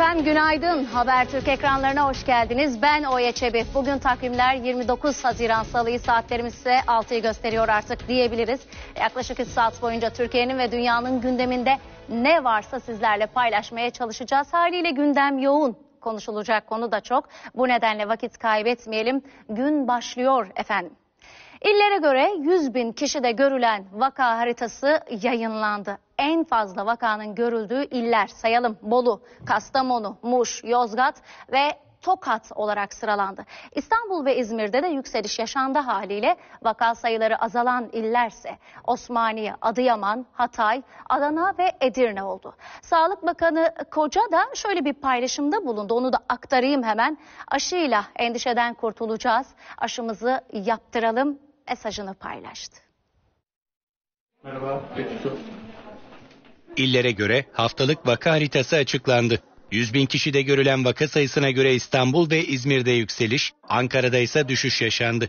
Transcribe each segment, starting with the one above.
Efendim günaydın. Habertürk ekranlarına hoş geldiniz. Ben Oya Çebi. Bugün takvimler 29 Haziran Salı'yı, saatlerimiz ise 6'yı gösteriyor artık diyebiliriz. Yaklaşık 3 saat boyunca Türkiye'nin ve dünyanın gündeminde ne varsa sizlerle paylaşmaya çalışacağız. Haliyle gündem yoğun. Konuşulacak konu da çok. Bu nedenle vakit kaybetmeyelim. Gün başlıyor efendim. İllere göre 100.000 kişide görülen vaka haritası yayınlandı. En fazla vakanın görüldüğü iller sayalım: Bolu, Kastamonu, Muş, Yozgat ve Tokat olarak sıralandı. İstanbul ve İzmir'de de yükseliş yaşandı haliyle. Vaka sayıları azalan illerse Osmaniye, Adıyaman, Hatay, Adana ve Edirne oldu. Sağlık Bakanı Koca da şöyle bir paylaşımda bulundu. Onu da aktarayım hemen. Aşıyla endişeden kurtulacağız. Aşımızı yaptıralım mesajını paylaştı. Merhaba, geçmiş olsun. İllere göre haftalık vaka haritası açıklandı. 100.000 kişide görülen vaka sayısına göre İstanbul ve İzmir'de yükseliş, Ankara'da ise düşüş yaşandı.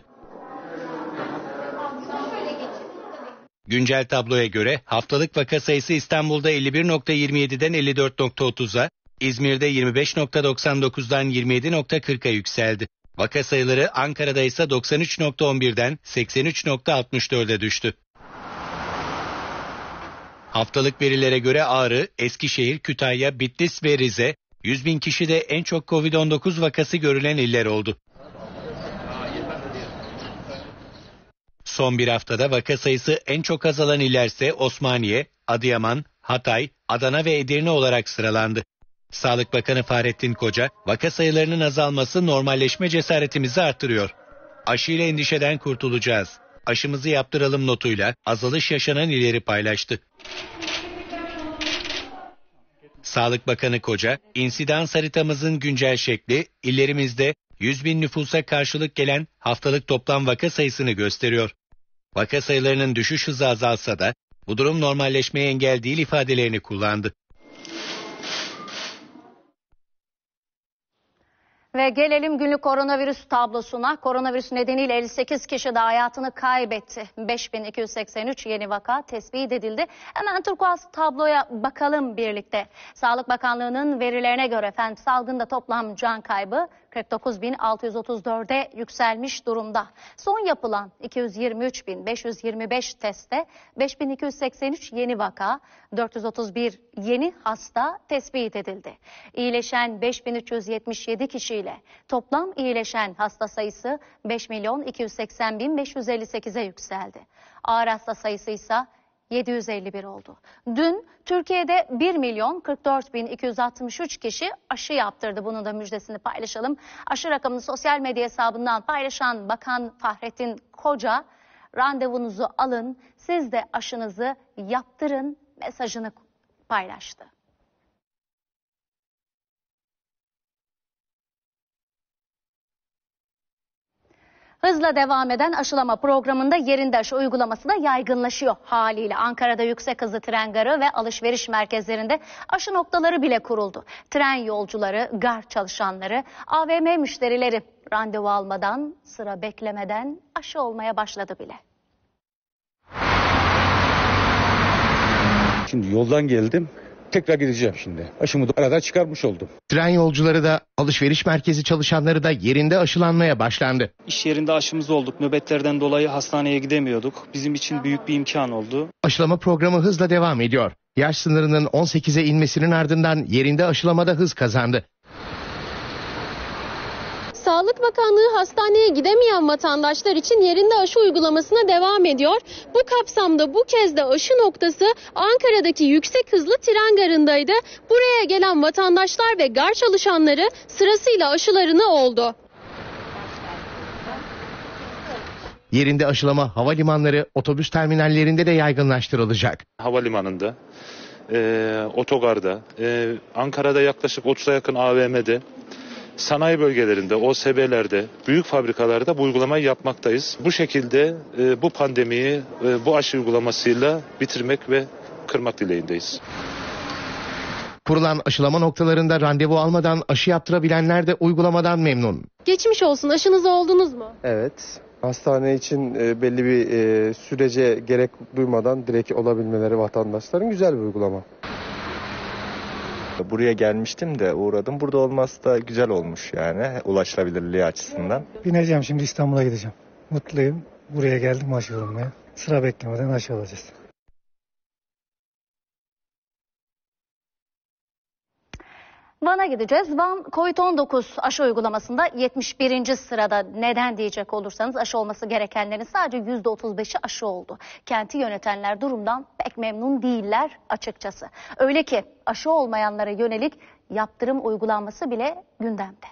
Güncel tabloya göre haftalık vaka sayısı İstanbul'da 51.27'den 54.30'a, İzmir'de 25.99'dan 27.40'a yükseldi. Vaka sayıları Ankara'da ise 93.11'den 83.64'e düştü. Haftalık verilere göre Ağrı, Eskişehir, Kütahya, Bitlis ve Rize, 100.000 kişide en çok Covid-19 vakası görülen iller oldu. Son bir haftada vaka sayısı en çok azalan illerse Osmaniye, Adıyaman, Hatay, Adana ve Edirne olarak sıralandı. Sağlık Bakanı Fahrettin Koca, vaka sayılarının azalması normalleşme cesaretimizi artırıyor. Aşıyla endişeden kurtulacağız. Aşımızı yaptıralım notuyla azalış yaşanan illeri paylaştı. Sağlık Bakanı Koca, insidans haritamızın güncel şekli illerimizde 100.000 nüfusa karşılık gelen haftalık toplam vaka sayısını gösteriyor. Vaka sayılarının düşüş hızı azalsa da bu durum normalleşmeye engel değil ifadelerini kullandı. Ve gelelim günlük koronavirüs tablosuna. Koronavirüs nedeniyle 58 kişi de hayatını kaybetti. 5283 yeni vaka tespit edildi. Hemen turkuaz tabloya bakalım birlikte. Sağlık Bakanlığı'nın verilerine göre efendim salgında toplam can kaybı 49.634'e yükselmiş durumda. Son yapılan 223.525 testte 5283 yeni vaka, 431 yeni hasta tespit edildi. İyileşen 5377 kişiyle toplam iyileşen hasta sayısı 5.280.558'e yükseldi. Ağır hasta sayısı ise 751 oldu. Dün Türkiye'de 1.044.263 kişi aşı yaptırdı. Bunun da müjdesini paylaşalım. Aşı rakamını sosyal medya hesabından paylaşan Bakan Fahrettin Koca, randevunuzu alın, siz de aşınızı yaptırın mesajını paylaştı. Hızla devam eden aşılama programında yerinde aşı uygulaması da yaygınlaşıyor haliyle. Ankara'da yüksek hızlı tren garı ve alışveriş merkezlerinde aşı noktaları bile kuruldu. Tren yolcuları, gar çalışanları, AVM müşterileri randevu almadan, sıra beklemeden aşı olmaya başladı bile. Şimdi yoldan geldim. Tekrar gideceğim şimdi. Aşımı da arada çıkarmış oldum. Tren yolcuları da, alışveriş merkezi çalışanları da yerinde aşılanmaya başlandı. İş yerinde aşımız olduk. Nöbetlerden dolayı hastaneye gidemiyorduk. Bizim için büyük bir imkan oldu. Aşılama programı hızla devam ediyor. Yaş sınırının 18'e inmesinin ardından yerinde aşılamada hız kazandı. Sağlık Bakanlığı hastaneye gidemeyen vatandaşlar için yerinde aşı uygulamasına devam ediyor. Bu kapsamda bu kez de aşı noktası Ankara'daki yüksek hızlı tren garındaydı. Buraya gelen vatandaşlar ve gar çalışanları sırasıyla aşılarını oldu. Yerinde aşılama havalimanları, otobüs terminallerinde de yaygınlaştırılacak. Havalimanında, otogarda, Ankara'da yaklaşık 30'a yakın AVM'de, sanayi bölgelerinde, OSB'lerde, büyük fabrikalarda bu uygulamayı yapmaktayız. Bu şekilde bu pandemiyi bu aşı uygulamasıyla bitirmek ve kırmak dileğindeyiz. Kurulan aşılama noktalarında randevu almadan aşı yaptırabilenler de uygulamadan memnun. Geçmiş olsun, aşınız oldunuz mu? Evet. Hastane için belli bir sürece gerek duymadan direkt olabilmeleri vatandaşların güzel bir uygulama. Buraya gelmiştim de uğradım. Burada olması da güzel olmuş yani ulaşılabilirliği açısından. Bineceğim, şimdi İstanbul'a gideceğim. Mutluyum. Buraya geldim aşı olmaya. Sıra beklemeden aşı alacağız. Van'a gideceğiz. Van COVID-19 aşı uygulamasında 71. sırada. Neden diyecek olursanız aşı olması gerekenlerin sadece %35'i aşı oldu. Kenti yönetenler durumdan pek memnun değiller açıkçası. Öyle ki aşı olmayanlara yönelik yaptırım uygulanması bile gündemde.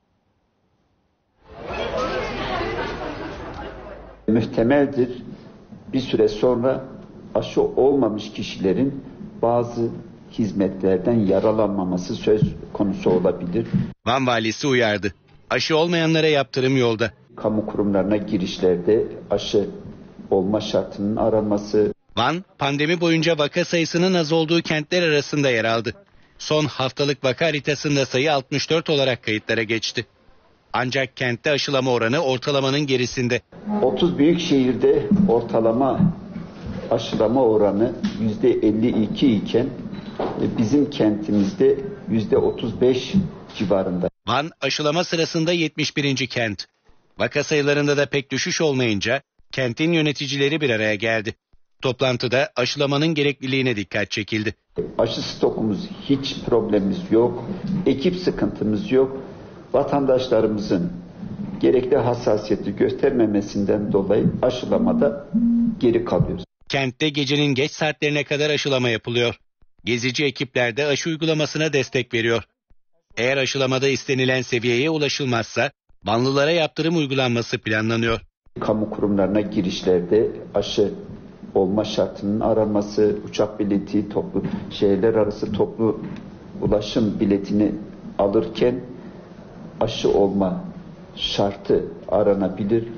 Muhtemeldir bir süre sonra aşı olmamış kişilerin bazı hizmetlerden yaralanmaması söz konusu olabilir. Van valisi uyardı. Aşı olmayanlara yaptırım yolda. Kamu kurumlarına girişlerde aşı olma şartının aranması. Van, pandemi boyunca vaka sayısının az olduğu kentler arasında yer aldı. Son haftalık vaka haritasında sayı 64 olarak kayıtlara geçti. Ancak kentte aşılama oranı ortalamanın gerisinde. 30 büyük şehirde ortalama aşılama oranı %52 iken bizim kentimizde %35 civarında. Van aşılama sırasında 71. kent. Vaka sayılarında da pek düşüş olmayınca kentin yöneticileri bir araya geldi. Toplantıda aşılamanın gerekliliğine dikkat çekildi. Aşı stokumuz hiç problemimiz yok, ekip sıkıntımız yok. Vatandaşlarımızın gerekli hassasiyeti göstermemesinden dolayı aşılamada geri kalıyoruz. Kentte gecenin geç saatlerine kadar aşılama yapılıyor. Gezici ekipler de aşı uygulamasına destek veriyor. Eğer aşılamada istenilen seviyeye ulaşılmazsa Vanlılara yaptırım uygulanması planlanıyor. Kamu kurumlarına girişlerde aşı olma şartının aranması, uçak bileti, toplu şehirler arası toplu ulaşım biletini alırken aşı olma şartı aranabilir.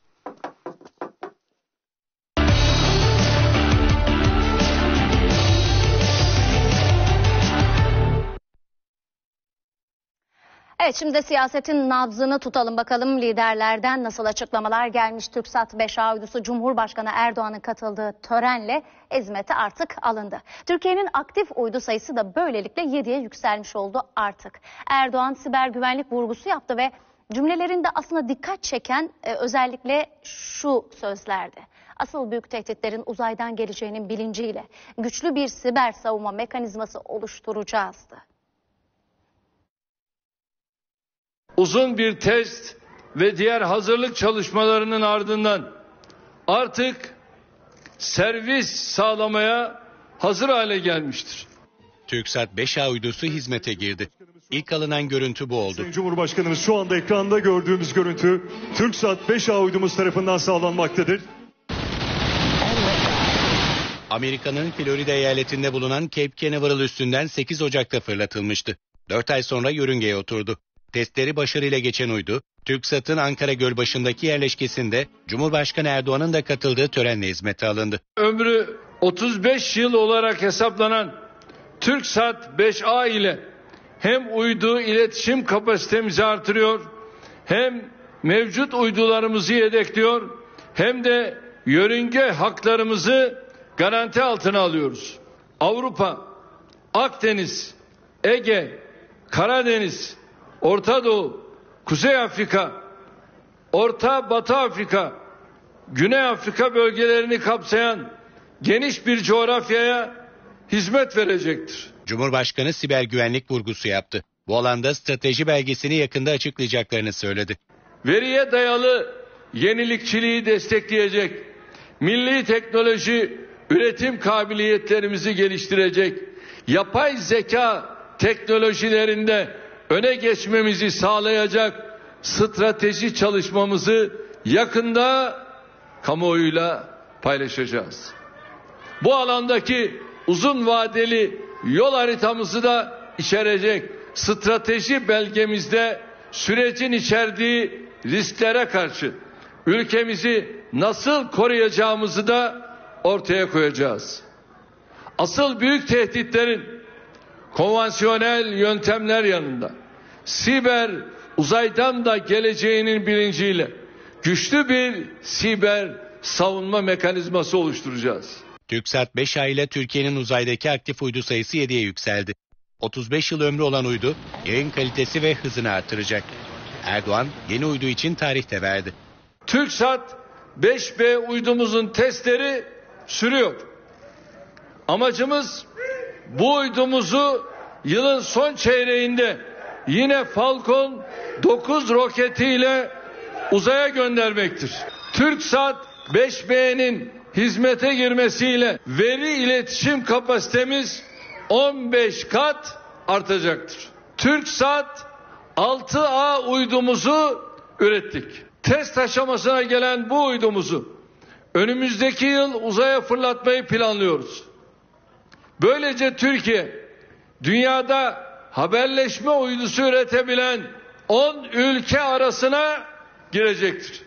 Evet, şimdi de siyasetin nabzını tutalım bakalım, liderlerden nasıl açıklamalar gelmiş. TürkSat 5A uydusu Cumhurbaşkanı Erdoğan'ın katıldığı törenle hizmete artık alındı. Türkiye'nin aktif uydu sayısı da böylelikle 7'ye yükselmiş oldu artık. Erdoğan siber güvenlik vurgusu yaptı ve cümlelerinde aslında dikkat çeken özellikle şu sözlerdi. Asıl büyük tehditlerin uzaydan geleceğinin bilinciyle güçlü bir siber savunma mekanizması oluşturacağızdı. Uzun bir test ve diğer hazırlık çalışmalarının ardından artık servis sağlamaya hazır hale gelmiştir. TürkSat 5A uydusu hizmete girdi. İlk alınan görüntü bu oldu. Sayın Cumhurbaşkanımız, şu anda ekranda gördüğümüz görüntü TürkSat 5A uydumuz tarafından sağlanmaktadır. Amerika'nın Florida eyaletinde bulunan Cape Canaveral üstünden 8 Ocak'ta fırlatılmıştı. 4 ay sonra yörüngeye oturdu. Testleri başarıyla geçen uydu, TürkSat'ın Ankara Gölbaşı'ndaki yerleşkesinde Cumhurbaşkanı Erdoğan'ın da katıldığı törenle hizmete alındı. Ömrü 35 yıl olarak hesaplanan TürkSat 5A ile hem uydu iletişim kapasitemizi artırıyor, hem mevcut uydularımızı yedekliyor, hem de yörünge haklarımızı garanti altına alıyoruz. Avrupa, Akdeniz, Ege, Karadeniz, Orta Doğu, Kuzey Afrika, Orta Batı Afrika, Güney Afrika bölgelerini kapsayan geniş bir coğrafyaya hizmet verecektir. Cumhurbaşkanı siber güvenlik vurgusu yaptı. Bu alanda strateji belgesini yakında açıklayacaklarını söyledi. Veriye dayalı yenilikçiliği destekleyecek, milli teknoloji üretim kabiliyetlerimizi geliştirecek, yapay zeka teknolojilerinde öne geçmemizi sağlayacak strateji çalışmamızı yakında kamuoyuyla paylaşacağız. Bu alandaki uzun vadeli yol haritamızı da içerecek strateji belgemizde sürecin içerdiği risklere karşı ülkemizi nasıl koruyacağımızı da ortaya koyacağız. Asıl büyük tehditlerin konvansiyonel yöntemler yanında siber uzaydan da geleceğinin bilinciyle güçlü bir siber savunma mekanizması oluşturacağız. TürkSat 5A ile Türkiye'nin uzaydaki aktif uydu sayısı 7'ye yükseldi. 35 yıl ömrü olan uydu yayın kalitesi ve hızını artıracak. Erdoğan yeni uydu için tarih de verdi. TürkSat 5B uydumuzun testleri sürüyor. Amacımız bu uydumuzu yılın son çeyreğinde yine Falcon 9 roketiyle uzaya göndermektir. TürkSat 5B'nin hizmete girmesiyle veri iletişim kapasitemiz 15 kat artacaktır. TürkSat 6A uydumuzu ürettik. Test aşamasına gelen bu uydumuzu önümüzdeki yıl uzaya fırlatmayı planlıyoruz. Böylece Türkiye dünyada haberleşme uydusu üretebilen 10 ülke arasına girecektir.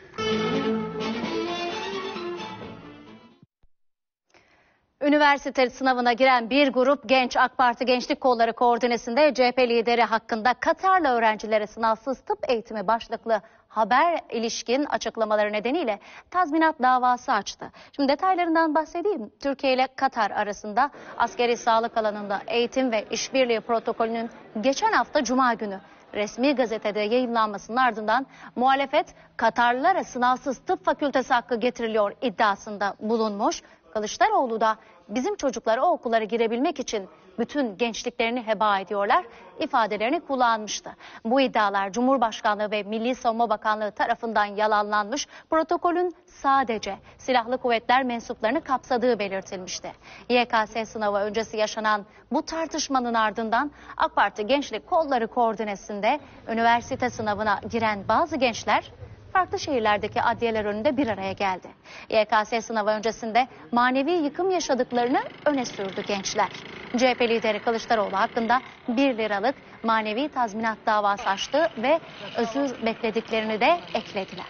Üniversite sınavına giren bir grup genç AK Parti Gençlik Kolları Koordinesi'nde CHP lideri hakkında Katarlı öğrencilere sınavsız tıp eğitimi başlıklı haber ilişkin açıklamaları nedeniyle tazminat davası açtı. Şimdi detaylarından bahsedeyim. Türkiye ile Katar arasında askeri sağlık alanında eğitim ve işbirliği protokolünün geçen hafta Cuma günü resmi gazetede yayımlanmasının ardından muhalefet Katarlılara sınavsız tıp fakültesi hakkı getiriliyor iddiasında bulunmuş. Kılıçdaroğlu da bizim çocuklar o okullara girebilmek için bütün gençliklerini heba ediyorlar ifadelerini kullanmıştı. Bu iddialar Cumhurbaşkanlığı ve Milli Savunma Bakanlığı tarafından yalanlanmış, protokolün sadece silahlı kuvvetler mensuplarını kapsadığı belirtilmişti. YKS sınavı öncesi yaşanan bu tartışmanın ardından AK Parti Gençlik Kolları Koordinesi'nde üniversite sınavına giren bazı gençler farklı şehirlerdeki adliyeler önünde bir araya geldi. YKS sınavı öncesinde manevi yıkım yaşadıklarını öne sürdü gençler. CHP lideri Kılıçdaroğlu hakkında 1 liralık manevi tazminat davası açtı ve özür beklediklerini de eklediler.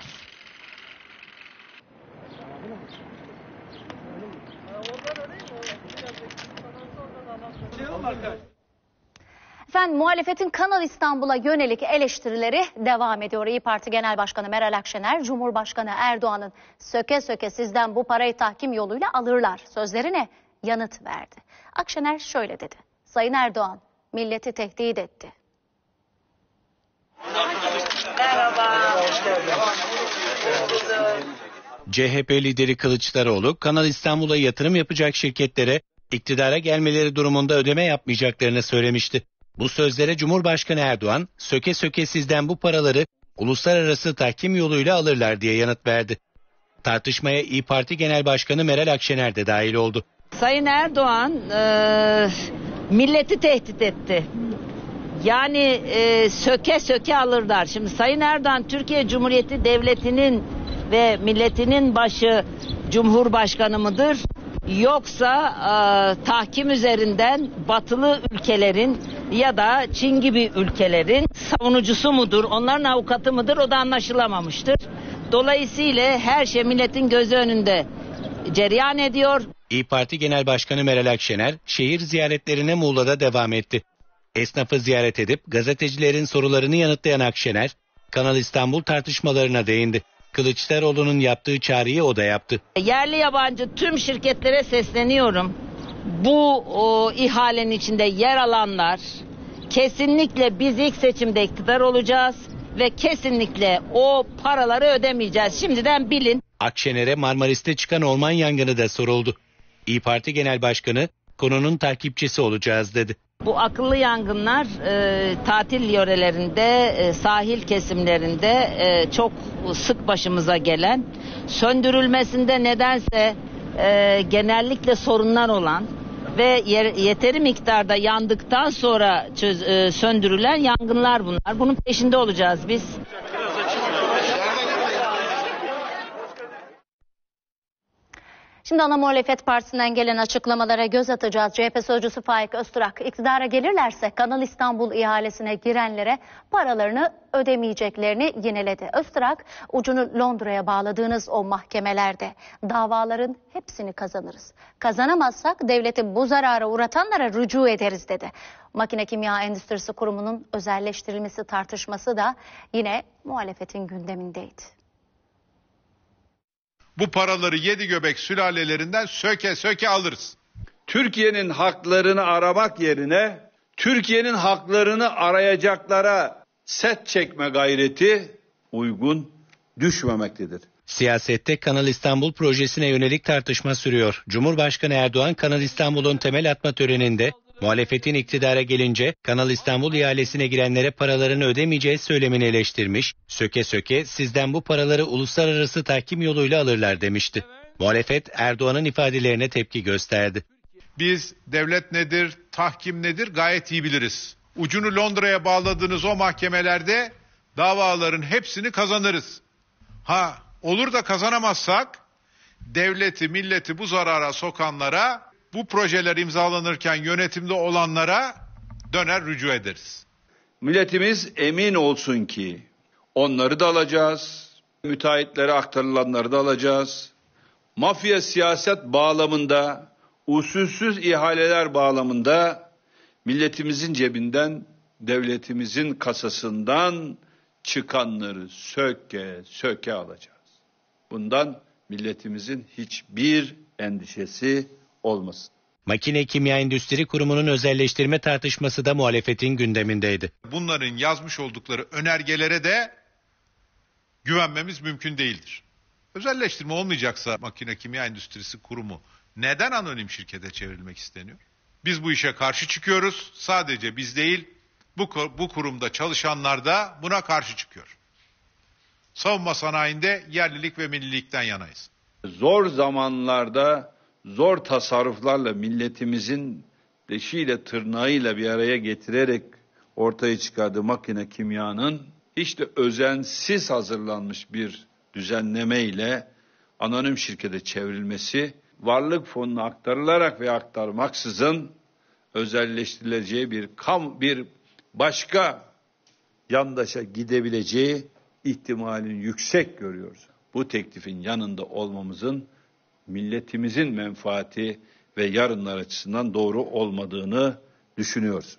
Efendim muhalefetin Kanal İstanbul'a yönelik eleştirileri devam ediyor. İYİ Parti Genel Başkanı Meral Akşener, Cumhurbaşkanı Erdoğan'ın söke söke sizden bu parayı tahkim yoluyla alırlar sözlerine yanıt verdi. Akşener şöyle dedi. Sayın Erdoğan milleti tehdit etti. Merhaba. Hoş CHP lideri Kılıçdaroğlu, Kanal İstanbul'a yatırım yapacak şirketlere iktidara gelmeleri durumunda ödeme yapmayacaklarını söylemişti. Bu sözlere Cumhurbaşkanı Erdoğan, söke söke sizden bu paraları uluslararası tahkim yoluyla alırlar diye yanıt verdi. Tartışmaya İYİ Parti Genel Başkanı Meral Akşener de dahil oldu. Sayın Erdoğan milleti tehdit etti. Yani söke söke alırlar. Şimdi Sayın Erdoğan Türkiye Cumhuriyeti Devleti'nin ve milletinin başı Cumhurbaşkanı mıdır? Yoksa tahkim üzerinden batılı ülkelerin ya da Çin gibi ülkelerin savunucusu mudur? Onların avukatı mıdır? O da anlaşılamamıştır. Dolayısıyla her şey milletin gözü önünde cereyan ediyor. İYİ Parti Genel Başkanı Meral Akşener şehir ziyaretlerine Muğla'da devam etti. Esnafı ziyaret edip gazetecilerin sorularını yanıtlayan Akşener, Kanal İstanbul tartışmalarına değindi. Kılıçdaroğlu'nun yaptığı çağrıyı o da yaptı. Yerli yabancı tüm şirketlere sesleniyorum. Bu ihalenin içinde yer alanlar kesinlikle biz ilk seçimde iktidar olacağız ve kesinlikle o paraları ödemeyeceğiz. Şimdiden bilin. Akşener'e Marmaris'te çıkan orman yangını da soruldu. İYİ Parti Genel Başkanı konunun takipçisi olacağız dedi. Bu akıllı yangınlar tatil yörelerinde, sahil kesimlerinde çok sık başımıza gelen, söndürülmesinde nedense genellikle sorunlar olan ve yeteri miktarda yandıktan sonra söndürülen yangınlar bunlar. Bunun peşinde olacağız biz. Şimdi ana muhalefet partisinden gelen açıklamalara göz atacağız. CHP sözcüsü Faik Öztürk, iktidara gelirlerse Kanal İstanbul ihalesine girenlere paralarını ödemeyeceklerini yineledi. Öztürk, ucunu Londra'ya bağladığınız o mahkemelerde davaların hepsini kazanırız. Kazanamazsak devleti bu zarara uğratanlara rücu ederiz dedi. Makine Kimya Endüstrisi Kurumu'nun özelleştirilmesi tartışması da yine muhalefetin gündemindeydi. Bu paraları yedi göbek sülalelerinden söke söke alırız. Türkiye'nin haklarını aramak yerine Türkiye'nin haklarını arayacaklara set çekme gayreti uygun düşmemektedir. Siyasette Kanal İstanbul projesine yönelik tartışma sürüyor. Cumhurbaşkanı Erdoğan Kanal İstanbul'un temel atma töreninde muhalefetin iktidara gelince Kanal İstanbul ihalesine girenlere paralarını ödemeyeceği söylemini eleştirmiş. Söke söke sizden bu paraları uluslararası tahkim yoluyla alırlar demişti. Muhalefet Erdoğan'ın ifadelerine tepki gösterdi. Biz devlet nedir, tahkim nedir gayet iyi biliriz. Ucunu Londra'ya bağladığınız o mahkemelerde davaların hepsini kazanırız. Olur da kazanamazsak devleti, milleti bu zarara sokanlara, bu projeler imzalanırken yönetimde olanlara döner rücu ederiz. Milletimiz emin olsun ki onları da alacağız, müteahhitlere aktarılanları da alacağız. Mafya siyaset bağlamında, usulsüz ihaleler bağlamında milletimizin cebinden, devletimizin kasasından çıkanları söke söke alacağız. Bundan milletimizin hiçbir endişesi olmasın. Makine Kimya Endüstri Kurumu'nun özelleştirme tartışması da muhalefetin gündemindeydi. Bunların yazmış oldukları önergelere de güvenmemiz mümkün değildir. Özelleştirme olmayacaksa Makine Kimya Endüstrisi Kurumu neden anonim şirkete çevrilmek isteniyor? Biz bu işe karşı çıkıyoruz. Sadece biz değil, bu kurumda çalışanlar da buna karşı çıkıyor. Savunma sanayinde yerlilik ve millilikten yanayız. Zor zamanlarda, zor tasarruflarla milletimizin leşiyle tırnağıyla bir araya getirerek ortaya çıkardığı makine kimyanın hiç de özensiz hazırlanmış bir düzenlemeyle anonim şirkete çevrilmesi, varlık fonuna aktarılarak ve aktarmaksızın özelleştirileceği bir başka yandaşa gidebileceği ihtimalini yüksek görüyoruz. Bu teklifin yanında olmamızın milletimizin menfaati ve yarınlar açısından doğru olmadığını düşünüyoruz.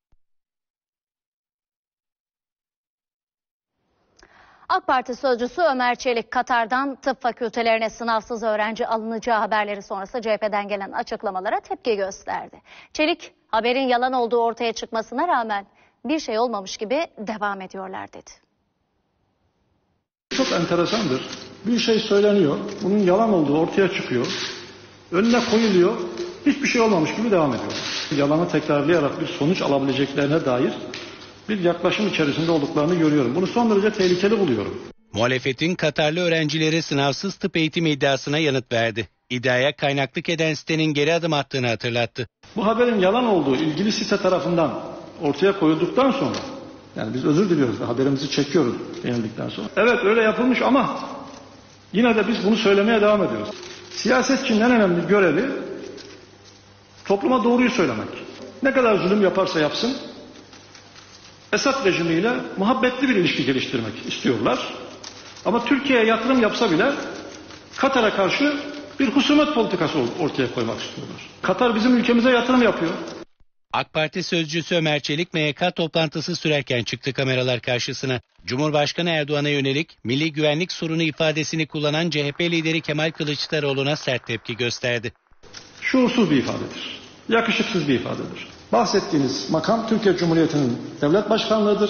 AK Parti sözcüsü Ömer Çelik, Katar'dan tıp fakültelerine sınavsız öğrenci alınacağı haberleri sonrası CHP'den gelen açıklamalara tepki gösterdi. Çelik, haberin yalan olduğu ortaya çıkmasına rağmen bir şey olmamış gibi devam ediyorlar dedi. Çok enteresandır. Bir şey söyleniyor, bunun yalan olduğu ortaya çıkıyor, önüne koyuluyor, hiçbir şey olmamış gibi devam ediyor. Yalanı tekrarlayarak bir sonuç alabileceklerine dair bir yaklaşım içerisinde olduklarını görüyorum. Bunu son derece tehlikeli buluyorum. Muhalefetin Katarlı öğrencileri sınavsız tıp eğitimi iddiasına yanıt verdi. İddiaya kaynaklık eden sitenin geri adım attığını hatırlattı. Bu haberin yalan olduğu ilgili site tarafından ortaya koyulduktan sonra, yani biz özür diliyoruz ve haberimizi çekiyoruz denildikten sonra. Evet öyle yapılmış ama yine de biz bunu söylemeye devam ediyoruz. Siyasetçinin en önemli görevi topluma doğruyu söylemek. Ne kadar zulüm yaparsa yapsın, Esad rejimiyle muhabbetli bir ilişki geliştirmek istiyorlar. Ama Türkiye'ye yatırım yapsa bile Katar'a karşı bir husumet politikası ortaya koymak istiyorlar. Katar bizim ülkemize yatırım yapıyor. AK Parti sözcüsü Ömer Çelik MYK toplantısı sürerken çıktı kameralar karşısına. Cumhurbaşkanı Erdoğan'a yönelik milli güvenlik sorunu ifadesini kullanan CHP lideri Kemal Kılıçdaroğlu'na sert tepki gösterdi. Şuursuz bir ifadedir. Yakışıksız bir ifadedir. Bahsettiğiniz makam Türkiye Cumhuriyeti'nin devlet başkanlığıdır.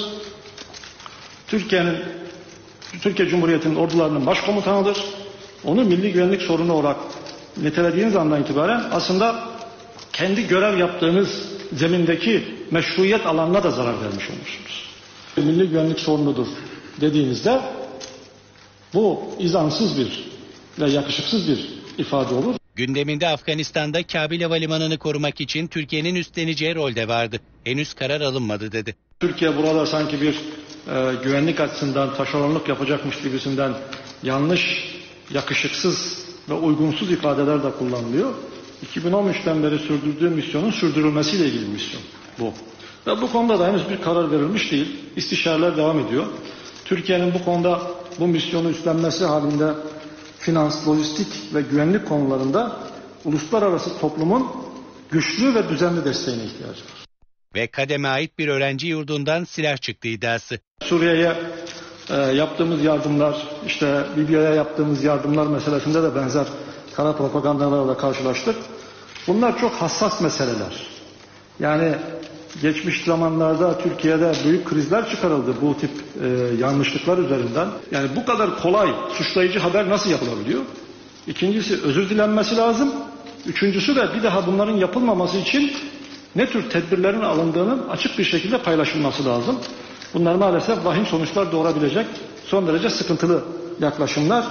Türkiye Cumhuriyeti'nin ordularının başkomutanıdır. Onu milli güvenlik sorunu olarak nitelediğiniz andan itibaren aslında kendi görev yaptığınız zemindeki meşruiyet alanına da zarar vermiş olursunuz. Milli güvenlik sorunudur dediğinizde bu izansız bir ve yakışıksız bir ifade olur. Gündeminde Afganistan'da Kabil Havalimanı'nı korumak için Türkiye'nin üstleneceği rol de vardı. Henüz karar alınmadı dedi. Türkiye burada sanki bir güvenlik açısından taşeronluk yapacakmış gibisinden yanlış, yakışıksız ve uygunsuz ifadeler de kullanılıyor. 2013'ten beri sürdürdüğü misyonun sürdürülmesiyle ilgili misyon bu. Ve bu konuda da henüz bir karar verilmiş değil. İstişareler devam ediyor. Türkiye'nin bu konuda bu misyonu üstlenmesi halinde finans, lojistik ve güvenlik konularında uluslararası toplumun güçlü ve düzenli desteğine ihtiyacı var. Ve KADEM'e ait bir öğrenci yurdundan silah çıktı iddiası. Suriye'ye yaptığımız yardımlar, işte Libya'ya yaptığımız yardımlar meselesinde de benzer kara propagandalarla karşılaştık. Bunlar çok hassas meseleler. Yani geçmiş zamanlarda Türkiye'de büyük krizler çıkarıldı bu tip yanlışlıklar üzerinden. Yani bu kadar kolay suçlayıcı haber nasıl yapılabiliyor? İkincisi özür dilenmesi lazım. Üçüncüsü de bir daha bunların yapılmaması için ne tür tedbirlerin alındığının açık bir şekilde paylaşılması lazım. Bunlar maalesef vahim sonuçlar doğurabilecek son derece sıkıntılı yaklaşımlar.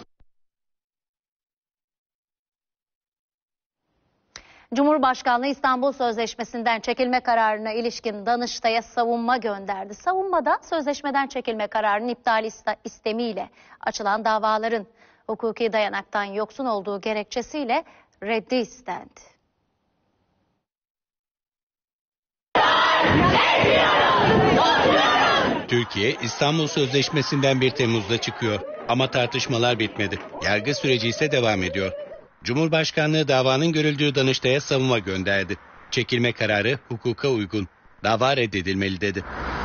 Cumhurbaşkanlığı İstanbul Sözleşmesi'nden çekilme kararına ilişkin Danıştay'a savunma gönderdi. Savunmada sözleşmeden çekilme kararının iptali istemiyle açılan davaların hukuki dayanaktan yoksun olduğu gerekçesiyle reddi istendi. Türkiye, İstanbul Sözleşmesi'nden 1 Temmuz'da çıkıyor ama tartışmalar bitmedi. Yargı süreci ise devam ediyor. Cumhurbaşkanlığı davanın görüldüğü Danıştay'a savunma gönderdi. Çekilme kararı hukuka uygun. Dava reddedilmeli dedi.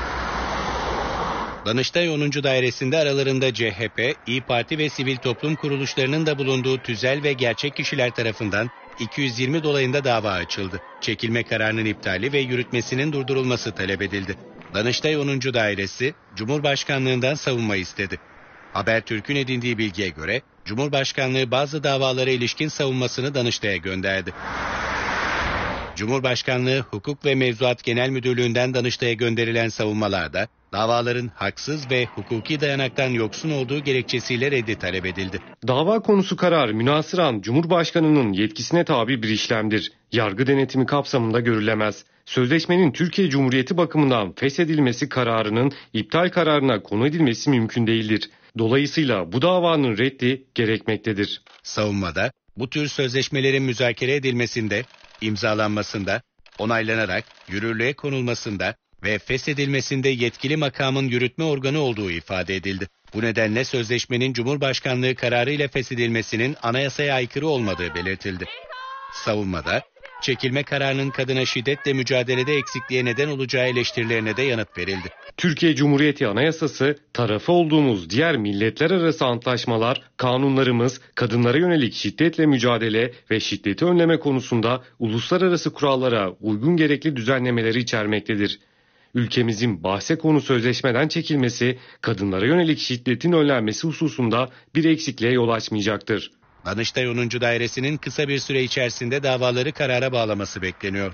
Danıştay 10. Dairesi'nde aralarında CHP, İYİ Parti ve sivil toplum kuruluşlarının da bulunduğu tüzel ve gerçek kişiler tarafından 220 dolayında dava açıldı. Çekilme kararının iptali ve yürütmesinin durdurulması talep edildi. Danıştay 10. Dairesi, Cumhurbaşkanlığından savunma istedi. Habertürk'ün edindiği bilgiye göre, Cumhurbaşkanlığı bazı davalara ilişkin savunmasını Danıştay'a gönderdi. Cumhurbaşkanlığı Hukuk ve Mevzuat Genel Müdürlüğü'nden Danıştay'a gönderilen savunmalarda, davaların haksız ve hukuki dayanaktan yoksun olduğu gerekçesiyle reddi talep edildi. Dava konusu karar münhasıran Cumhurbaşkanı'nın yetkisine tabi bir işlemdir. Yargı denetimi kapsamında görülemez. Sözleşmenin Türkiye Cumhuriyeti bakımından feshedilmesi kararının iptal kararına konu edilmesi mümkün değildir. Dolayısıyla bu davanın reddi gerekmektedir. Savunmada bu tür sözleşmelerin müzakere edilmesinde, imzalanmasında, onaylanarak yürürlüğe konulmasında ve feshedilmesinde yetkili makamın yürütme organı olduğu ifade edildi. Bu nedenle sözleşmenin Cumhurbaşkanlığı kararıyla feshedilmesinin anayasaya aykırı olmadığı belirtildi. Savunmada, çekilme kararının kadına şiddetle mücadelede eksikliğe neden olacağı eleştirilerine de yanıt verildi. Türkiye Cumhuriyeti Anayasası, tarafı olduğumuz diğer milletler arası antlaşmalar, kanunlarımız, kadınlara yönelik şiddetle mücadele ve şiddeti önleme konusunda uluslararası kurallara uygun gerekli düzenlemeleri içermektedir. Ülkemizin bahse konu sözleşmeden çekilmesi, kadınlara yönelik şiddetin önlenmesi hususunda bir eksikliğe yol açmayacaktır. Danıştay 10. Dairesi'nin kısa bir süre içerisinde davaları karara bağlaması bekleniyor.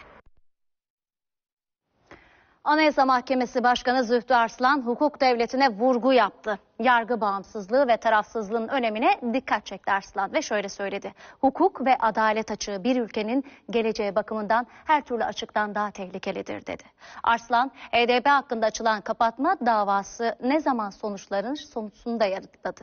Anayasa Mahkemesi Başkanı Zühtü Arslan hukuk devletine vurgu yaptı. Yargı bağımsızlığı ve tarafsızlığın önemine dikkat çekti Arslan ve şöyle söyledi. Hukuk ve adalet açığı bir ülkenin geleceği bakımından her türlü açıktan daha tehlikelidir dedi. Arslan, HDP hakkında açılan kapatma davası ne zaman sonuçlanır sorusunu da yanıtladı.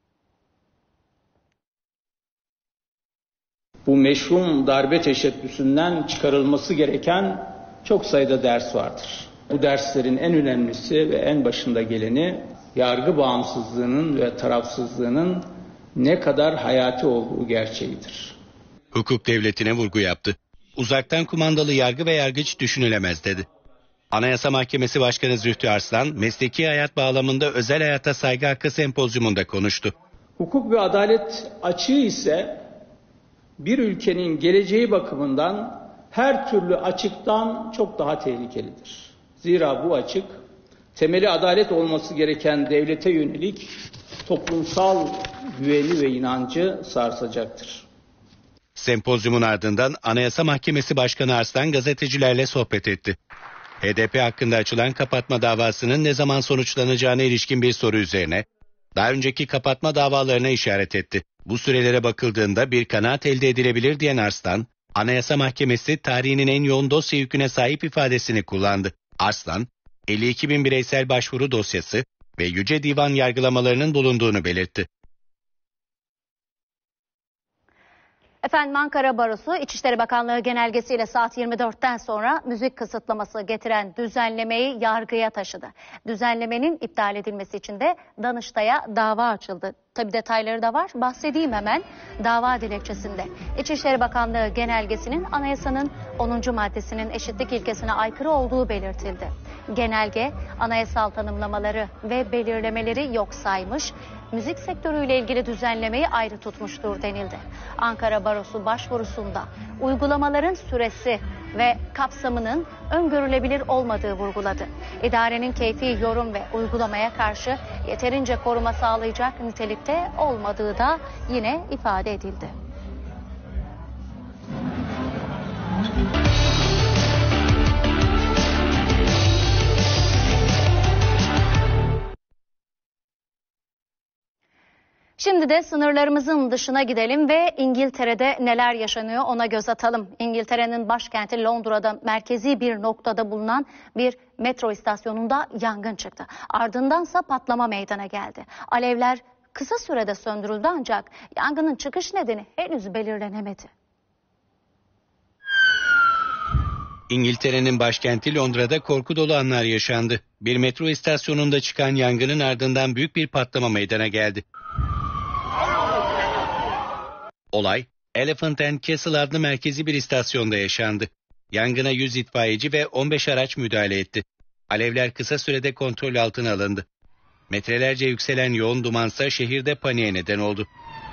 Bu meşru darbe teşebbüsünden çıkarılması gereken çok sayıda ders vardır. Bu derslerin en önemlisi ve en başında geleni yargı bağımsızlığının ve tarafsızlığının ne kadar hayati olduğu gerçeğidir. Hukuk devletine vurgu yaptı. Uzaktan kumandalı yargı ve yargıç düşünülemez dedi. Anayasa Mahkemesi Başkanı Zühtü Arslan, mesleki hayat bağlamında özel hayata saygı hakkı sempozyumunda konuştu. Hukuk ve adalet açığı ise bir ülkenin geleceği bakımından her türlü açıktan çok daha tehlikelidir. Zira bu açık, temeli adalet olması gereken devlete yönelik toplumsal güveni ve inancı sarsacaktır. Sempozyumun ardından Anayasa Mahkemesi Başkanı Arslan gazetecilerle sohbet etti. HDP hakkında açılan kapatma davasının ne zaman sonuçlanacağına ilişkin bir soru üzerine, daha önceki kapatma davalarına işaret etti. Bu sürelere bakıldığında bir kanaat elde edilebilir diyen Arslan, Anayasa Mahkemesi tarihinin en yoğun dosya yüküne sahip ifadesini kullandı. Arslan, 52 bin bireysel başvuru dosyası ve Yüce Divan yargılamalarının bulunduğunu belirtti. Efendim Ankara Barosu İçişleri Bakanlığı genelgesiyle saat 24'ten sonra müzik kısıtlaması getiren düzenlemeyi yargıya taşıdı. Düzenlemenin iptal edilmesi için de Danıştay'a dava açıldı. Tabii detayları da var. Bahsedeyim hemen. Dava dilekçesinde İçişleri Bakanlığı genelgesinin anayasanın 10. maddesinin eşitlik ilkesine aykırı olduğu belirtildi. Genelge anayasal tanımlamaları ve belirlemeleri yok saymış, müzik sektörüyle ilgili düzenlemeyi ayrı tutmuştur denildi. Ankara Barosu başvurusunda uygulamaların süresi ve kapsamının öngörülebilir olmadığı vurguladı. İdarenin keyfi yorum ve uygulamaya karşı yeterince koruma sağlayacak nitelikte olmadığı da yine ifade edildi. Şimdi de sınırlarımızın dışına gidelim ve İngiltere'de neler yaşanıyor ona göz atalım. İngiltere'nin başkenti Londra'da merkezi bir noktada bulunan bir metro istasyonunda yangın çıktı. Ardındansa patlama meydana geldi. Alevler kısa sürede söndürüldü ancak yangının çıkış nedeni henüz belirlenemedi. İngiltere'nin başkenti Londra'da korku dolu anlar yaşandı. Bir metro istasyonunda çıkan yangının ardından büyük bir patlama meydana geldi. Olay, Elephant and Castle adlı merkezi bir istasyonda yaşandı. Yangına 100 itfaiyeci ve 15 araç müdahale etti. Alevler kısa sürede kontrol altına alındı. Metrelerce yükselen yoğun dumansa şehirde paniğe neden oldu.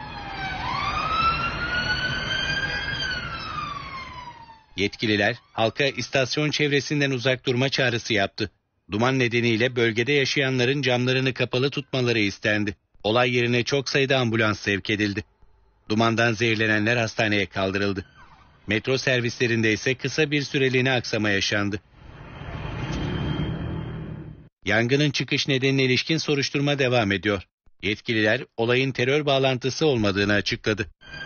Yetkililer halka istasyon çevresinden uzak durma çağrısı yaptı. Duman nedeniyle bölgede yaşayanların camlarını kapalı tutmaları istendi. Olay yerine çok sayıda ambulans sevk edildi. Dumandan zehirlenenler hastaneye kaldırıldı. Metro servislerinde ise kısa bir süreliğine aksama yaşandı. Yangının çıkış nedenine ilişkin soruşturma devam ediyor. Yetkililer olayın terör bağlantısı olmadığını açıkladı.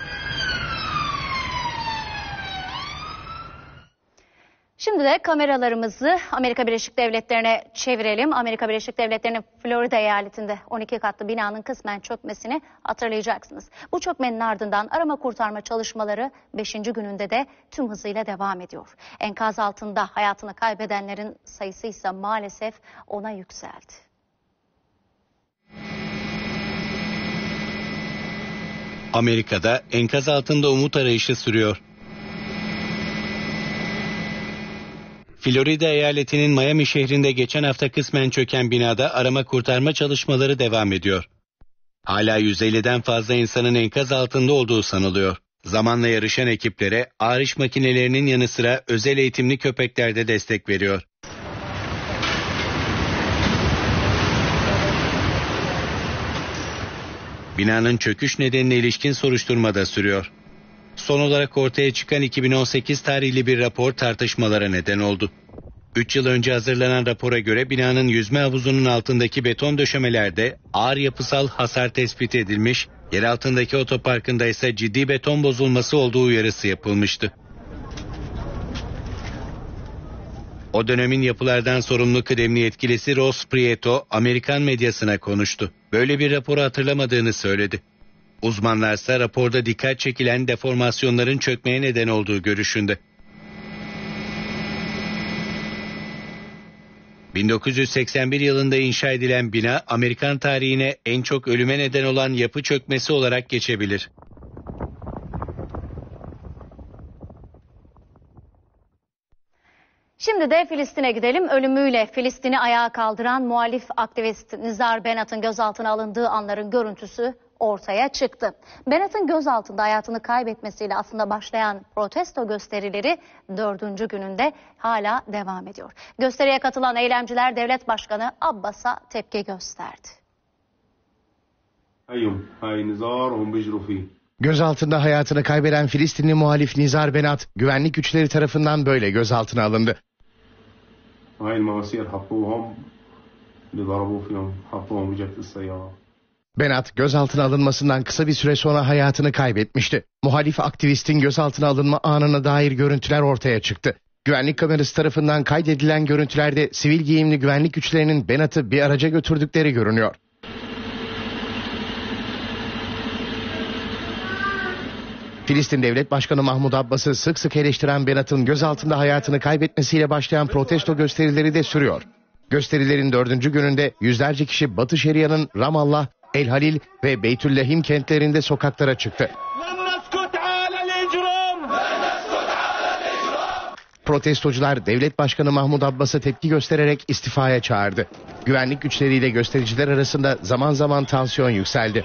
Şimdi de kameralarımızı Amerika Birleşik Devletleri'ne çevirelim. Amerika Birleşik Devletleri'nin Florida eyaletinde 12 katlı binanın kısmen çökmesini hatırlayacaksınız. Bu çökmenin ardından arama kurtarma çalışmaları 5. gününde de tüm hızıyla devam ediyor. Enkaz altında hayatını kaybedenlerin sayısı ise maalesef ona yükseldi. Amerika'da enkaz altında umut arayışı sürüyor. Florida eyaletinin Miami şehrinde geçen hafta kısmen çöken binada arama kurtarma çalışmaları devam ediyor. Hala 150'den fazla insanın enkaz altında olduğu sanılıyor. Zamanla yarışan ekiplere ağır iş makinelerinin yanı sıra özel eğitimli köpekler de destek veriyor. Binanın çöküş nedenine ilişkin soruşturma da sürüyor. Son olarak ortaya çıkan 2018 tarihli bir rapor tartışmalara neden oldu. 3 yıl önce hazırlanan rapora göre binanın yüzme havuzunun altındaki beton döşemelerde ağır yapısal hasar tespit edilmiş, yer altındaki otoparkında ise ciddi beton bozulması olduğu uyarısı yapılmıştı. O dönemin yapılardan sorumlu kıdemli yetkilisi Ross Prieto, Amerikan medyasına konuştu. Böyle bir raporu hatırlamadığını söyledi. Uzmanlarsa raporda dikkat çekilen deformasyonların çökmeye neden olduğu görüşünde. 1981 yılında inşa edilen bina Amerikan tarihine en çok ölüme neden olan yapı çökmesi olarak geçebilir. Şimdi de Filistin'e gidelim. Ölümüyle Filistin'i ayağa kaldıran muhalif aktivist Nizar Benat'ın gözaltına alındığı anların görüntüsü ortaya çıktı. Benat'ın gözaltında hayatını kaybetmesiyle aslında başlayan protesto gösterileri 4. gününde hala devam ediyor. Gösteriye katılan eylemciler Devlet Başkanı Abbas'a tepki gösterdi. Gözaltında hayatını kaybeden Filistinli muhalif Nizar Benat, güvenlik güçleri tarafından böyle gözaltına alındı. Benat gözaltına alınmasından kısa bir süre sonra hayatını kaybetmişti. Muhalif aktivistin gözaltına alınma anına dair görüntüler ortaya çıktı. Güvenlik kamerası tarafından kaydedilen görüntülerde sivil giyimli güvenlik güçlerinin Benat'ı bir araca götürdükleri görünüyor. Filistin Devlet Başkanı Mahmud Abbas'ı sık sık eleştiren Benat'ın gözaltında hayatını kaybetmesiyle başlayan protesto gösterileri de sürüyor. Gösterilerin 4. gününde yüzlerce kişi Batı Şeria'nın Ramallah, El Halil ve Beytüllahim kentlerinde sokaklara çıktı. Protestocular Devlet Başkanı Mahmud Abbas'a tepki göstererek istifaya çağırdı. Güvenlik güçleriyle göstericiler arasında zaman zaman tansiyon yükseldi.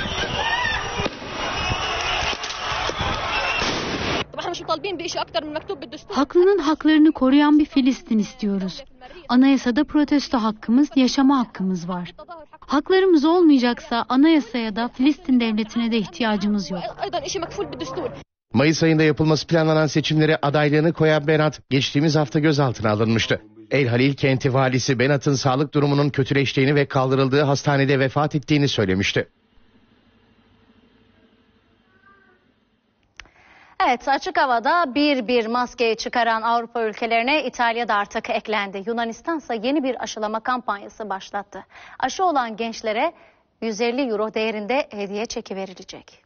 Haklının haklarını koruyan bir Filistin istiyoruz. Anayasada protesto hakkımız, yaşama hakkımız var. Haklarımız olmayacaksa anayasaya da Filistin devletine de ihtiyacımız yok. Mayıs ayında yapılması planlanan seçimlere adaylığını koyan Benat geçtiğimiz hafta gözaltına alınmıştı. El Halil kenti valisi Benat'ın sağlık durumunun kötüleştiğini ve kaldırıldığı hastanede vefat ettiğini söylemişti. Evet, açık havada bir maskeyi çıkaran Avrupa ülkelerine İtalya da artık eklendi. Yunanistan ise yeni bir aşılama kampanyası başlattı. Aşı olan gençlere 150 euro değerinde hediye çeki verilecek.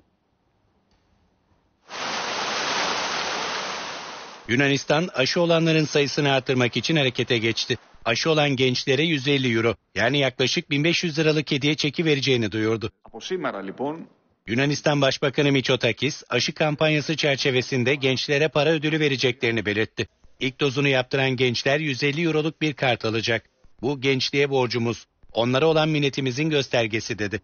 Yunanistan aşı olanların sayısını artırmak için harekete geçti. Aşı olan gençlere 150 euro yani yaklaşık 1500 liralık hediye çeki vereceğini duyurdu. Yunanistan Başbakanı Mitsotakis aşı kampanyası çerçevesinde gençlere para ödülü vereceklerini belirtti. İlk dozunu yaptıran gençler 150 euroluk bir kart alacak. Bu gençliğe borcumuz, onlara olan minnetimizin göstergesi dedi.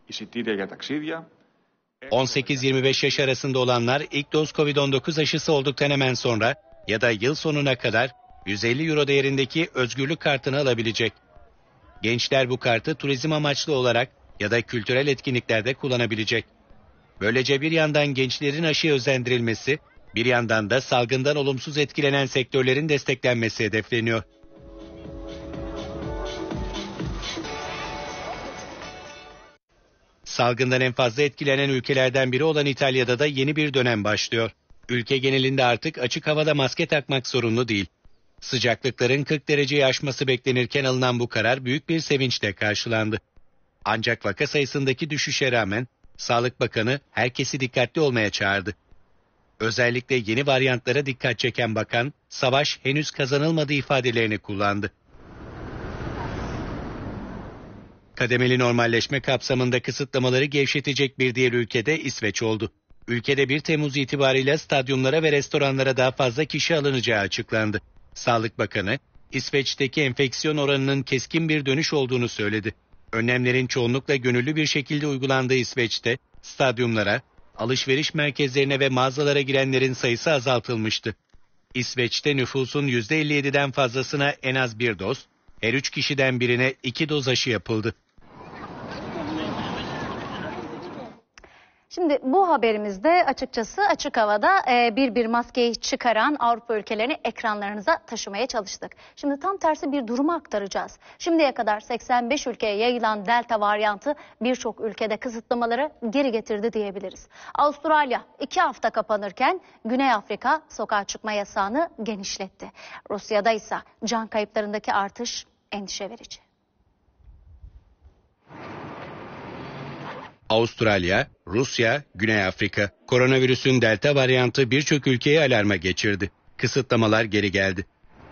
18-25 yaş arasında olanlar ilk doz Covid-19 aşısı olduktan hemen sonra ya da yıl sonuna kadar 150 euro değerindeki özgürlük kartını alabilecek. Gençler bu kartı turizm amaçlı olarak ya da kültürel etkinliklerde kullanabilecek. Böylece bir yandan gençlerin aşıya özendirilmesi, bir yandan da salgından olumsuz etkilenen sektörlerin desteklenmesi hedefleniyor. Salgından en fazla etkilenen ülkelerden biri olan İtalya'da da yeni bir dönem başlıyor. Ülke genelinde artık açık havada maske takmak zorunlu değil. Sıcaklıkların 40 dereceyi aşması beklenirken alınan bu karar büyük bir sevinçle karşılandı. Ancak vaka sayısındaki düşüşe rağmen Sağlık Bakanı herkesi dikkatli olmaya çağırdı. Özellikle yeni varyantlara dikkat çeken bakan, savaş henüz kazanılmadı ifadelerini kullandı. Kademeli normalleşme kapsamında kısıtlamaları gevşetecek bir diğer ülkede İsveç oldu. Ülkede 1 Temmuz itibariyle stadyumlara ve restoranlara daha fazla kişi alınacağı açıklandı. Sağlık Bakanı, İsveç'teki enfeksiyon oranının keskin bir dönüş olduğunu söyledi. Önlemlerin çoğunlukla gönüllü bir şekilde uygulandığı İsveç'te stadyumlara, alışveriş merkezlerine ve mağazalara girenlerin sayısı azaltılmıştı. İsveç'te nüfusun %57'den fazlasına en az 1 doz, her 3 kişiden birine 2 doz aşı yapıldı. Şimdi bu haberimizde açıkçası açık havada bir maskeyi çıkaran Avrupa ülkelerini ekranlarınıza taşımaya çalıştık. Şimdi tam tersi bir durumu aktaracağız. Şimdiye kadar 85 ülkeye yayılan Delta varyantı birçok ülkede kısıtlamaları geri getirdi diyebiliriz. Avustralya 2 hafta kapanırken Güney Afrika sokağa çıkma yasağını genişletti. Rusya'da ise can kayıplarındaki artış endişe verici. Avustralya, Rusya, Güney Afrika. Koronavirüsün Delta varyantı birçok ülkeyi alarma geçirdi. Kısıtlamalar geri geldi.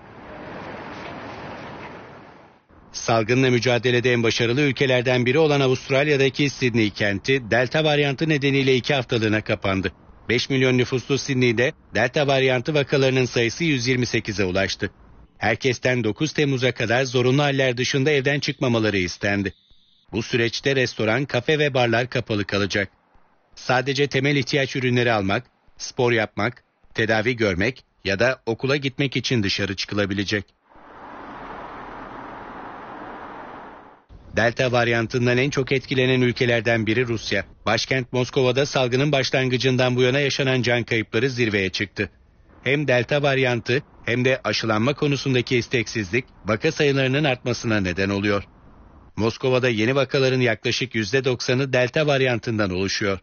Salgınla mücadelede en başarılı ülkelerden biri olan Avustralya'daki Sydney kenti Delta varyantı nedeniyle 2 haftalığına kapandı. 5 milyon nüfuslu Sydney'de Delta varyantı vakalarının sayısı 128'e ulaştı. Herkesten 9 Temmuz'a kadar zorunlu haller dışında evden çıkmamaları istendi. Bu süreçte restoran, kafe ve barlar kapalı kalacak. Sadece temel ihtiyaç ürünleri almak, spor yapmak, tedavi görmek ya da okula gitmek için dışarı çıkılabilecek. Delta varyantından en çok etkilenen ülkelerden biri Rusya. Başkent Moskova'da salgının başlangıcından bu yana yaşanan can kayıpları zirveye çıktı. Hem Delta varyantı hem de aşılanma konusundaki isteksizlik vaka sayılarının artmasına neden oluyor. Moskova'da yeni vakaların yaklaşık %90'ı Delta varyantından oluşuyor.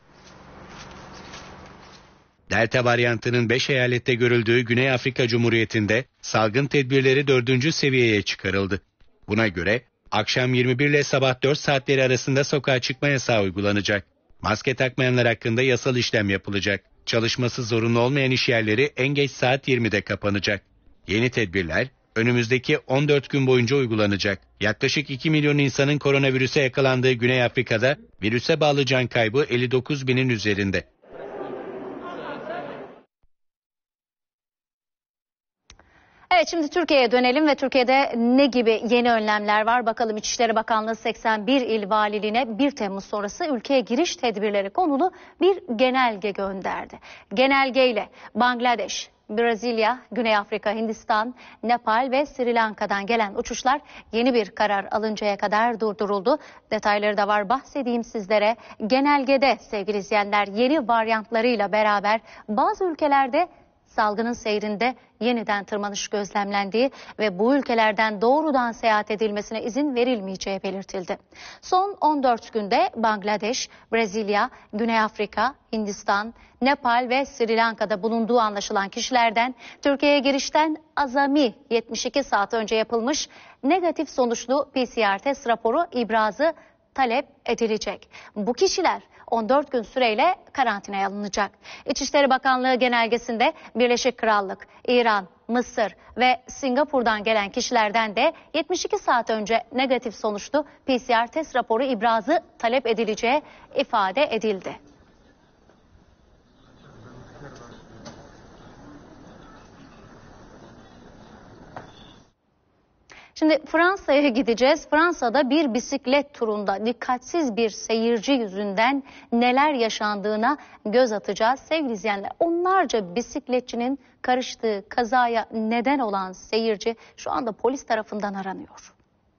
Delta varyantının 5 eyalette görüldüğü Güney Afrika Cumhuriyeti'nde salgın tedbirleri 4. seviyeye çıkarıldı. Buna göre akşam 21 ile sabah 4 saatleri arasında sokağa çıkma yasağı uygulanacak. Maske takmayanlar hakkında yasal işlem yapılacak. Çalışması zorunlu olmayan iş yerleri en geç saat 20'de kapanacak. Yeni tedbirler önümüzdeki 14 gün boyunca uygulanacak. Yaklaşık 2 milyon insanın koronavirüse yakalandığı Güney Afrika'da virüse bağlı can kaybı 59 binin üzerinde. Evet, şimdi Türkiye'ye dönelim ve Türkiye'de ne gibi yeni önlemler var bakalım. İçişleri Bakanlığı 81 il valiliğine 1 Temmuz sonrası ülkeye giriş tedbirleri konulu bir genelge gönderdi. Genelgeyle Bangladeş, Brezilya, Güney Afrika, Hindistan, Nepal ve Sri Lanka'dan gelen uçuşlar yeni bir karar alıncaya kadar durduruldu. Detayları da var, bahsedeyim sizlere. Genelgede sevgili izleyenler, yeni varyantlarıyla beraber bazı ülkelerde salgının seyrinde yeniden tırmanış gözlemlendiği ve bu ülkelerden doğrudan seyahat edilmesine izin verilmeyeceği belirtildi. Son 14 günde Bangladeş, Brezilya, Güney Afrika, Hindistan, Nepal ve Sri Lanka'da bulunduğu anlaşılan kişilerden Türkiye'ye girişten azami 72 saat önce yapılmış negatif sonuçlu PCR test raporu ibrazı talep edilecek. Bu kişiler 14 gün süreyle karantinaya alınacak. İçişleri Bakanlığı genelgesinde Birleşik Krallık, İran, Mısır ve Singapur'dan gelen kişilerden de 72 saat önce negatif sonuçlu PCR test raporu ibrazı talep edileceği ifade edildi. Şimdi Fransa'ya gideceğiz. Fransa'da bir bisiklet turunda dikkatsiz bir seyirci yüzünden neler yaşandığına göz atacağız. Sevgili izleyenler, onlarca bisikletçinin karıştığı kazaya neden olan seyirci şu anda polis tarafından aranıyor.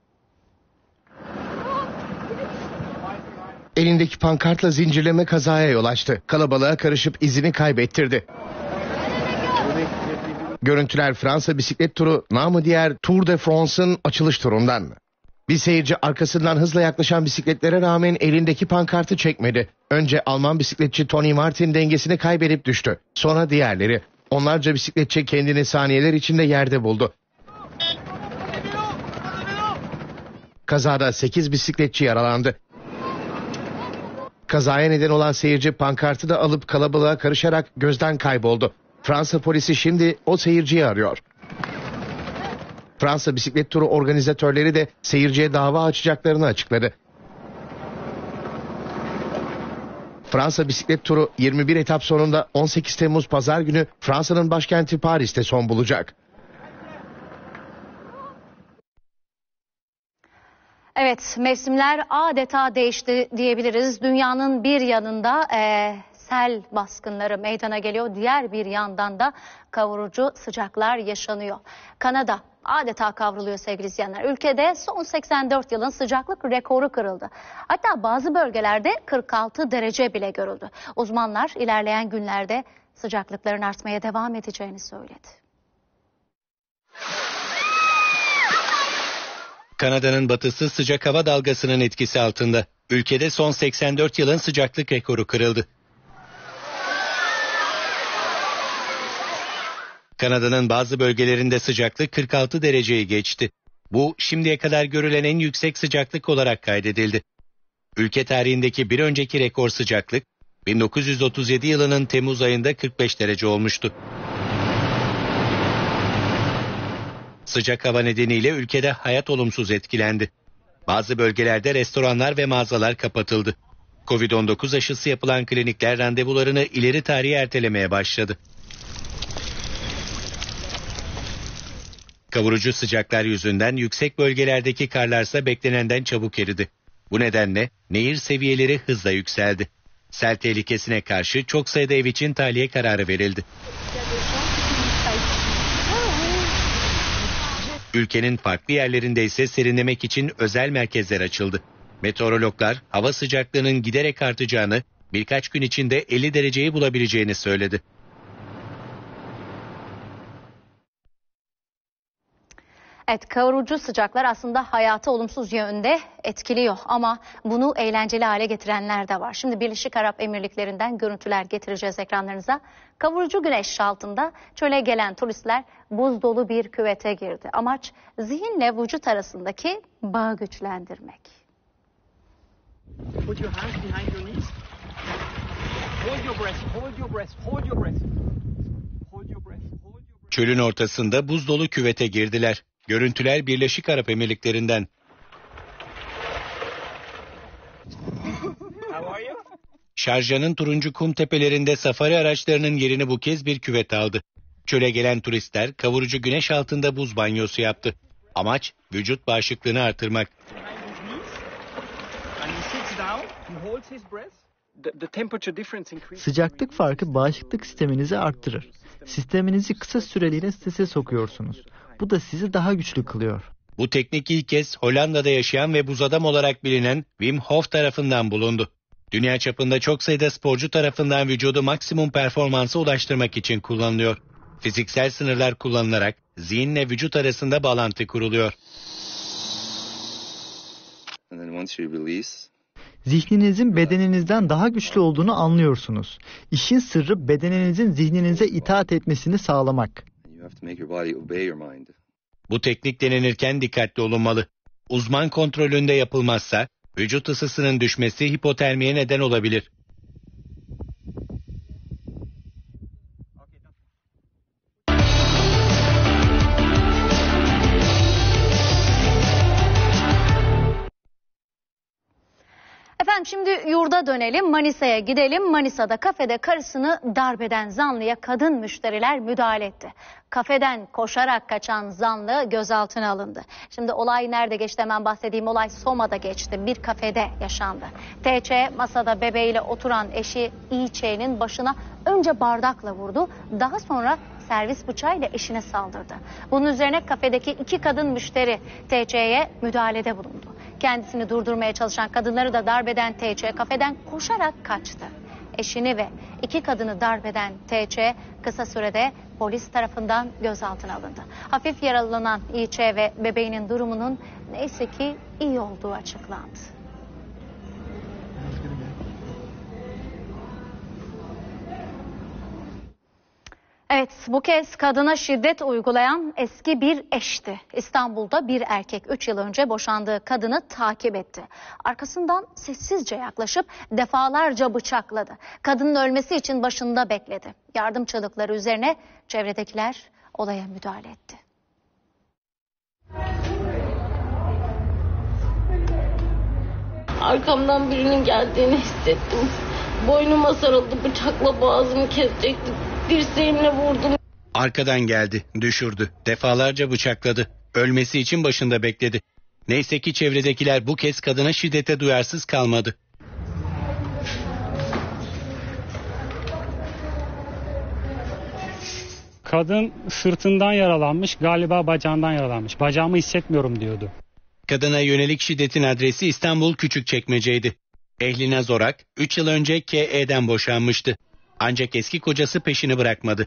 Elindeki pankartla zincirleme kazaya yol açtı. Kalabalığa karışıp izini kaybettirdi. Görüntüler Fransa bisiklet turu, namı diğer Tour de France'ın açılış turundan. Bir seyirci arkasından hızla yaklaşan bisikletlere rağmen elindeki pankartı çekmedi. Önce Alman bisikletçi Tony Martin dengesini kaybedip düştü. Sonra diğerleri. Onlarca bisikletçi kendini saniyeler içinde yerde buldu. Kazada 8 bisikletçi yaralandı. Kazaya neden olan seyirci pankartı da alıp kalabalığa karışarak gözden kayboldu. Fransa polisi şimdi o seyirciyi arıyor. Fransa bisiklet turu organizatörleri de seyirciye dava açacaklarını açıkladı. Fransa bisiklet turu 21 etap sonunda 18 Temmuz Pazar günü Fransa'nın başkenti Paris'te son bulacak. Evet, mevsimler adeta değişti diyebiliriz. Dünyanın bir yanında sel baskınları meydana geliyor. Diğer bir yandan da kavurucu sıcaklar yaşanıyor. Kanada adeta kavruluyor sevgili izleyenler. Ülkede son 84 yılın sıcaklık rekoru kırıldı. Hatta bazı bölgelerde 46 derece bile görüldü. Uzmanlar ilerleyen günlerde sıcaklıkların artmaya devam edeceğini söyledi. Kanada'nın batısı sıcak hava dalgasının etkisi altında. Ülkede son 84 yılın sıcaklık rekoru kırıldı. Kanada'nın bazı bölgelerinde sıcaklık 46 dereceyi geçti. Bu şimdiye kadar görülen en yüksek sıcaklık olarak kaydedildi. Ülke tarihindeki bir önceki rekor sıcaklık 1937 yılının Temmuz ayında 45 derece olmuştu. Sıcak hava nedeniyle ülkede hayat olumsuz etkilendi. Bazı bölgelerde restoranlar ve mağazalar kapatıldı. Covid-19 aşısı yapılan klinikler randevularını ileri tarihe ertelemeye başladı. Kavurucu sıcaklar yüzünden yüksek bölgelerdeki karlarsa beklenenden çabuk eridi. Bu nedenle nehir seviyeleri hızla yükseldi. Sel tehlikesine karşı çok sayıda ev için tahliye kararı verildi. Ülkenin farklı yerlerinde ise serinlemek için özel merkezler açıldı. Meteorologlar hava sıcaklığının giderek artacağını, birkaç gün içinde 50 dereceyi bulabileceğini söyledi. Evet, kavurucu sıcaklar aslında hayatı olumsuz yönde etkiliyor ama bunu eğlenceli hale getirenler de var. Şimdi Birleşik Arap Emirlikleri'nden görüntüler getireceğiz ekranlarınıza. Kavurucu güneş altında çöle gelen turistler buz dolu bir küvete girdi. Amaç zihinle vücut arasındaki bağı güçlendirmek. Put your hands behind your knees. Hold your breath, hold your breath, hold your breath. Hold your breath, hold your breath. Çölün ortasında buz dolu küvete girdiler. Görüntüler Birleşik Arap Emirlikleri'nden. Şarja'nın turuncu kum tepelerinde safari araçlarının yerini bu kez bir küvet aldı. Çöle gelen turistler kavurucu güneş altında buz banyosu yaptı. Amaç vücut bağışıklığını artırmak. Sıcaklık farkı bağışıklık sisteminizi arttırır. Sisteminizi kısa süreliğine strese sokuyorsunuz. Bu da sizi daha güçlü kılıyor. Bu teknik ilk kez Hollanda'da yaşayan ve buz adam olarak bilinen Wim Hof tarafından bulundu. Dünya çapında çok sayıda sporcu tarafından vücudu maksimum performansa ulaştırmak için kullanılıyor. Fiziksel sınırlar kullanılarak zihinle vücut arasında bağlantı kuruluyor. Zihninizin bedeninizden daha güçlü olduğunu anlıyorsunuz. İşin sırrı bedeninizin zihninize itaat etmesini sağlamak. Bu teknik denenirken dikkatli olunmalı. Uzman kontrolünde yapılmazsa vücut ısısının düşmesi hipotermiye neden olabilir. Efendim şimdi yurda dönelim, Manisa'ya gidelim. Manisa'da kafede karısını darbeden zanlıya kadın müşteriler müdahale etti. Kafeden koşarak kaçan zanlı gözaltına alındı. Şimdi olay nerede geçti hemen bahsedeyim. Olay Soma'da geçti. Bir kafede yaşandı. TC masada bebeğiyle oturan eşi İÇ'nin başına önce bardakla vurdu. Daha sonra servis bıçağıyla eşine saldırdı. Bunun üzerine kafedeki 2 kadın müşteri TC'ye müdahalede bulundu. Kendisini durdurmaya çalışan kadınları da darbeden TC kafeden koşarak kaçtı. Eşini ve 2 kadını darbeden TC kısa sürede polis tarafından gözaltına alındı. Hafif yaralanan İÇ ve bebeğinin durumunun neyse ki iyi olduğu açıklandı. Evet, bu kez kadına şiddet uygulayan eski bir eşti. İstanbul'da bir erkek 3 yıl önce boşandığı kadını takip etti. Arkasından sessizce yaklaşıp defalarca bıçakladı. Kadının ölmesi için başında bekledi. Yardım çığlıkları üzerine çevredekiler olaya müdahale etti. Arkamdan birinin geldiğini hissettim. Boynuma sarıldı, bıçakla boğazımı kesecekti. Dirseğimle vurdum. Arkadan geldi, düşürdü, defalarca bıçakladı. Ölmesi için başında bekledi. Neyse ki çevredekiler bu kez kadına şiddete duyarsız kalmadı. Kadın sırtından yaralanmış, galiba bacağından yaralanmış. Bacağımı hissetmiyorum diyordu. Kadına yönelik şiddetin adresi İstanbul Küçükçekmece'ydi. Ehline Zorak 3 yıl önce KE'den boşanmıştı. Ancak eski kocası peşini bırakmadı.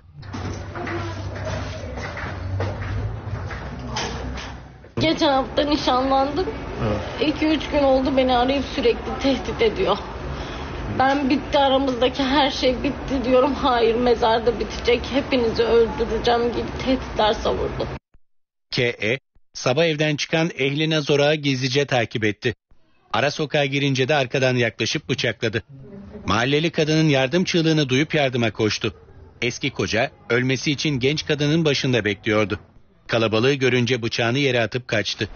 Geçen hafta nişanlandık. 2-3 gün oldu, beni arayıp sürekli tehdit ediyor. Ben bitti, aramızdaki her şey bitti diyorum. Hayır, mezarda bitecek, hepinizi öldüreceğim gibi tehditler savurdu. KE sabah evden çıkan Ehline Zorak'ı gizlice takip etti. Ara sokağa girince de arkadan yaklaşıp bıçakladı. Mahalleli kadının yardım çığlığını duyup yardıma koştu. Eski koca ölmesi için genç kadının başında bekliyordu. Kalabalığı görünce bıçağını yere atıp kaçtı.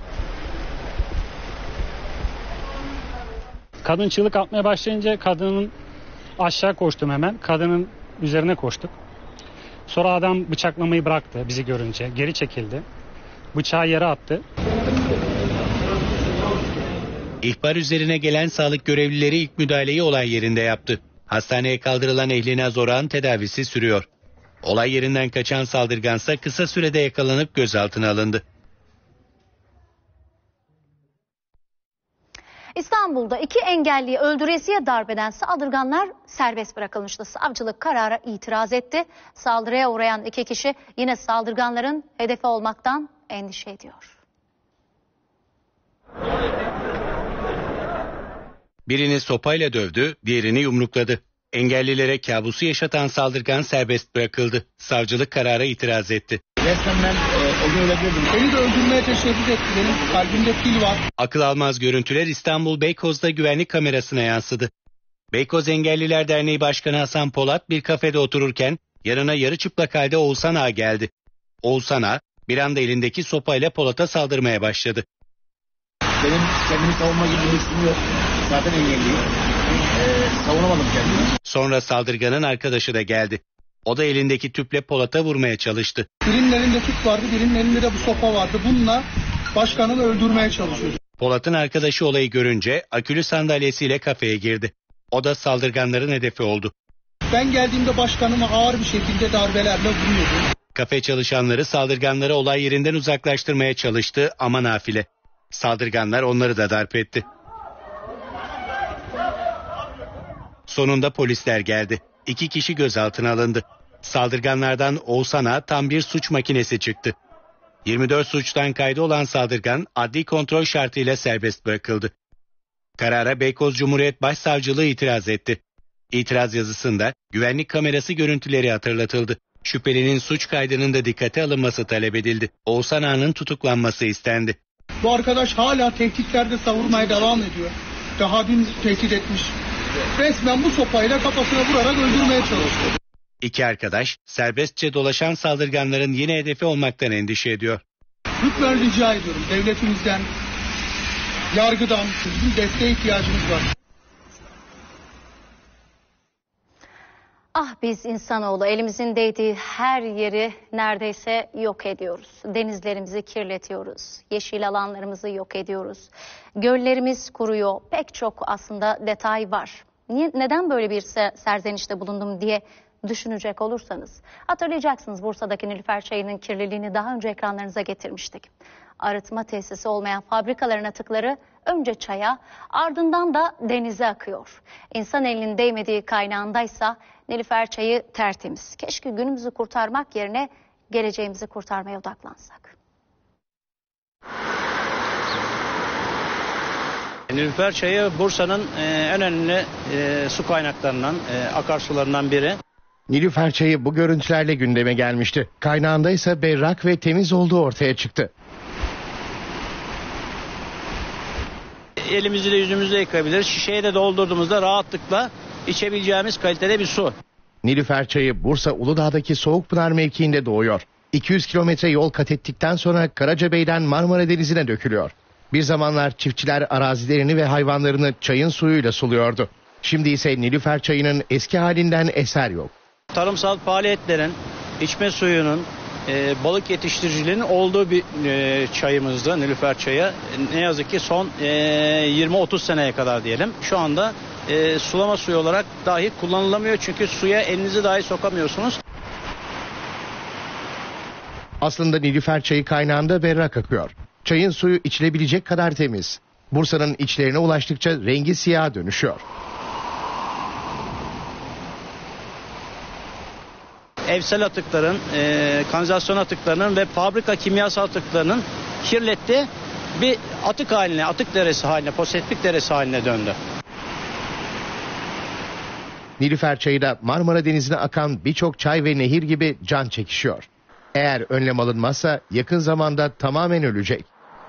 Kadın çığlık atmaya başlayınca kadının aşağı koştum hemen. Kadının üzerine koştuk. Sonra adam bıçaklamayı bıraktı bizi görünce. Geri çekildi. Bıçağı yere attı. İhbar üzerine gelen sağlık görevlileri ilk müdahaleyi olay yerinde yaptı. Hastaneye kaldırılan Ehline Zorak'ın tedavisi sürüyor. Olay yerinden kaçan saldırgansa kısa sürede yakalanıp gözaltına alındı. İstanbul'da 2 engelliyi öldüresiye darbeden saldırganlar serbest bırakılmıştı. Savcılık karara itiraz etti. Saldırıya uğrayan 2 kişi yine saldırganların hedefi olmaktan endişe ediyor. Birini sopayla dövdü, diğerini yumrukladı. Engellilere kabusu yaşatan saldırgan serbest bırakıldı. Savcılık karara itiraz etti. Resmen ben o gün ölebilirdim. Beni de öldürmeye teşebbüs etti. Benim kalbimde pil var. Akıl almaz görüntüler İstanbul Beykoz'da güvenlik kamerasına yansıdı. Beykoz Engelliler Derneği Başkanı Hasan Polat bir kafede otururken yanına yarı çıplak halde Oğuzhan Ağa geldi. Oğuzhan Ağa Bir anda elindeki sopayla Polat'a saldırmaya başladı. Benim kendimi savunma gibi bir lüksüm yok. Zaten engelliyim. Savunamadım kendimi. Sonra saldırganın arkadaşı da geldi. O da elindeki tüple Polat'a vurmaya çalıştı. Birinin elinde tüp vardı, birinin elinde de bu sopa vardı. Bununla başkanımı öldürmeye çalışıyordu. Polat'ın arkadaşı olayı görünce akülü sandalyesiyle kafeye girdi. O da saldırganların hedefi oldu. Ben geldiğimde başkanımı ağır bir şekilde darbelerle vuruyordu. Kafe çalışanları saldırganları olay yerinden uzaklaştırmaya çalıştı ama nafile. Saldırganlar onları da darp etti. Sonunda polisler geldi. 2 kişi gözaltına alındı. Saldırganlardan Oğuzhan Ağa tam bir suç makinesi çıktı. 24 suçtan kaydı olan saldırgan adli kontrol şartıyla serbest bırakıldı. Karara Beykoz Cumhuriyet Başsavcılığı itiraz etti. İtiraz yazısında güvenlik kamerası görüntüleri hatırlatıldı. Şüphelinin suç kaydının da dikkate alınması talep edildi. Oğuzhan Ağa'nın tutuklanması istendi. Bu arkadaş hala tehditlerde savurmaya devam ediyor. Daha dün tehdit etmiş. Resmen bu sopayla kafasına vurarak öldürmeye çalışıyor. 2 arkadaş serbestçe dolaşan saldırganların yine hedefi olmaktan endişe ediyor. Lütfen rica ediyorum devletimizden, yargıdan bizim desteğe ihtiyacımız var. Ah biz insanoğlu elimizin değdiği her yeri neredeyse yok ediyoruz. Denizlerimizi kirletiyoruz. Yeşil alanlarımızı yok ediyoruz. Göllerimiz kuruyor. Pek çok aslında detay var. Neden böyle bir serzenişte bulundum diye düşünecek olursanız. Hatırlayacaksınız Bursa'daki Nilüfer Çayı'nın kirliliğini daha önce ekranlarınıza getirmiştik. Arıtma tesisi olmayan fabrikaların atıkları önce çaya ardından da denize akıyor. İnsan elinin değmediği kaynağındaysa Nilüfer Çayı tertemiz. Keşke günümüzü kurtarmak yerine geleceğimizi kurtarmaya odaklansak. Nilüfer Çayı Bursa'nın en önemli su kaynaklarından, akarsularından biri. Nilüfer Çayı bu görüntülerle gündeme gelmişti. Kaynağında ise berrak ve temiz olduğu ortaya çıktı. Elimizi de yüzümüzü de yıkayabiliriz. Şişeye de doldurduğumuzda rahatlıkla içebileceğimiz kalitede bir su. Nilüfer Çayı Bursa Uludağ'daki Soğukpınar mevkiinde doğuyor. 200 kilometre yol kat ettikten sonra Karacabey'den Marmara Denizi'ne dökülüyor. Bir zamanlar çiftçiler arazilerini ve hayvanlarını çayın suyuyla suluyordu. Şimdi ise Nilüfer Çayı'nın eski halinden eser yok. Tarımsal faaliyetlerin, içme suyunun, balık yetiştiriciliğinin olduğu bir çayımızdı Nilüfer Çayı. Ne yazık ki son 20-30 seneye kadar diyelim. Şu anda sulama suyu olarak dahi kullanılamıyor çünkü suya elinizi dahi sokamıyorsunuz. Aslında Nilüfer Çayı kaynağında berrak akıyor. Çayın suyu içilebilecek kadar temiz. Bursa'nın içlerine ulaştıkça rengi siyaha dönüşüyor. Evsel atıkların, kanalizasyon atıklarının ve fabrika kimyasal atıklarının kirlettiği bir atık haline, atık deresi haline, foseptik deresi haline döndü. Nilüfer Çayı'da Marmara Denizi'ne akan birçok çay ve nehir gibi can çekişiyor. Eğer önlem alınmazsa yakın zamanda tamamen ölecek.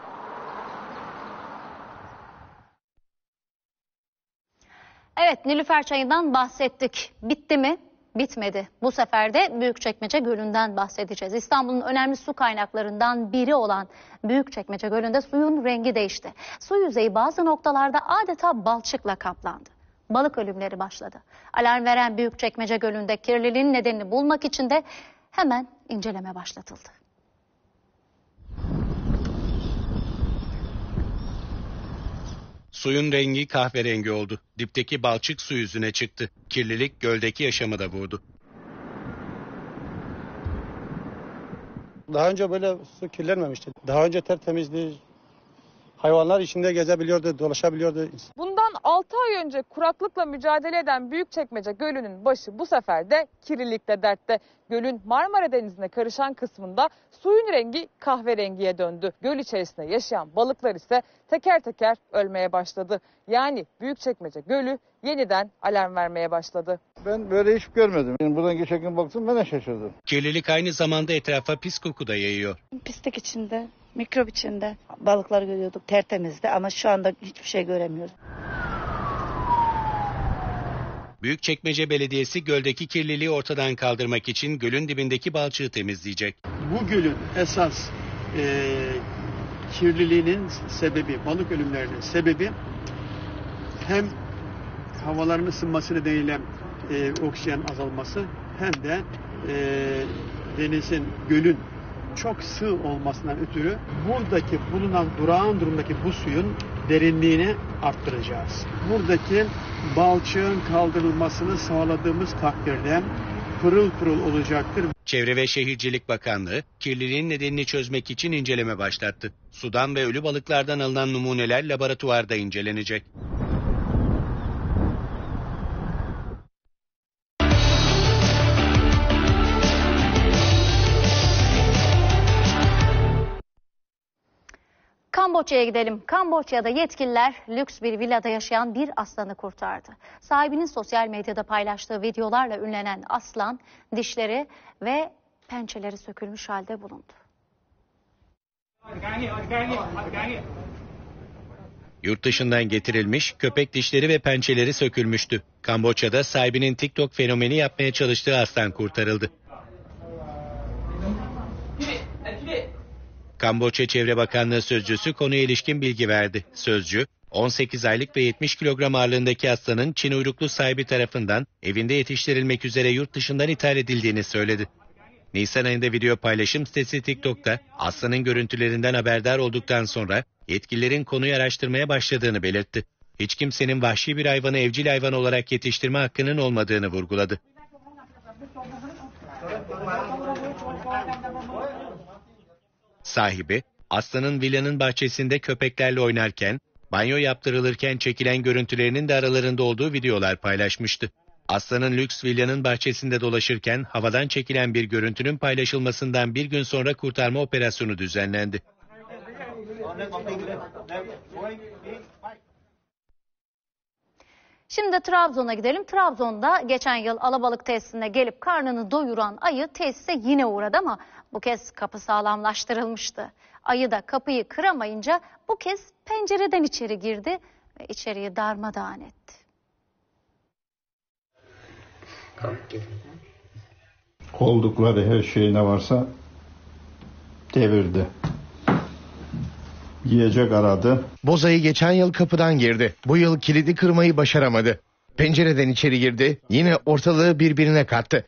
Evet, Nilüfer Çayı'ndan bahsettik. Bitti mi? Bitmedi. Bu sefer de Büyükçekmece Gölü'nden bahsedeceğiz. İstanbul'un önemli su kaynaklarından biri olan Büyükçekmece Gölü'nde suyun rengi değişti. Su yüzeyi bazı noktalarda adeta balçıkla kaplandı. Balık ölümleri başladı. Alarm veren Büyükçekmece Gölü'nde kirliliğin nedenini bulmak için de hemen inceleme başlatıldı. Suyun rengi kahverengi oldu. Dipteki balçık su yüzüne çıktı. Kirlilik göldeki yaşamı da vurdu. Daha önce böyle su kirlenmemişti. Daha önce tertemizdi. Hayvanlar içinde gezebiliyordu, dolaşabiliyordu. Bundan 6 ay önce kuraklıkla mücadele eden Büyükçekmece Gölü'nün başı bu sefer de kirlilikle dertte. Gölün Marmara Denizi'ne karışan kısmında suyun rengi kahverengiye döndü. Göl içerisinde yaşayan balıklar ise teker teker ölmeye başladı. Yani Büyükçekmece Gölü yeniden alarm vermeye başladı. Ben böyle hiç görmedim. Yani buradan geçerken baktım, ben de şaşırdım. Kirlilik aynı zamanda etrafa pis koku da yayıyor. Pislik içinde, mikrop içinde balıklar görüyorduk, tertemizdi ama şu anda hiçbir şey göremiyoruz. Büyükçekmece Belediyesi göldeki kirliliği ortadan kaldırmak için gölün dibindeki balçığı temizleyecek. bu gölün esas kirliliğinin sebebi, balık ölümlerinin sebebi hem havaların ısınması nedeniyle oksijen azalması hem de denizin, gölün çok sığ olmasından ötürü buradaki bulunan durağan durumdaki bu suyun derinliğini arttıracağız. Buradaki balçığın kaldırılmasını sağladığımız takdirde pırıl pırıl olacaktır. Çevre ve Şehircilik Bakanlığı kirliliğin nedenini çözmek için inceleme başlattı. Sudan ve ölü balıklardan alınan numuneler laboratuvarda incelenecek. Kamboçya'ya gidelim. Kamboçya'da yetkililer lüks bir villada yaşayan bir aslanı kurtardı. Sahibinin sosyal medyada paylaştığı videolarla ünlenen aslan dişleri ve pençeleri sökülmüş halde bulundu. Yurt dışından getirilmiş, köpek dişleri ve pençeleri sökülmüştü. Kamboçya'da sahibinin TikTok fenomeni yapmaya çalıştığı aslan kurtarıldı. Kamboçya Çevre Bakanlığı sözcüsü konuya ilişkin bilgi verdi. Sözcü, 18 aylık ve 70 kilogram ağırlığındaki aslanın Çin uyruklu sahibi tarafından evinde yetiştirilmek üzere yurt dışından ithal edildiğini söyledi. Nisan ayında video paylaşım sitesi TikTok'ta aslanın görüntülerinden haberdar olduktan sonra yetkililerin konuyu araştırmaya başladığını belirtti. Hiç kimsenin vahşi bir hayvanı evcil hayvan olarak yetiştirme hakkının olmadığını vurguladı. Sahibi, aslanın villanın bahçesinde köpeklerle oynarken, banyo yaptırılırken çekilen görüntülerinin de aralarında olduğu videolar paylaşmıştı. Aslanın lüks villanın bahçesinde dolaşırken havadan çekilen bir görüntünün paylaşılmasından bir gün sonra kurtarma operasyonu düzenlendi. Şimdi Trabzon'a gidelim. Trabzon'da geçen yıl alabalık tesisine gelip karnını doyuran ayı tesise yine uğradı ama bu kez kapı sağlamlaştırılmıştı. Ayı da kapıyı kıramayınca bu kez pencereden içeri girdi ve içeriği darmadağın etti. Koldukları her şey ne varsa devirdi. Yiyecek aradı. Bozayı geçen yıl kapıdan girdi. Bu yıl kilidi kırmayı başaramadı. Pencereden içeri girdi. Yine ortalığı birbirine kattı.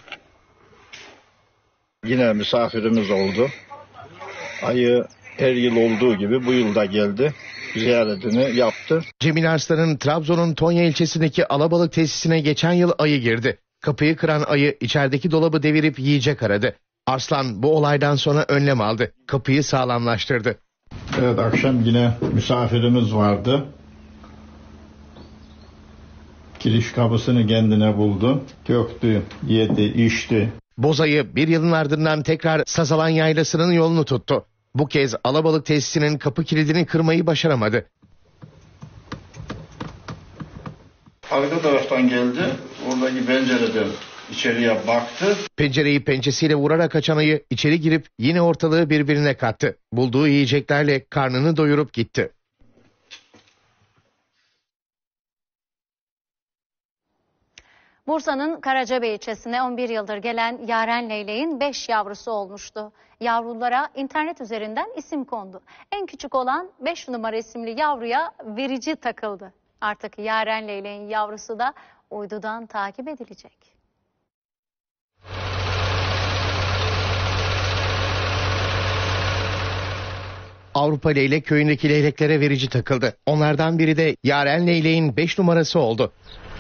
Yine misafirimiz oldu. Ayı her yıl olduğu gibi bu yıl da geldi. Ziyaretini yaptı. Cemil Arslan'ın Trabzon'un Tonya ilçesindeki alabalık tesisine geçen yıl ayı girdi. Kapıyı kıran ayı içerideki dolabı devirip yiyecek aradı. Arslan bu olaydan sonra önlem aldı. Kapıyı sağlamlaştırdı. Evet, akşam yine misafirimiz vardı. Giriş kapısını kendine buldu. Döktü, yedi, içti. Bozayı bir yılın ardından tekrar Sazalan Yaylası'nın yolunu tuttu. Bu kez alabalık tesisinin kapı kilidini kırmayı başaramadı. Arka taraftan geldi. Oradaki pencereden içeriye baktı. Pencereyi pençesiyle vurarak açan ayı içeri girip yine ortalığı birbirine kattı. Bulduğu yiyeceklerle karnını doyurup gitti. Bursa'nın Karacabey ilçesine 11 yıldır gelen Yaren Leyleğin 5 yavrusu olmuştu. Yavrulara internet üzerinden isim kondu. En küçük olan 5 numara isimli yavruya verici takıldı. Artık Yaren Leyleğin yavrusu da uydudan takip edilecek. Avrupa Leylek köyündeki leyleklere verici takıldı. Onlardan biri de Yaren Leyleğin 5 numarası oldu.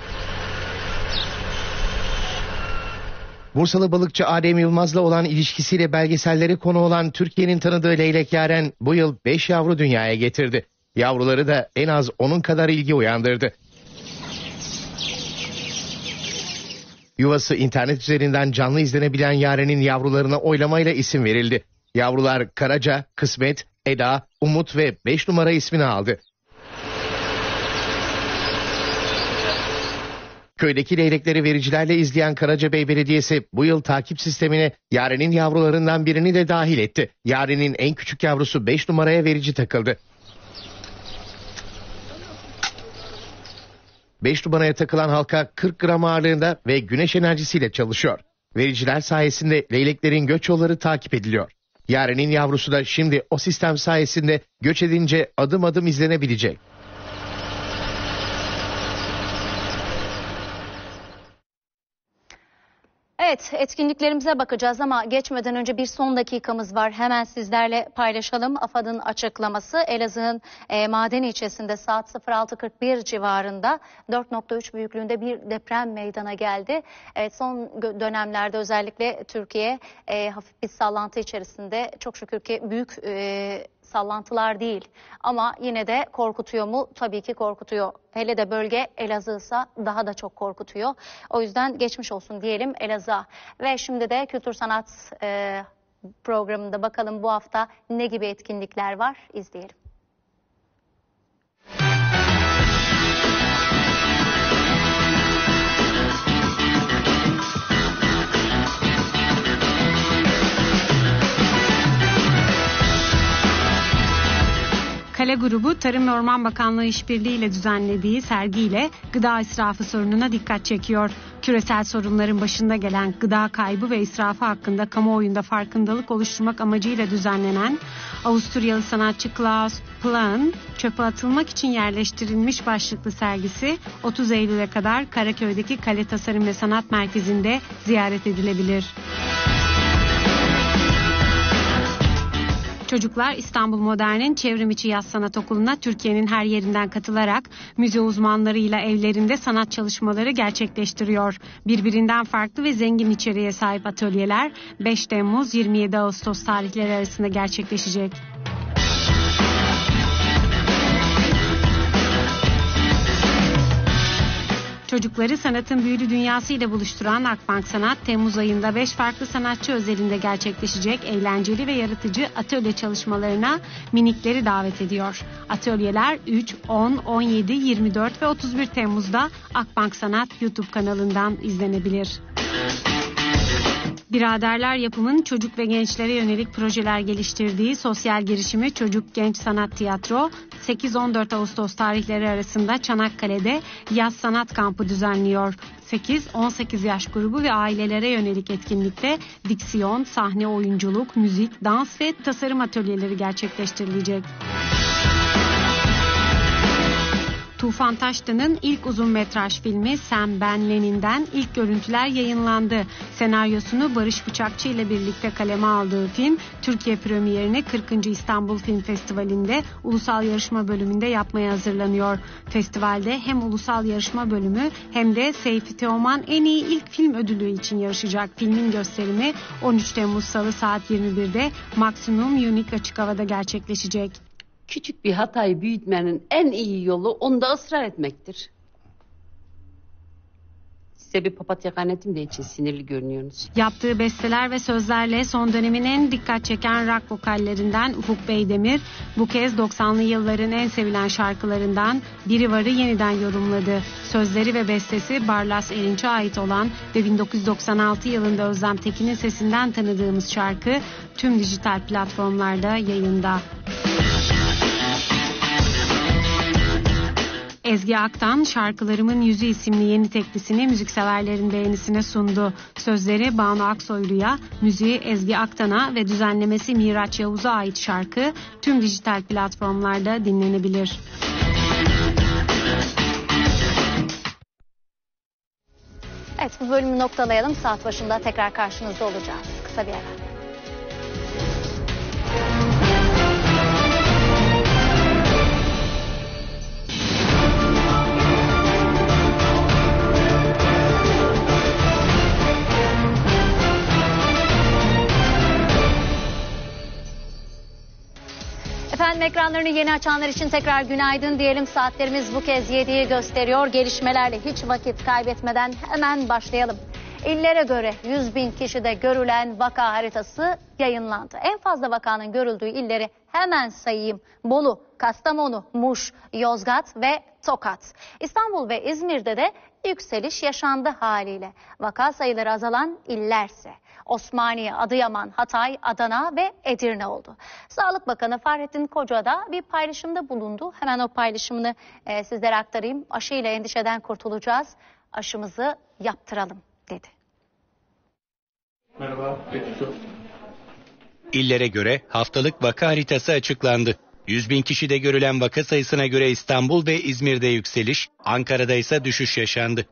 Bursalı balıkçı Adem Yılmaz'la olan ilişkisiyle belgeselleri konu olan Türkiye'nin tanıdığı leylek Yaren bu yıl 5 yavru dünyaya getirdi. Yavruları da en az onun kadar ilgi uyandırdı. Yuvası internet üzerinden canlı izlenebilen Yaren'in yavrularına oylamayla isim verildi. Yavrular Karaca, Kısmet, Eda, Umut ve 5 numara ismini aldı. Köydeki leylekleri vericilerle izleyen Karacabey Belediyesi bu yıl takip sistemine Yaren'in yavrularından birini de dahil etti. Yaren'in en küçük yavrusu 5 numaraya verici takıldı. 5 numaraya takılan halka 40 gram ağırlığında ve güneş enerjisiyle çalışıyor. Vericiler sayesinde leyleklerin göç yolları takip ediliyor. Yaren'in yavrusu da şimdi o sistem sayesinde göç edince adım adım izlenebilecek. Evet, etkinliklerimize bakacağız ama geçmeden önce bir son dakikamız var. Hemen sizlerle paylaşalım. AFAD'ın açıklaması Elazığ'ın Maden ilçesinde saat 06.41 civarında 4.3 büyüklüğünde bir deprem meydana geldi. Evet, son dönemlerde özellikle Türkiye hafif bir sallantı içerisinde. Çok şükür ki büyük sallantılar değil ama yine de korkutuyor mu? Tabii ki korkutuyor. Hele de bölge Elazığ'sa daha da çok korkutuyor. O yüzden geçmiş olsun diyelim Elazığ'a. Ve şimdi de Kültür Sanat programında bakalım bu hafta ne gibi etkinlikler var, izleyelim. Kale Grubu Tarım ve Orman Bakanlığı işbirliği ile düzenlediği sergiyle gıda israfı sorununa dikkat çekiyor. Küresel sorunların başında gelen gıda kaybı ve israfı hakkında kamuoyunda farkındalık oluşturmak amacıyla düzenlenen Avusturyalı sanatçı Klaus Plan, çöpe atılmak için yerleştirilmiş başlıklı sergisi 30 Eylül'e kadar Karaköy'deki Kale Tasarım ve Sanat Merkezi'nde ziyaret edilebilir. Çocuklar İstanbul Modern'in Çevrimiçi Yaz Sanat Okulu'na Türkiye'nin her yerinden katılarak müze uzmanlarıyla evlerinde sanat çalışmaları gerçekleştiriyor. Birbirinden farklı ve zengin içeriğe sahip atölyeler 5 Temmuz 27 Ağustos tarihleri arasında gerçekleşecek. Çocukları sanatın büyülü dünyasıyla buluşturan Akbank Sanat, Temmuz ayında 5 farklı sanatçı özelinde gerçekleşecek eğlenceli ve yaratıcı atölye çalışmalarına minikleri davet ediyor. Atölyeler 3, 10, 17, 24 ve 31 Temmuz'da Akbank Sanat YouTube kanalından izlenebilir. Biraderler Yapım'ın çocuk ve gençlere yönelik projeler geliştirdiği sosyal girişimi Çocuk Genç Sanat Tiyatro 8-14 Ağustos tarihleri arasında Çanakkale'de yaz sanat kampı düzenliyor. 8-18 yaş grubu ve ailelere yönelik etkinlikte diksiyon, sahne oyunculuk, müzik, dans ve tasarım atölyeleri gerçekleştirilecek. Tufan Taştan'ın ilk uzun metraj filmi Sen Ben Lenin'den ilk görüntüler yayınlandı. Senaryosunu Barış Bıçakçı ile birlikte kaleme aldığı film, Türkiye premierini 40. İstanbul Film Festivali'nde ulusal yarışma bölümünde yapmaya hazırlanıyor. Festivalde hem ulusal yarışma bölümü hem de Seyfi Teoman en iyi ilk film ödülü için yarışacak. Filmin gösterimi 13 Temmuz Salı saat 21'de Maksimum Unique Açık Hava'da gerçekleşecek. Küçük bir hatayı büyütmenin en iyi yolu onda ısrar etmektir. Size bir papatya kaynattım da için sinirli görünüyorsunuz. Yaptığı besteler ve sözlerle son dönemin en dikkat çeken rock vokallerinden Ufuk Beydemir bu kez 90'lı yılların en sevilen şarkılarından Biri Var'ı yeniden yorumladı. Sözleri ve bestesi Barlas Erinç'e ait olan ve 1996 yılında Özlem Tekin'in sesinden tanıdığımız şarkı tüm dijital platformlarda yayında. Ezgi Aktan, Şarkılarımın Yüzü isimli yeni teklisini müzikseverlerin beğenisine sundu. Sözleri Banu Aksoylu'ya, müziği Ezgi Aktan'a ve düzenlemesi Miraç Yavuz'a ait şarkı tüm dijital platformlarda dinlenebilir. Evet, bu bölümü noktalayalım. Saat başında tekrar karşınızda olacağız. Kısa bir ara. Efendim, ekranlarını yeni açanlar için tekrar günaydın diyelim. Saatlerimiz bu kez 7'yi gösteriyor. Gelişmelerle hiç vakit kaybetmeden hemen başlayalım. İllere göre 100.000 kişide görülen vaka haritası yayınlandı. En fazla vakanın görüldüğü illeri hemen sayayım. Bolu, Kastamonu, Muş, Yozgat ve Tokat. İstanbul ve İzmir'de de yükseliş yaşandı haliyle. Vaka sayıları azalan illerse Osmaniye, Adıyaman, Hatay, Adana ve Edirne oldu. Sağlık Bakanı Fahrettin Koca da bir paylaşımda bulundu. Hemen o paylaşımını sizlere aktarayım. Aşıyla endişeden kurtulacağız, aşımızı yaptıralım dedi. Merhaba. İllere göre haftalık vaka haritası açıklandı. 100.000 kişide görülen vaka sayısına göre İstanbul ve İzmir'de yükseliş, Ankara'da ise düşüş yaşandı.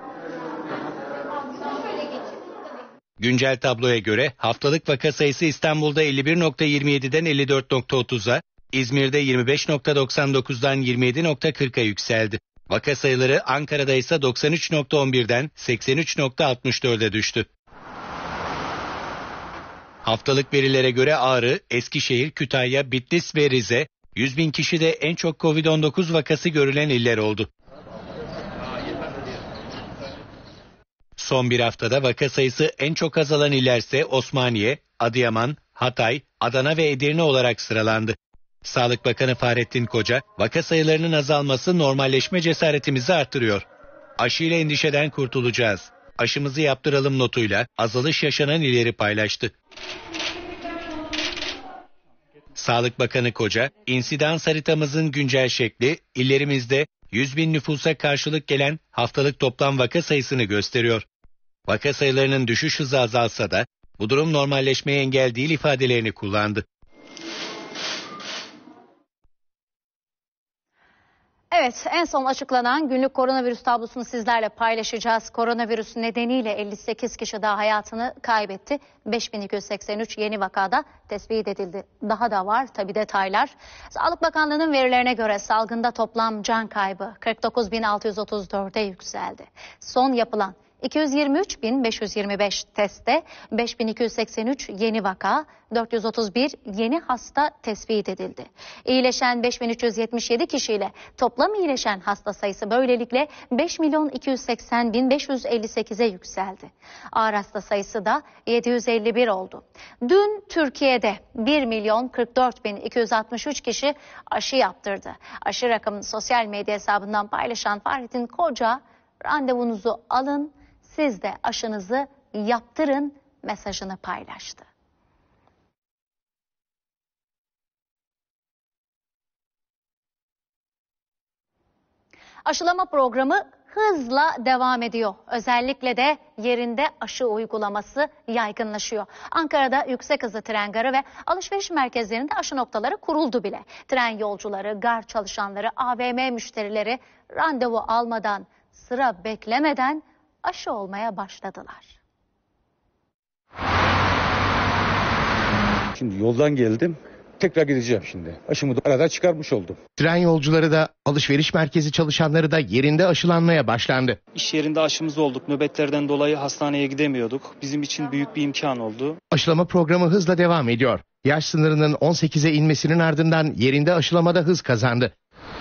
Güncel tabloya göre haftalık vaka sayısı İstanbul'da 51.27'den 54.30'a, İzmir'de 25.99'dan 27.40'a yükseldi. Vaka sayıları Ankara'da ise 93.11'den 83.64'e düştü. Haftalık verilere göre Ağrı, Eskişehir, Kütahya, Bitlis ve Rize, 100.000 kişide en çok Covid-19 vakası görülen iller oldu. Son bir haftada vaka sayısı en çok azalan illerse Osmaniye, Adıyaman, Hatay, Adana ve Edirne olarak sıralandı. Sağlık Bakanı Fahrettin Koca, vaka sayılarının azalması normalleşme cesaretimizi artırıyor. Aşıyla endişeden kurtulacağız. Aşımızı yaptıralım notuyla azalış yaşanan illeri paylaştı. Sağlık Bakanı Koca, insidans haritamızın güncel şekli illerimizde 100.000 nüfusa karşılık gelen haftalık toplam vaka sayısını gösteriyor. Vaka sayılarının düşüş hızı azalsa da bu durum normalleşmeye engel değil ifadelerini kullandı. Evet, en son açıklanan günlük koronavirüs tablosunu sizlerle paylaşacağız. Koronavirüs nedeniyle 58 kişi daha hayatını kaybetti. 5283 yeni vakada tespit edildi. Daha da var tabii detaylar. Sağlık Bakanlığı'nın verilerine göre salgında toplam can kaybı 49.634'e yükseldi. Son yapılan 223.525 testte 5.283 yeni vaka, 431 yeni hasta tespit edildi. İyileşen 5.377 kişiyle toplam iyileşen hasta sayısı böylelikle 5.280.558'e yükseldi. Ağır hasta sayısı da 751 oldu. Dün Türkiye'de 1.044.263 kişi aşı yaptırdı. Aşı rakamını sosyal medya hesabından paylaşan Fahrettin Koca, randevunuzu alın, siz de aşınızı yaptırın mesajını paylaştı. Aşılama programı hızla devam ediyor. Özellikle de yerinde aşı uygulaması yaygınlaşıyor. Ankara'da yüksek hızlı tren garı ve alışveriş merkezlerinde aşı noktaları kuruldu bile. Tren yolcuları, gar çalışanları, AVM müşterileri randevu almadan, sıra beklemeden aşı olmaya başladılar. Şimdi yoldan geldim. Tekrar gideceğim şimdi. Aşımı da arada çıkarmış oldum. Tren yolcuları da alışveriş merkezi çalışanları da yerinde aşılanmaya başlandı. İş yerinde aşımız olduk. Nöbetlerden dolayı hastaneye gidemiyorduk. Bizim için büyük bir imkan oldu. Aşılama programı hızla devam ediyor. Yaş sınırının 18'e inmesinin ardından yerinde aşılamada hız kazandı.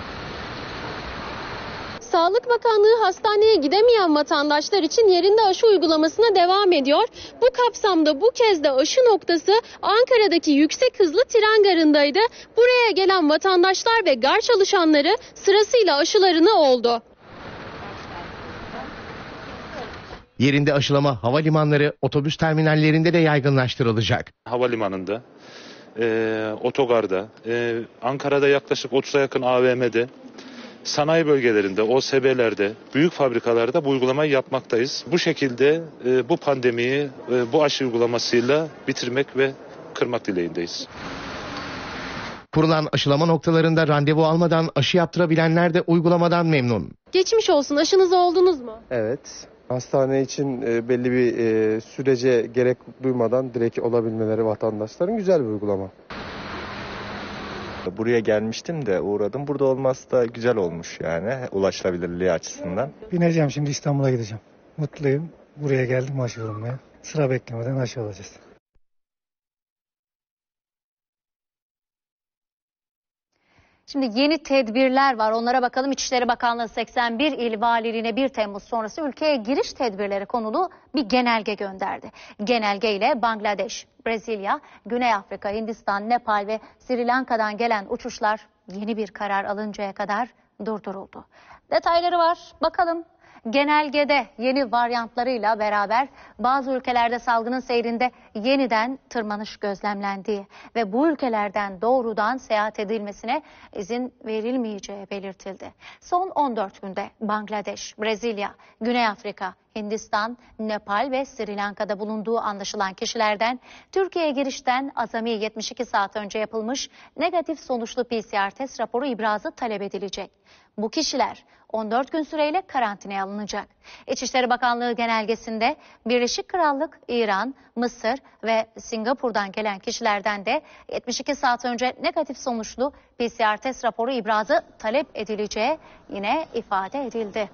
Sağlık Bakanlığı hastaneye gidemeyen vatandaşlar için yerinde aşı uygulamasına devam ediyor. Bu kapsamda bu kez de aşı noktası Ankara'daki yüksek hızlı tren garındaydı. Buraya gelen vatandaşlar ve gar çalışanları sırasıyla aşılarını oldu. Yerinde aşılama havalimanları, otobüs terminallerinde de yaygınlaştırılacak. Havalimanında, otogarda, Ankara'da yaklaşık 30'a yakın AVM'de, sanayi bölgelerinde, OSB'lerde, büyük fabrikalarda bu uygulamayı yapmaktayız. Bu şekilde bu pandemiyi bu aşı uygulamasıyla bitirmek ve kırmak dileğindeyiz. Kurulan aşılama noktalarında randevu almadan aşı yaptırabilenler de uygulamadan memnun. Geçmiş olsun, aşınız oldunuz mu? Evet. Hastane için belli bir sürece gerek duymadan direkt olabilmeleri vatandaşların güzel bir uygulama. Buraya gelmiştim de uğradım. Burada olması da güzel olmuş yani ulaşılabilirliği açısından. Bineceğim şimdi İstanbul'a gideceğim. Mutluyum. Buraya geldim aşı olmaya. Sıra beklemeden aşı olacağız. Şimdi yeni tedbirler var. Onlara bakalım. İçişleri Bakanlığı 81 il valiliğine 1 Temmuz sonrası ülkeye giriş tedbirleri konulu bir genelge gönderdi. Genelge ile Bangladeş, Brezilya, Güney Afrika, Hindistan, Nepal ve Sri Lanka'dan gelen uçuşlar yeni bir karar alıncaya kadar durduruldu. Detayları var. Bakalım. Genelgede yeni varyantlarıyla beraber bazı ülkelerde salgının seyrinde yeniden tırmanış gözlemlendiği ve bu ülkelerden doğrudan seyahat edilmesine izin verilmeyeceği belirtildi. Son 14 günde Bangladeş, Brezilya, Güney Afrika, Hindistan, Nepal ve Sri Lanka'da bulunduğu anlaşılan kişilerden Türkiye'ye girişten azami 72 saat önce yapılmış negatif sonuçlu PCR test raporu ibrazı talep edilecek. Bu kişiler 14 gün süreyle karantinaya alınacak. İçişleri Bakanlığı genelgesinde Birleşik Krallık, İran, Mısır ve Singapur'dan gelen kişilerden de 72 saat önce negatif sonuçlu PCR test raporu ibrazı talep edileceği yine ifade edildi.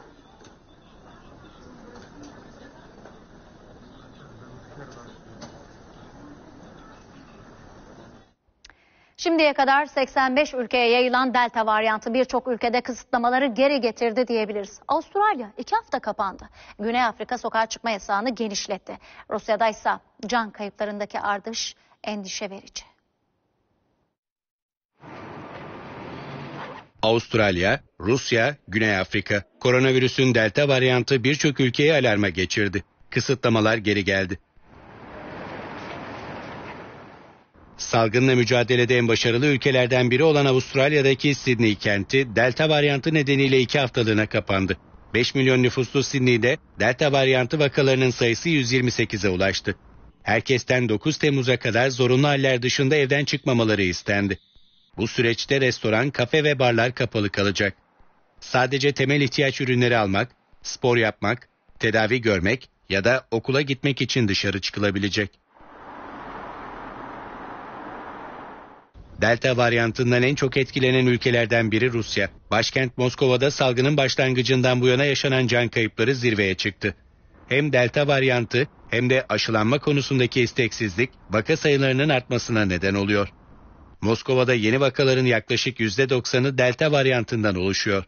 Şimdiye kadar 85 ülkeye yayılan Delta varyantı birçok ülkede kısıtlamaları geri getirdi diyebiliriz. Avustralya 2 hafta kapandı. Güney Afrika sokağa çıkma yasağını genişletti. Rusya'da ise can kayıplarındaki artış endişe verici. Avustralya, Rusya, Güney Afrika. Koronavirüsün Delta varyantı birçok ülkeyi alarma geçirdi. Kısıtlamalar geri geldi. Salgınla mücadelede en başarılı ülkelerden biri olan Avustralya'daki Sydney kenti Delta varyantı nedeniyle 2 haftalığına kapandı. 5 milyon nüfuslu Sydney'de Delta varyantı vakalarının sayısı 128'e ulaştı. Herkesten 9 Temmuz'a kadar zorunlu haller dışında evden çıkmamaları istendi. Bu süreçte restoran, kafe ve barlar kapalı kalacak. Sadece temel ihtiyaç ürünleri almak, spor yapmak, tedavi görmek ya da okula gitmek için dışarı çıkılabilecek. Delta varyantından en çok etkilenen ülkelerden biri Rusya. Başkent Moskova'da salgının başlangıcından bu yana yaşanan can kayıpları zirveye çıktı. Hem Delta varyantı hem de aşılanma konusundaki isteksizlik vaka sayılarının artmasına neden oluyor. Moskova'da yeni vakaların yaklaşık %90'ı Delta varyantından oluşuyor.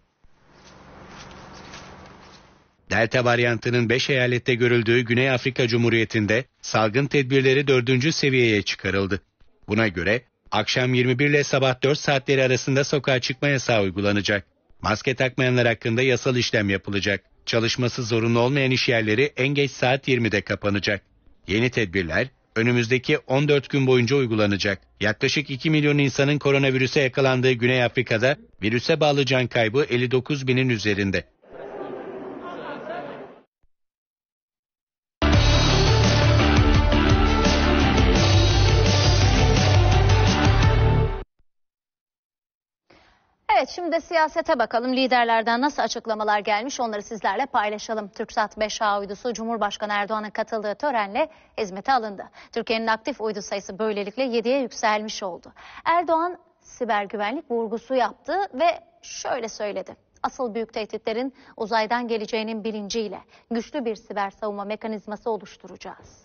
Delta varyantının 5 eyalette görüldüğü Güney Afrika Cumhuriyeti'nde salgın tedbirleri 4. seviyeye çıkarıldı. Buna göre akşam 21 ile sabah 4 saatleri arasında sokağa çıkma yasağı uygulanacak. Maske takmayanlar hakkında yasal işlem yapılacak. Çalışması zorunlu olmayan iş yerleri en geç saat 20'de kapanacak. Yeni tedbirler önümüzdeki 14 gün boyunca uygulanacak. Yaklaşık 2 milyon insanın koronavirüse yakalandığı Güney Afrika'da virüse bağlı can kaybı 59 binin üzerinde. Evet, şimdi de siyasete bakalım. Liderlerden nasıl açıklamalar gelmiş onları sizlerle paylaşalım. TürkSat 5A uydusu Cumhurbaşkanı Erdoğan'ın katıldığı törenle hizmete alındı. Türkiye'nin aktif uydu sayısı böylelikle 7'ye yükselmiş oldu. Erdoğan siber güvenlik vurgusu yaptı ve şöyle söyledi. Asıl büyük tehditlerin uzaydan geleceğinin bilinciyle güçlü bir siber savunma mekanizması oluşturacağız.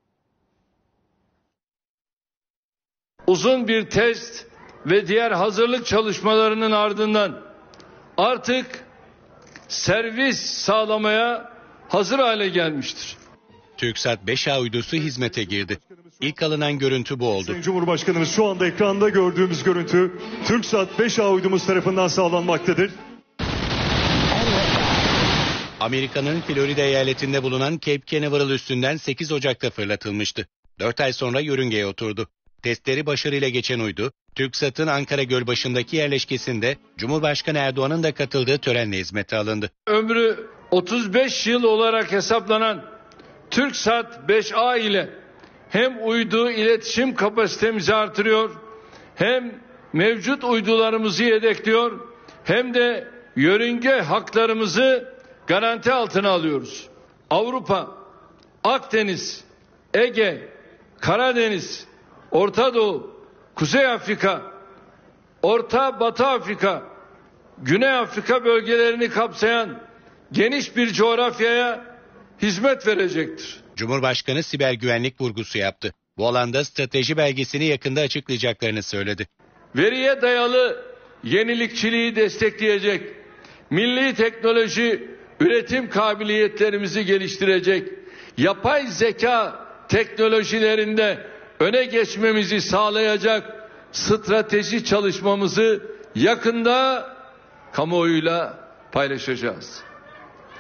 Uzun bir test ve diğer hazırlık çalışmalarının ardından artık servis sağlamaya hazır hale gelmiştir. TürkSat 5A uydusu hizmete girdi. İlk alınan görüntü bu oldu. Sayın Cumhurbaşkanımız, şu anda ekranda gördüğümüz görüntü TürkSat 5A uydumuz tarafından sağlanmaktadır. Amerika'nın Florida eyaletinde bulunan Cape Canaveral üstünden 8 Ocak'ta fırlatılmıştı. 4 ay sonra yörüngeye oturdu. Testleri başarıyla geçen uydu, TürkSat'ın Ankara Gölbaşı'ndaki yerleşkesinde Cumhurbaşkanı Erdoğan'ın da katıldığı törenle hizmete alındı. Ömrü 35 yıl olarak hesaplanan TürkSat 5A ile hem uydu iletişim kapasitemizi artırıyor, hem mevcut uydularımızı yedekliyor, hem de yörünge haklarımızı garanti altına alıyoruz. Avrupa, Akdeniz, Ege, Karadeniz, Orta Doğu, Kuzey Afrika, Orta Batı Afrika, Güney Afrika bölgelerini kapsayan geniş bir coğrafyaya hizmet verecektir. Cumhurbaşkanı siber güvenlik vurgusu yaptı. Bu alanda strateji belgesini yakında açıklayacaklarını söyledi. Veriye dayalı yenilikçiliği destekleyecek, milli teknoloji üretim kabiliyetlerimizi geliştirecek, yapay zeka teknolojilerinde öne geçmemizi sağlayacak strateji çalışmamızı yakında kamuoyuyla paylaşacağız.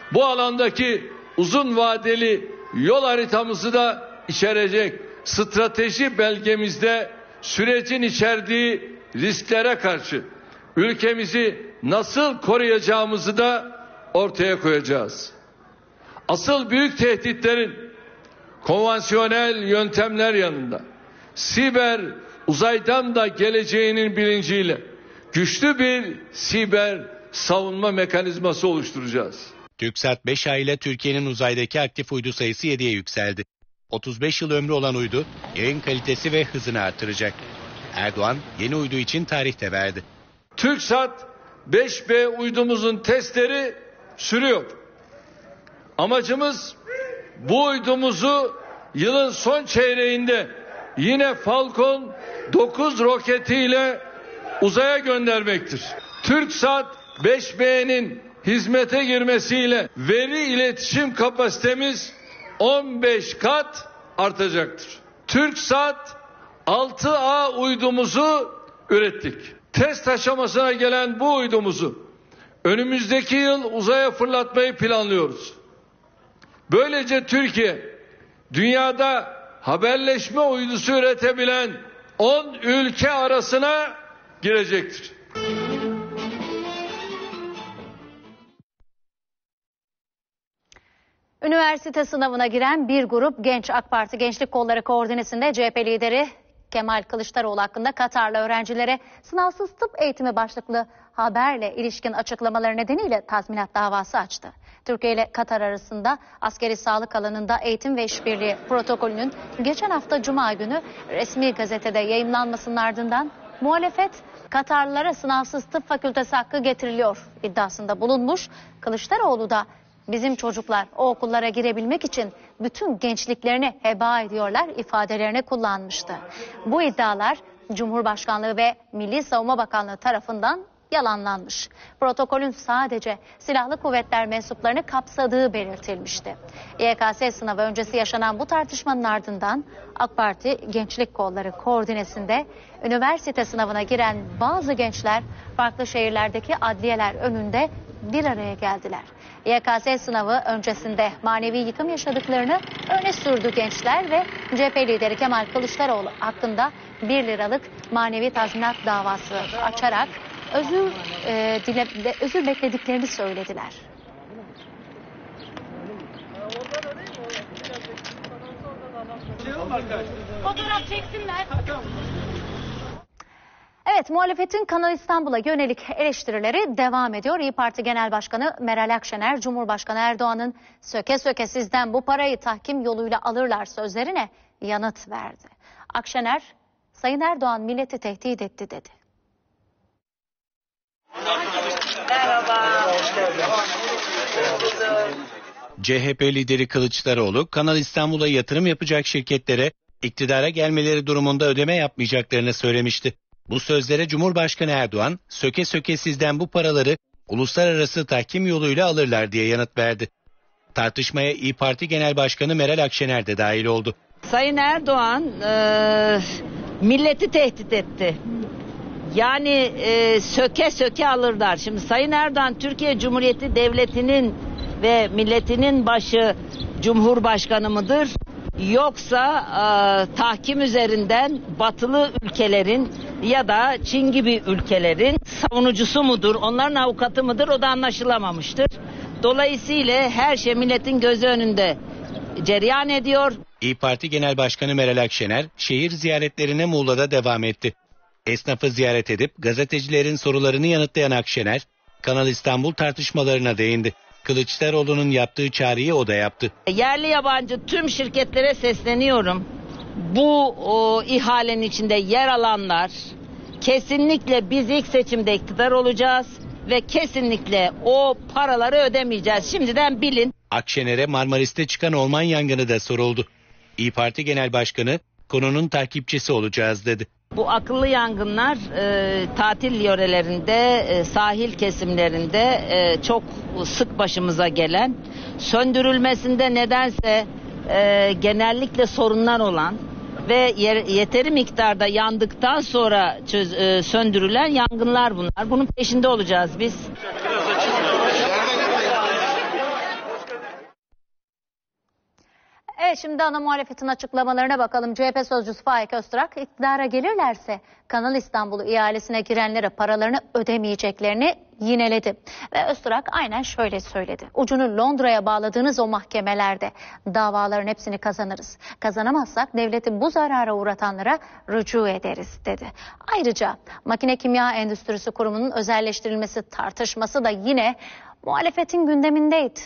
Bu alandaki uzun vadeli yol haritamızı da içerecek. Strateji belgemizde sürecin içerdiği risklere karşı ülkemizi nasıl koruyacağımızı da ortaya koyacağız. Asıl büyük tehditlerin konvansiyonel yöntemler yanında siber uzaydan da geleceğinin bilinciyle güçlü bir siber savunma mekanizması oluşturacağız. TürkSat 5A ile Türkiye'nin uzaydaki aktif uydu sayısı 7'ye yükseldi. 35 yıl ömrü olan uydu yayın kalitesi ve hızını artıracak. Erdoğan yeni uydu için tarih de verdi. TürkSat 5B uydumuzun testleri sürüyor. Amacımız bu uydumuzu yılın son çeyreğinde yine Falcon 9 roketiyle uzaya göndermektir. TürkSat 5B'nin hizmete girmesiyle veri iletişim kapasitemiz 15 kat artacaktır. TürkSat 6A uydumuzu ürettik. Test aşamasına gelen bu uydumuzu önümüzdeki yıl uzaya fırlatmayı planlıyoruz. Böylece Türkiye dünyada haberleşme uydusu üretebilen 10 ülke arasına girecektir. Üniversite sınavına giren bir grup genç AK Parti Gençlik Kolları Koordinesi'nde CHP lideri Kemal Kılıçdaroğlu hakkında Katarlı öğrencilere sınavsız tıp eğitimi başlıklı haberle ilişkin açıklamaları nedeniyle tazminat davası açtı. Türkiye ile Katar arasında askeri sağlık alanında eğitim ve işbirliği protokolünün geçen hafta Cuma günü resmi gazetede yayımlanmasının ardından muhalefet Katarlılara sınavsız tıp fakültesi hakkı getiriliyor iddiasında bulunmuş. Kılıçdaroğlu da bizim çocuklar o okullara girebilmek için bütün gençliklerini heba ediyorlar ifadelerini kullanmıştı. Bu iddialar Cumhurbaşkanlığı ve Milli Savunma Bakanlığı tarafından yalanlanmış. Protokolün sadece silahlı kuvvetler mensuplarını kapsadığı belirtilmişti. YKS sınavı öncesi yaşanan bu tartışmanın ardından AK Parti Gençlik Kolları Koordinesi'nde üniversite sınavına giren bazı gençler farklı şehirlerdeki adliyeler önünde bir araya geldiler. YKS sınavı öncesinde manevi yıkım yaşadıklarını öne sürdü gençler ve CHP lideri Kemal Kılıçdaroğlu hakkında 1 liralık manevi tazminat davası açarak özür beklediklerini söylediler. Fotoğraf çeksinler. Evet, muhalefetin Kanal İstanbul'a yönelik eleştirileri devam ediyor. İYİ Parti Genel Başkanı Meral Akşener, Cumhurbaşkanı Erdoğan'ın söke söke sizden bu parayı tahkim yoluyla alırlar sözlerine yanıt verdi. Akşener, Sayın Erdoğan milleti tehdit etti dedi. Merhaba. CHP lideri Kılıçdaroğlu, Kanal İstanbul'a yatırım yapacak şirketlere iktidara gelmeleri durumunda ödeme yapmayacaklarını söylemişti. Bu sözlere Cumhurbaşkanı Erdoğan, söke söke sizden bu paraları uluslararası tahkim yoluyla alırlar diye yanıt verdi. Tartışmaya İYİ Parti Genel Başkanı Meral Akşener de dahil oldu. Sayın Erdoğan milleti tehdit etti. Yani söke söke alırlar. Şimdi Sayın Erdoğan Türkiye Cumhuriyeti Devleti'nin ve milletinin başı Cumhurbaşkanı mıdır? Yoksa tahkim üzerinden batılı ülkelerin ya da Çin gibi ülkelerin savunucusu mudur? Onların avukatı mıdır? O da anlaşılamamıştır. Dolayısıyla her şey milletin gözü önünde cereyan ediyor. İYİ Parti Genel Başkanı Meral Akşener şehir ziyaretlerine Muğla'da devam etti. Esnafı ziyaret edip gazetecilerin sorularını yanıtlayan Akşener, Kanal İstanbul tartışmalarına değindi. Kılıçdaroğlu'nun yaptığı çağrıyı o da yaptı. Yerli yabancı tüm şirketlere sesleniyorum. Bu ihalenin içinde yer alanlar kesinlikle biz ilk seçimde iktidar olacağız ve kesinlikle o paraları ödemeyeceğiz. Şimdiden bilin. Akşener'e Marmaris'te çıkan orman yangını da soruldu. İYİ Parti Genel Başkanı konunun takipçisi olacağız dedi. Bu akıllı yangınlar tatil yörelerinde, sahil kesimlerinde çok sık başımıza gelen, söndürülmesinde nedense genellikle sorunlar olan ve yeteri miktarda yandıktan sonra söndürülen yangınlar bunlar. Bunun peşinde olacağız biz. Evet, şimdi ana muhalefetin açıklamalarına bakalım. CHP sözcüsü Faik Öztürk, iktidara gelirlerse Kanal İstanbul ihalesine girenlere paralarını ödemeyeceklerini yineledi. Ve Öztürk aynen şöyle söyledi. Ucunu Londra'ya bağladığınız o mahkemelerde davaların hepsini kazanırız. Kazanamazsak devleti bu zarara uğratanlara rücu ederiz dedi. Ayrıca Makine Kimya Endüstrisi Kurumu'nun özelleştirilmesi tartışması da yine muhalefetin gündemindeydi.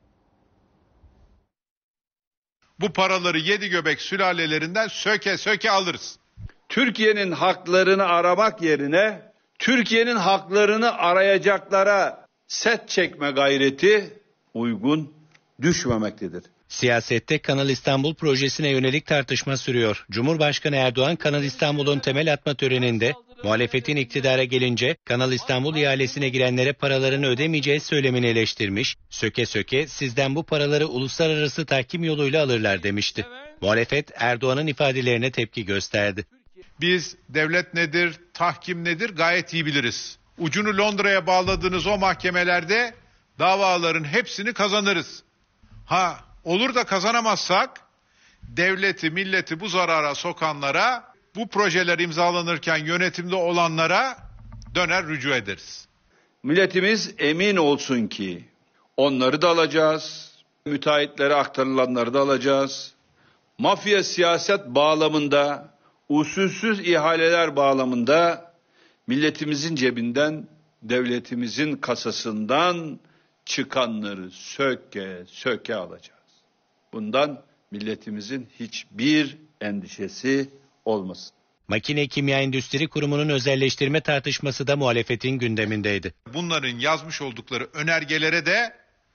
Bu paraları yedi göbek sülalelerinden söke söke alırız. Türkiye'nin haklarını aramak yerine Türkiye'nin haklarını arayacaklara set çekme gayreti uygun düşmemektedir. Siyasette Kanal İstanbul projesine yönelik tartışma sürüyor. Cumhurbaşkanı Erdoğan Kanal İstanbul'un temel atma töreninde muhalefetin iktidara gelince Kanal İstanbul ihalesine girenlere paralarını ödemeyeceğiz söylemini eleştirmiş. Söke söke sizden bu paraları uluslararası tahkim yoluyla alırlar demişti. Muhalefet Erdoğan'ın ifadelerine tepki gösterdi. Biz devlet nedir, tahkim nedir gayet iyi biliriz. Ucunu Londra'ya bağladığınız o mahkemelerde davaların hepsini kazanırız. Ha, olur da kazanamazsak devleti, milleti bu zarara sokanlara, bu projeler imzalanırken yönetimde olanlara döner rücu ederiz. Milletimiz emin olsun ki onları da alacağız, müteahhitlere aktarılanları da alacağız. Mafya siyaset bağlamında, usulsüz ihaleler bağlamında milletimizin cebinden, devletimizin kasasından çıkanları söke söke alacağız. Bundan milletimizin hiçbir endişesi olmasın. Makine Kimya Endüstri Kurumu'nun özelleştirme tartışması da muhalefetin gündemindeydi. Bunların yazmış oldukları önergelere de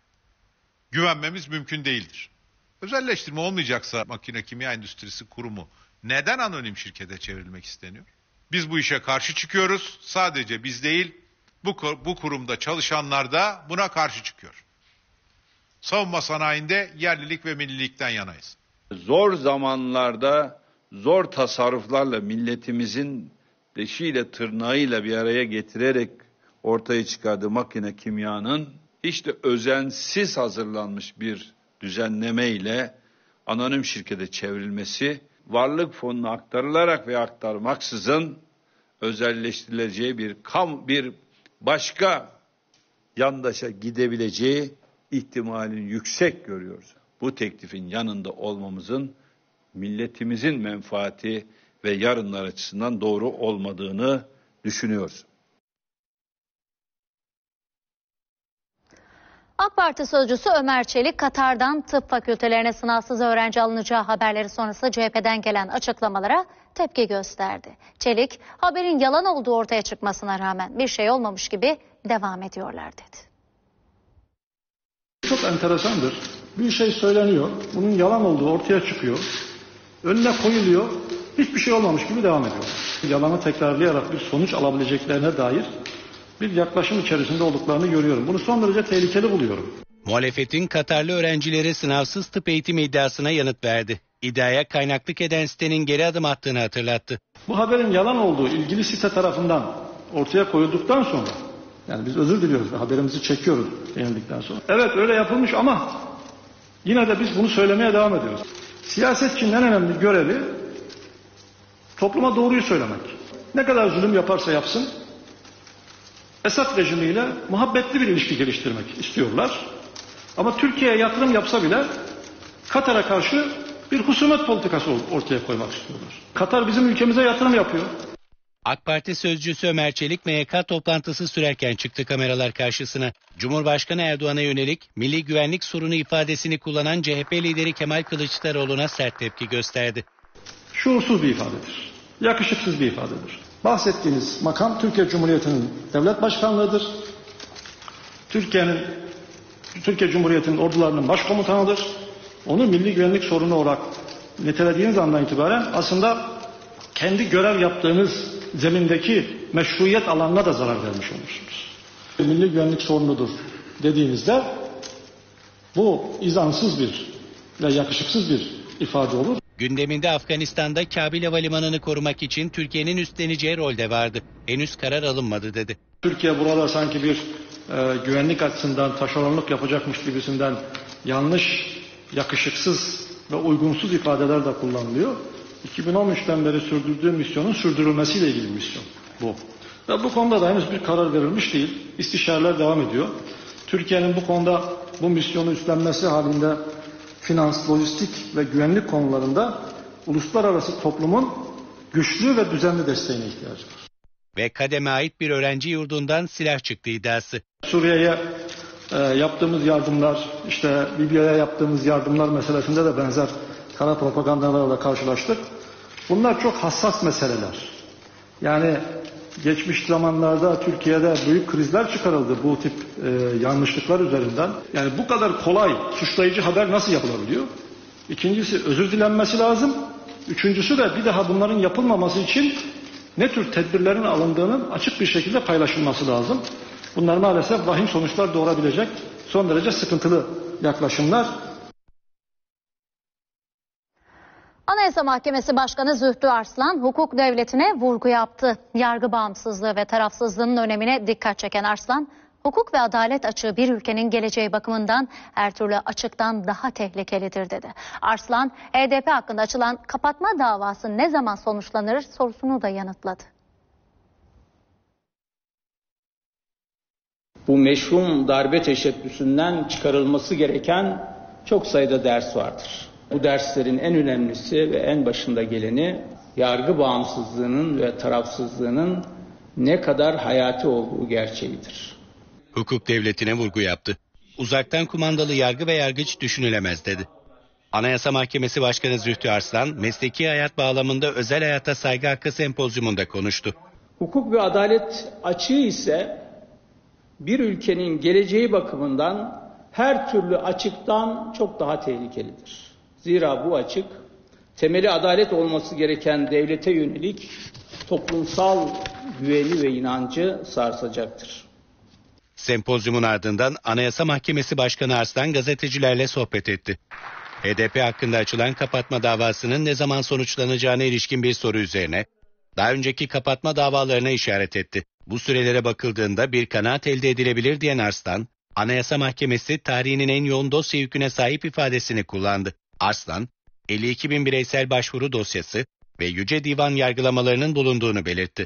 güvenmemiz mümkün değildir. Özelleştirme olmayacaksa Makine Kimya Endüstrisi Kurumu neden anonim şirkete çevrilmek isteniyor? Biz bu işe karşı çıkıyoruz. Sadece biz değil, bu kurumda çalışanlar da buna karşı çıkıyor. Savunma sanayinde yerlilik ve millilikten yanayız. Zor zamanlarda, zor tasarruflarla milletimizin leşiyle tırnağıyla bir araya getirerek ortaya çıkardığı makine kimyanın hiç de özensiz hazırlanmış bir düzenleme ile anonim şirkete çevrilmesi, varlık fonuna aktarılarak ve aktarmaksızın özelleştirileceği bir başka yandaşa gidebileceği ihtimalini yüksek görüyoruz. Bu teklifin yanında olmamızın milletimizin menfaati ve yarınlar açısından doğru olmadığını düşünüyoruz. AK Parti sözcüsü Ömer Çelik, Katar'dan tıp fakültelerine sınavsız öğrenci alınacağı haberleri sonrası CHP'den gelen açıklamalara tepki gösterdi. Çelik, haberin yalan olduğu ortaya çıkmasına rağmen bir şey olmamış gibi devam ediyorlar dedi. Çok enteresandır. Bir şey söyleniyor, bunun yalan olduğu ortaya çıkıyor, önüne koyuluyor, hiçbir şey olmamış gibi devam ediyor. Yalanı tekrarlayarak bir sonuç alabileceklerine dair bir yaklaşım içerisinde olduklarını görüyorum. Bunu son derece tehlikeli buluyorum. Muhalefetin Katarlı öğrencileri sınavsız tıp eğitimi iddiasına yanıt verdi. İddiaya kaynaklık eden sitenin geri adım attığını hatırlattı. Bu haberin yalan olduğu ilgili site tarafından ortaya koyulduktan sonra, yani biz özür diliyoruz ve haberimizi çekiyoruz denildikten sonra. Evet öyle yapılmış ama yine de biz bunu söylemeye devam ediyoruz. Siyasetçinin en önemli görevi topluma doğruyu söylemek. Ne kadar zulüm yaparsa yapsın, Esad rejimiyle muhabbetli bir ilişki geliştirmek istiyorlar. Ama Türkiye'ye yatırım yapsa bile Katar'a karşı bir husumet politikası ortaya koymak istiyorlar. Katar bizim ülkemize yatırım yapıyor. AK Parti sözcüsü Ömer Çelik MYK toplantısı sürerken çıktı kameralar karşısına. Cumhurbaşkanı Erdoğan'a yönelik milli güvenlik sorunu ifadesini kullanan CHP lideri Kemal Kılıçdaroğlu'na sert tepki gösterdi. Şuursuz bir ifadedir. Yakışıksız bir ifadedir. Bahsettiğiniz makam Türkiye Cumhuriyeti'nin devlet başkanlığıdır. Türkiye Cumhuriyeti'nin ordularının başkomutanıdır. Onu milli güvenlik sorunu olarak nitelediğiniz andan itibaren aslında kendi görev yaptığınız zemindeki meşruiyet alanına da zarar vermiş olursunuz. Milli güvenlik sorunudur dediğinizde bu izansız bir ve yakışıksız bir ifade olur. Gündeminde Afganistan'da Kabil Havalimanı'nı korumak için Türkiye'nin üstleneceği rol de vardı. Henüz karar alınmadı dedi. Türkiye burada sanki bir güvenlik açısından taşeronluk yapacakmış gibisinden yanlış, yakışıksız ve uygunsuz ifadeler de kullanılıyor. 2013'ten beri sürdürdüğü misyonun sürdürülmesiyle ilgili bir misyon bu. Ve bu konuda da henüz bir karar verilmiş değil. İstişareler devam ediyor. Türkiye'nin bu konuda bu misyonu üstlenmesi halinde finans, lojistik ve güvenlik konularında uluslararası toplumun güçlü ve düzenli desteğine ihtiyacı var. Ve KADEM'e ait bir öğrenci yurdundan silah çıktı iddiası. Suriye'ye yaptığımız yardımlar, işte Libya'ya yaptığımız yardımlar meselesinde de benzer kara propagandalarla karşılaştık. Bunlar çok hassas meseleler. Yani geçmiş zamanlarda Türkiye'de büyük krizler çıkarıldı bu tip yanlışlıklar üzerinden. Yani bu kadar kolay suçlayıcı haber nasıl yapılabiliyor? İkincisi özür dilenmesi lazım. Üçüncüsü de bir daha bunların yapılmaması için ne tür tedbirlerin alındığının açık bir şekilde paylaşılması lazım. Bunlar maalesef vahim sonuçlar doğurabilecek son derece sıkıntılı yaklaşımlar. Anayasa Mahkemesi Başkanı Zühtü Arslan hukuk devletine vurgu yaptı. Yargı bağımsızlığı ve tarafsızlığının önemine dikkat çeken Arslan, hukuk ve adalet açığı bir ülkenin geleceği bakımından her türlü açıktan daha tehlikelidir dedi. Arslan, HDP hakkında açılan kapatma davası ne zaman sonuçlanır sorusunu da yanıtladı. Bu meşhum darbe teşebbüsünden çıkarılması gereken çok sayıda ders vardır. Bu derslerin en önemlisi ve en başında geleni yargı bağımsızlığının ve tarafsızlığının ne kadar hayati olduğu gerçeğidir. Hukuk devletine vurgu yaptı. Uzaktan kumandalı yargı ve yargıç düşünülemez dedi. Anayasa Mahkemesi Başkanı Zühtü Arslan, mesleki hayat bağlamında özel hayata saygı hakkı sempozyumunda konuştu. Hukuk ve adalet açığı ise bir ülkenin geleceği bakımından her türlü açıktan çok daha tehlikelidir. Zira bu açık, temeli adalet olması gereken devlete yönelik toplumsal güveni ve inancı sarsacaktır. Sempozyumun ardından Anayasa Mahkemesi Başkanı Arslan gazetecilerle sohbet etti. HDP hakkında açılan kapatma davasının ne zaman sonuçlanacağına ilişkin bir soru üzerine daha önceki kapatma davalarına işaret etti. Bu sürelere bakıldığında bir kanaat elde edilebilir diyen Arslan, Anayasa Mahkemesi tarihinin en yoğun dosya yüküne sahip ifadesini kullandı. Arslan, 52 bin bireysel başvuru dosyası ve Yüce Divan yargılamalarının bulunduğunu belirtti.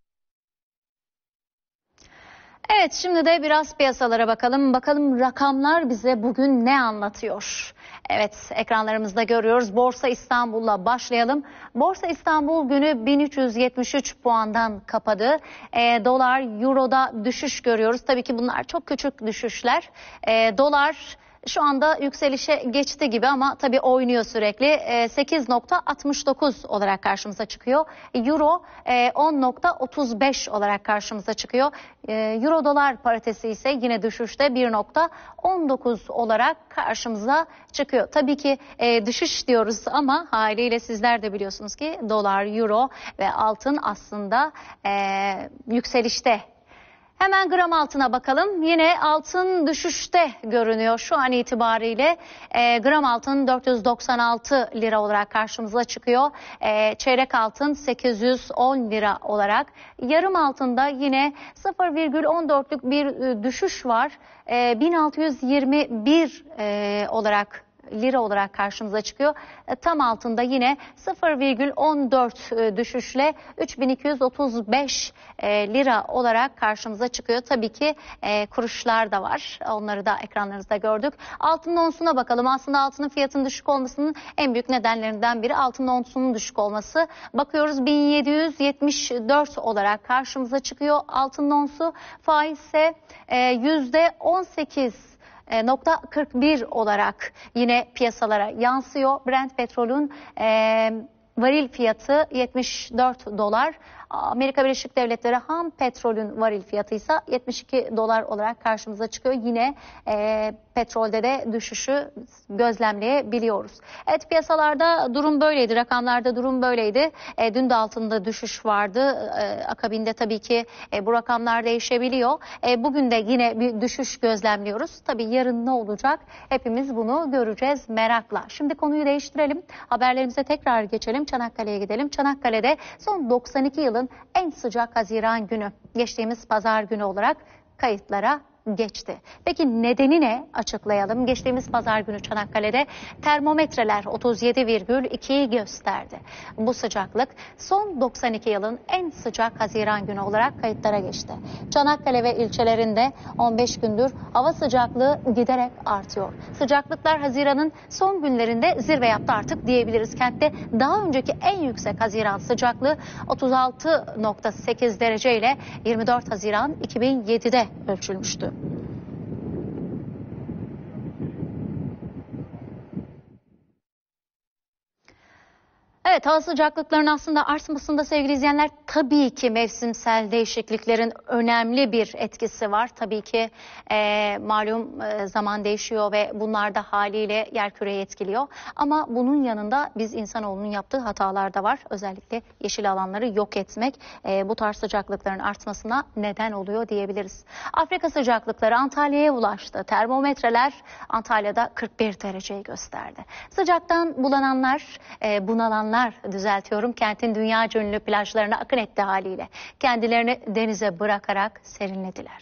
Evet, şimdi de biraz piyasalara bakalım. Bakalım rakamlar bize bugün ne anlatıyor? Evet, ekranlarımızda görüyoruz. Borsa İstanbul'la başlayalım. Borsa İstanbul günü 1373 puandan kapadı. Dolar, Euro'da düşüş görüyoruz. Tabii ki bunlar çok küçük düşüşler. Dolar şu anda yükselişe geçti gibi ama tabii oynuyor sürekli. 8.69 olarak karşımıza çıkıyor. Euro 10.35 olarak karşımıza çıkıyor. Euro dolar paritesi ise yine düşüşte 1.19 olarak karşımıza çıkıyor. Tabii ki düşüş diyoruz ama haliyle sizler de biliyorsunuz ki dolar, euro ve altın aslında yükselişte. Hemen gram altına bakalım. Yine altın düşüşte görünüyor şu an itibariyle. Gram altın 496 lira olarak karşımıza çıkıyor. Çeyrek altın 810 lira olarak. Yarım altında yine 0,14'lük bir düşüş var. 1621 olarak lira olarak karşımıza çıkıyor. Tam altında yine 0,14 düşüşle 3235 lira olarak karşımıza çıkıyor. Tabii ki kuruşlar da var. Onları da ekranlarınızda gördük. Altının onsuna bakalım. Aslında altının fiyatının düşük olmasının en büyük nedenlerinden biri altının onsunun düşük olması. Bakıyoruz 1774 olarak karşımıza çıkıyor. Altının onsu faiz ise %18. %41 olarak yine piyasalara yansıyor. Brent petrolün varil fiyatı 74 dolar. Amerika Birleşik Devletleri ham petrolün varil fiyatı ise 72 dolar olarak karşımıza çıkıyor. Yine petrolde de düşüşü gözlemleyebiliyoruz. Evet, piyasalarda durum böyleydi, rakamlarda durum böyleydi. Dün de altında düşüş vardı. Akabinde tabii ki bu rakamlar değişebiliyor. Bugün de yine bir düşüş gözlemliyoruz. Tabii yarın ne olacak? Hepimiz bunu göreceğiz merakla. Şimdi konuyu değiştirelim. Haberlerimize tekrar geçelim. Çanakkale'ye gidelim. Çanakkale'de son 92 yılın en sıcak Haziran günü, geçtiğimiz pazar günü olarak kayıtlara geçti. Peki nedeni ne? Açıklayalım. Geçtiğimiz pazar günü Çanakkale'de termometreler 37,2'yi gösterdi. Bu sıcaklık son 92 yılın en sıcak Haziran günü olarak kayıtlara geçti. Çanakkale ve ilçelerinde 15 gündür hava sıcaklığı giderek artıyor. Sıcaklıklar Haziran'ın son günlerinde zirve yaptı artık diyebiliriz. Kentte daha önceki en yüksek Haziran sıcaklığı 36,8 derece ile 24 Haziran 2007'de ölçülmüştü. Evet, hava sıcaklıklarının aslında artmasında sevgili izleyenler tabii ki mevsimsel değişikliklerin önemli bir etkisi var. Tabii ki malum zaman değişiyor ve bunlar da haliyle yerküreyi etkiliyor. Ama bunun yanında biz insanoğlunun yaptığı hatalar da var. Özellikle yeşil alanları yok etmek bu tarz sıcaklıkların artmasına neden oluyor diyebiliriz. Afrika sıcaklıkları Antalya'ya ulaştı. Termometreler Antalya'da 41 dereceyi gösterdi. Sıcaktan bunalanlar kentin dünyaca ünlü plajlarına akın etti haliyle. Kendilerini denize bırakarak serinlediler.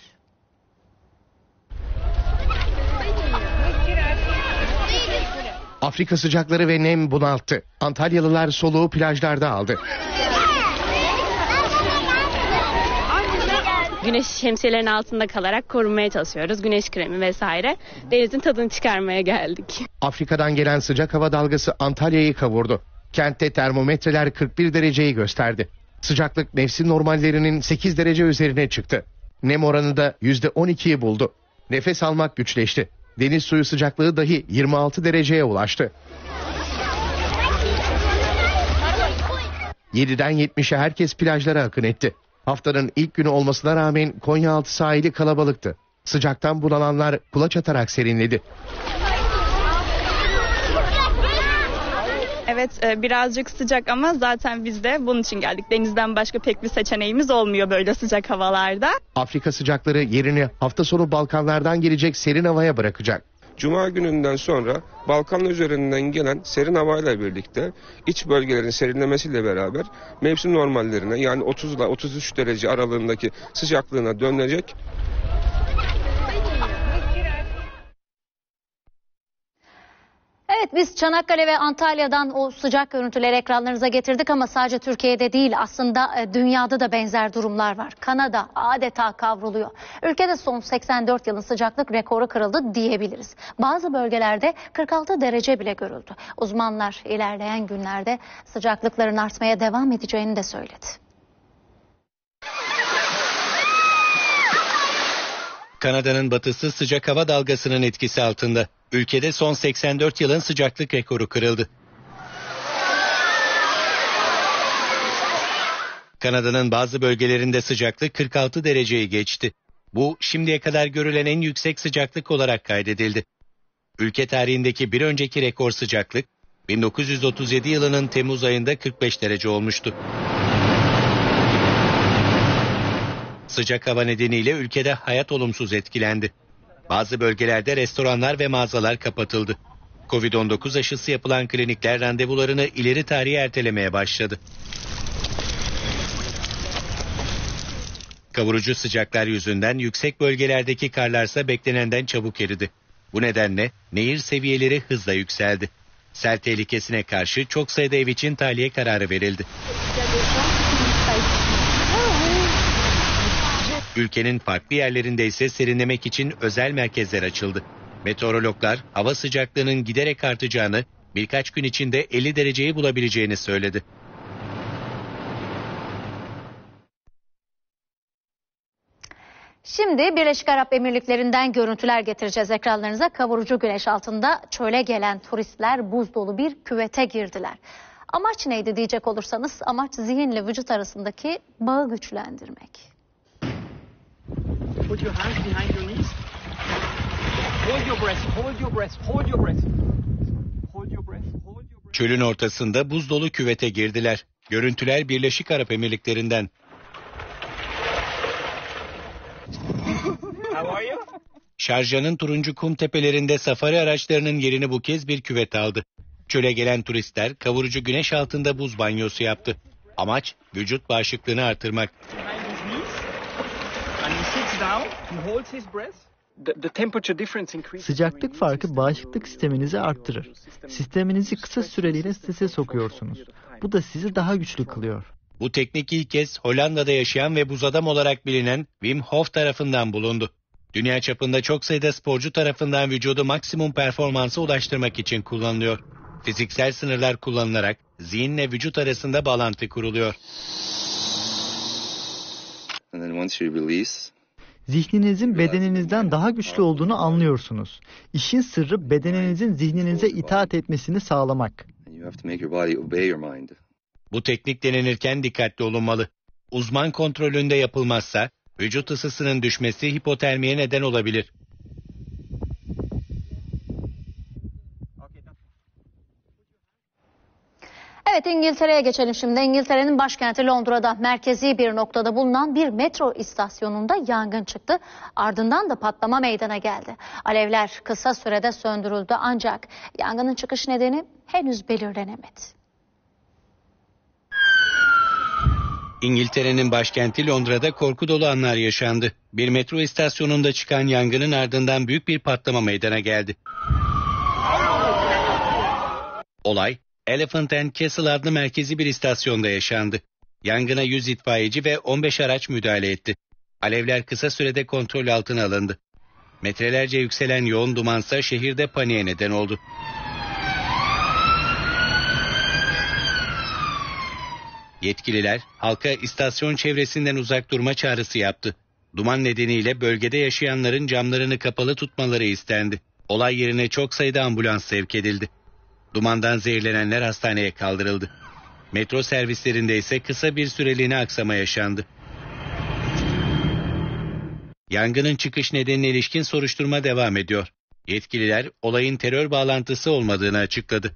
Afrika sıcakları ve nem bunalttı. Antalyalılar soluğu plajlarda aldı. Güneş şemsiyelerin altında kalarak korunmaya çalışıyoruz. Güneş kremi vesaire. Denizin tadını çıkarmaya geldik. Afrika'dan gelen sıcak hava dalgası Antalya'yı kavurdu. Kentte termometreler 41 dereceyi gösterdi. Sıcaklık mevsim normallerinin 8 derece üzerine çıktı. Nem oranı da %12'yi buldu. Nefes almak güçleşti. Deniz suyu sıcaklığı dahi 26 dereceye ulaştı. 7'den 70'e herkes plajlara akın etti. Haftanın ilk günü olmasına rağmen Konyaaltı sahili kalabalıktı. Sıcaktan bunalanlar kulaç atarak serinledi. Evet, birazcık sıcak ama zaten biz de bunun için geldik. Denizden başka pek bir seçeneğimiz olmuyor böyle sıcak havalarda. Afrika sıcakları yerini hafta sonu Balkanlardan gelecek serin havaya bırakacak. Cuma gününden sonra Balkanlar üzerinden gelen serin havayla birlikte iç bölgelerin serinlemesiyle beraber mevsim normallerine yani 30 ile 33 derece aralığındaki sıcaklığına dönecek. Evet, biz Çanakkale ve Antalya'dan o sıcak görüntüleri ekranlarınıza getirdik ama sadece Türkiye'de değil, aslında dünyada da benzer durumlar var. Kanada adeta kavruluyor. Ülkede son 84 yılın sıcaklık rekoru kırıldı diyebiliriz. Bazı bölgelerde 46 derece bile görüldü. Uzmanlar ilerleyen günlerde sıcaklıkların artmaya devam edeceğini de söyledi. Kanada'nın batısı sıcak hava dalgasının etkisi altında. Ülkede son 84 yılın sıcaklık rekoru kırıldı. Kanada'nın bazı bölgelerinde sıcaklık 46 dereceyi geçti. Bu şimdiye kadar görülen en yüksek sıcaklık olarak kaydedildi. Ülke tarihindeki bir önceki rekor sıcaklık 1937 yılının Temmuz ayında 45 derece olmuştu. Sıcak hava nedeniyle ülkede hayat olumsuz etkilendi. Bazı bölgelerde restoranlar ve mağazalar kapatıldı. Covid-19 aşısı yapılan klinikler randevularını ileri tarihe ertelemeye başladı. Kavurucu sıcaklar yüzünden yüksek bölgelerdeki karlarsa beklenenden çabuk eridi. Bu nedenle nehir seviyeleri hızla yükseldi. Sel tehlikesine karşı çok sayıda ev için tahliye kararı verildi. Ülkenin farklı yerlerinde ise serinlemek için özel merkezler açıldı. Meteorologlar hava sıcaklığının giderek artacağını, birkaç gün içinde 50 dereceyi bulabileceğini söyledi. Şimdi Birleşik Arap Emirlikleri'nden görüntüler getireceğiz ekranlarınıza. Kavurucu güneş altında çöle gelen turistler buz dolu bir küvete girdiler. Amaç neydi diyecek olursanız, amaç zihinle vücut arasındaki bağı güçlendirmek. Put your hands behind your knees. Hold your breath, hold your breath, hold your breath. Hold your breath, hold your breath. Çölün ortasında buz dolu küvete girdiler. Görüntüler Birleşik Arap Emirlikleri'nden. How are you? Şarja'nın turuncu kum tepelerinde safari araçlarının yerini bu kez bir küvet aldı. Çöle gelen turistler kavurucu güneş altında buz banyosu yaptı. Amaç vücut bağışıklığını artırmak. Sıcaklık farkı bağışıklık sisteminizi arttırır. Sisteminizi kısa süreliğine strese sokuyorsunuz. Bu da sizi daha güçlü kılıyor. Bu teknik ilk kez Hollanda'da yaşayan ve buz adam olarak bilinen Wim Hof tarafından bulundu. Dünya çapında çok sayıda sporcu tarafından vücudu maksimum performansa ulaştırmak için kullanılıyor. Fiziksel sınırlar kullanılarak zihinle vücut arasında bağlantı kuruluyor. Zihninizin bedeninizden daha güçlü olduğunu anlıyorsunuz. İşin sırrı bedeninizin zihninize itaat etmesini sağlamak. Bu teknik denenirken dikkatli olunmalı. Uzman kontrolünde yapılmazsa vücut ısısının düşmesi hipotermiye neden olabilir. Evet, İngiltere'ye geçelim şimdi. İngiltere'nin başkenti Londra'da merkezi bir noktada bulunan bir metro istasyonunda yangın çıktı. Ardından da patlama meydana geldi. Alevler kısa sürede söndürüldü ancak yangının çıkış nedeni henüz belirlenemedi. İngiltere'nin başkenti Londra'da korku dolu anlar yaşandı. Bir metro istasyonunda çıkan yangının ardından büyük bir patlama meydana geldi. Olay, Elephant and Castle adlı merkezi bir istasyonda yaşandı. Yangına 100 itfaiyeci ve 15 araç müdahale etti. Alevler kısa sürede kontrol altına alındı. Metrelerce yükselen yoğun dumansa şehirde paniğe neden oldu. Yetkililer halka istasyon çevresinden uzak durma çağrısı yaptı. Duman nedeniyle bölgede yaşayanların camlarını kapalı tutmaları istendi. Olay yerine çok sayıda ambulans sevk edildi. Dumandan zehirlenenler hastaneye kaldırıldı. Metro servislerinde ise kısa bir süreliğine aksama yaşandı. Yangının çıkış nedenine ilişkin soruşturma devam ediyor. Yetkililer olayın terör bağlantısı olmadığını açıkladı.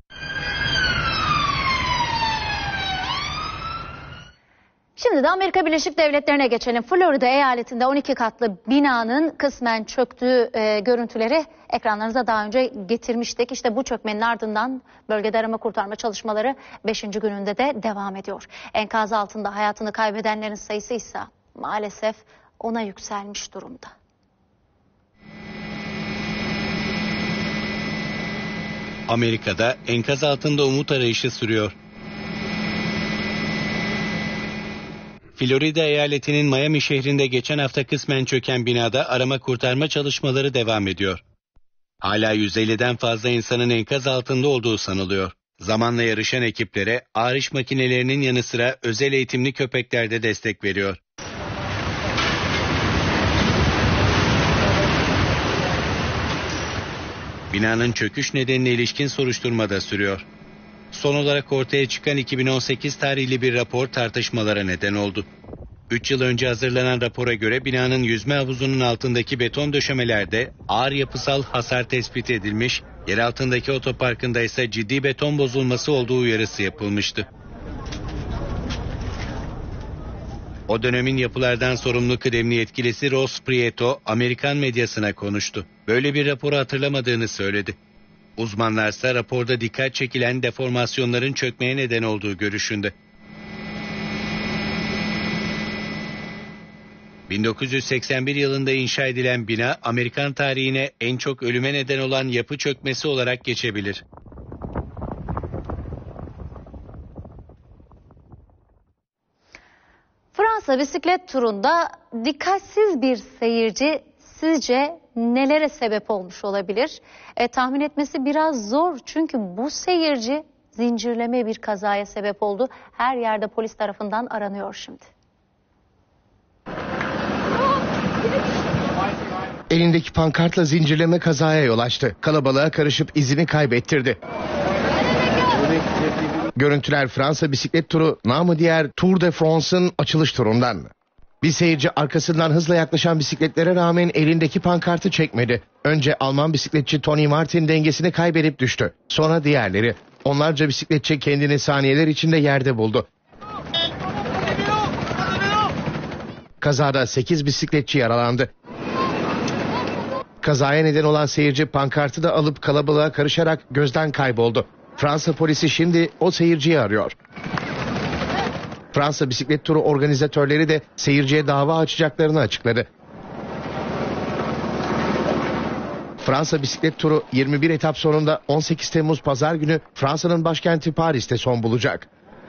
Şimdi de Amerika Birleşik Devletleri'ne geçelim. Florida eyaletinde 12 katlı binanın kısmen çöktüğü görüntüleri ekranlarınıza daha önce getirmiştik. İşte bu çökmenin ardından bölgede arama kurtarma çalışmaları 5. gününde de devam ediyor. Enkaz altında hayatını kaybedenlerin sayısı ise maalesef ona yükselmiş durumda. Amerika'da enkaz altında umut arayışı sürüyor. Florida eyaletinin Miami şehrinde geçen hafta kısmen çöken binada arama kurtarma çalışmaları devam ediyor. Hala 150'den fazla insanın enkaz altında olduğu sanılıyor. Zamanla yarışan ekiplere ağır iş makinelerinin yanı sıra özel eğitimli köpekler de destek veriyor. Binanın çöküş nedenine ilişkin soruşturma da sürüyor. Son olarak ortaya çıkan 2018 tarihli bir rapor tartışmalara neden oldu. 3 yıl önce hazırlanan rapora göre binanın yüzme havuzunun altındaki beton döşemelerde ağır yapısal hasar tespit edilmiş, yer altındaki otoparkında ise ciddi beton bozulması olduğu uyarısı yapılmıştı. O dönemin yapılardan sorumlu kıdemli yetkilisi Ross Prieto, Amerikan medyasına konuştu. Böyle bir raporu hatırlamadığını söyledi. Uzmanlarsa raporda dikkat çekilen deformasyonların çökmeye neden olduğu görüşünde. 1981 yılında inşa edilen bina Amerikan tarihine en çok ölüme neden olan yapı çökmesi olarak geçebilir. Fransa bisiklet turunda dikkatsiz bir seyirci sizce nelere sebep olmuş olabilir? Tahmin etmesi biraz zor çünkü bu seyirci zincirleme bir kazaya sebep oldu. Her yerde polis tarafından aranıyor şimdi. Elindeki pankartla zincirleme kazaya yol açtı. Kalabalığa karışıp izini kaybettirdi. Görüntüler Fransa bisiklet turu, namı diğer Tour de France'ın açılış turundan. Bir seyirci arkasından hızla yaklaşan bisikletlere rağmen elindeki pankartı çekmedi. Önce Alman bisikletçi Tony Martin dengesini kaybedip düştü. Sonra diğerleri. Onlarca bisikletçi kendini saniyeler içinde yerde buldu. Kazada 8 bisikletçi yaralandı. Kazaya neden olan seyirci pankartı da alıp kalabalığa karışarak gözden kayboldu. Fransa polisi şimdi o seyirciyi arıyor. Fransa bisiklet turu organizatörleri de seyirciye dava açacaklarını açıkladı. Fransa bisiklet turu 21 etap sonunda 18 Temmuz Pazar günü Fransa'nın başkenti Paris'te son bulacak.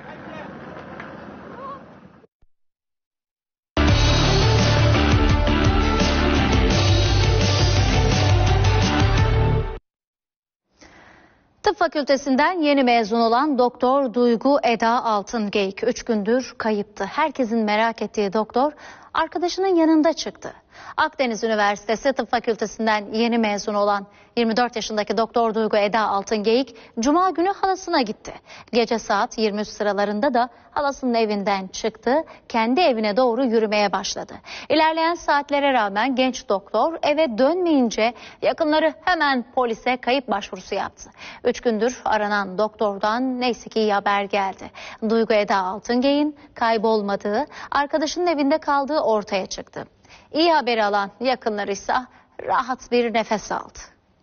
Tıp fakültesinden yeni mezun olan Doktor Duygu Eda Altıngeyik 3 gündür kayıptı. Herkesin merak ettiği doktor arkadaşının yanında çıktı. Akdeniz Üniversitesi Tıp Fakültesinden yeni mezun olan 24 yaşındaki Doktor Duygu Eda Altıngeyik Cuma günü halasına gitti. Gece saat 23 sıralarında da halasının evinden çıktı, kendi evine doğru yürümeye başladı. İlerleyen saatlere rağmen genç doktor eve dönmeyince yakınları hemen polise kayıp başvurusu yaptı. 3 gündür aranan doktordan neyse ki iyi haber geldi. Duygu Eda Altıngeyik'in kaybolmadığı, arkadaşının evinde kaldığı ortaya çıktı. İyi haberi alan yakınları ise rahat bir nefes aldı.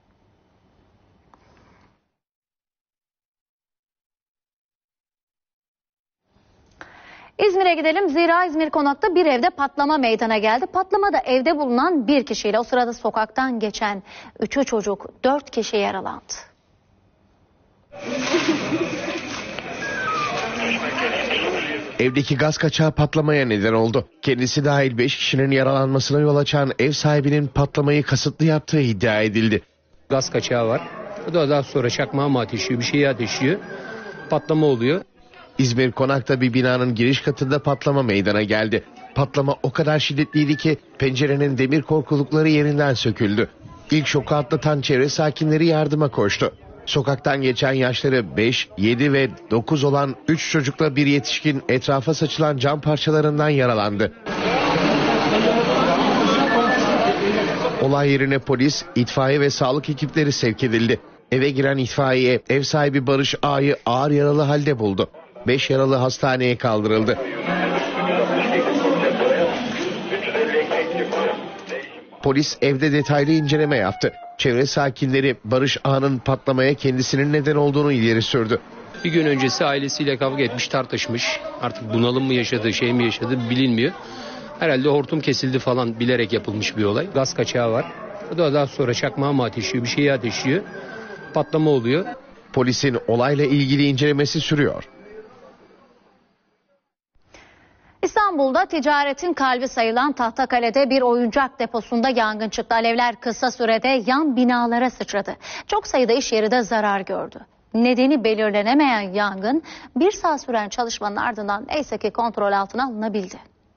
İzmir'e gidelim. Zira İzmir Konak'ta bir evde patlama meydana geldi. Patlamada evde bulunan bir kişiyle o sırada sokaktan geçen 3 çocuk 4 kişi yaralandı. Evdeki gaz kaçağı patlamaya neden oldu. Kendisi dahil 5 kişinin yaralanmasına yol açan ev sahibinin patlamayı kasıtlı yaptığı iddia edildi. Gaz kaçağı var. O da daha sonra çakmağı mı ateşliyor, bir şeyi ateşliyor. Patlama oluyor. İzmir Konak'ta bir binanın giriş katında patlama meydana geldi. Patlama o kadar şiddetliydi ki pencerenin demir korkulukları yerinden söküldü. İlk şoku atlatan çevre sakinleri yardıma koştu. Sokaktan geçen yaşları 5, 7 ve 9 olan 3 çocukla bir yetişkin etrafa saçılan cam parçalarından yaralandı. Olay yerine polis, itfaiye ve sağlık ekipleri sevk edildi. Eve giren itfaiye ev sahibi Barış Ağa'yı ağır yaralı halde buldu. 5 yaralı hastaneye kaldırıldı. Polis evde detaylı inceleme yaptı. Çevre sakinleri Barış Ağa'nın patlamaya kendisinin neden olduğunu ileri sürdü. Bir gün öncesi ailesiyle kavga etmiş, tartışmış. Artık bunalım mı yaşadı, şey mi yaşadı bilinmiyor. Herhalde hortum kesildi falan, bilerek yapılmış bir olay. Gaz kaçağı var. O da daha sonra çakmağı mı ateşliyor, bir şeyi ateşliyor. Patlama oluyor. Polisin olayla ilgili incelemesi sürüyor. İstanbul'da ticaretin kalbi sayılan Tahtakale'de bir oyuncak deposunda yangın çıktı. Alevler kısa sürede yan binalara sıçradı. Çok sayıda iş yeri de zarar gördü. Nedeni belirlenemeyen yangın 1 saat süren çalışmanın ardından neyse ki kontrol altına alınabildi.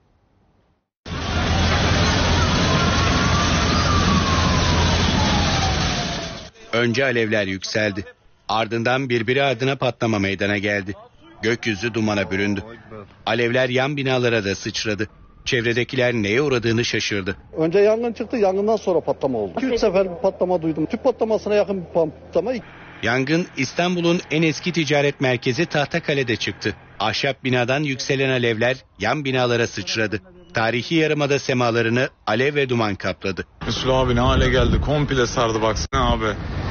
Önce alevler yükseldi. Ardından birbiri ardına patlama meydana geldi. Gökyüzü dumana büründü. Alevler yan binalara da sıçradı. Çevredekiler neye uğradığını şaşırdı. Önce yangın çıktı, yangından sonra patlama oldu. 2-3 sefer bir patlama duydum. Tüp patlamasına yakın bir patlama. Yangın İstanbul'un en eski ticaret merkezi Tahtakale'de çıktı. Ahşap binadan yükselen alevler yan binalara sıçradı. Tarihi yarımada semalarını alev ve duman kapladı. Mesut abi ne hale geldi, komple sardı baksana abi.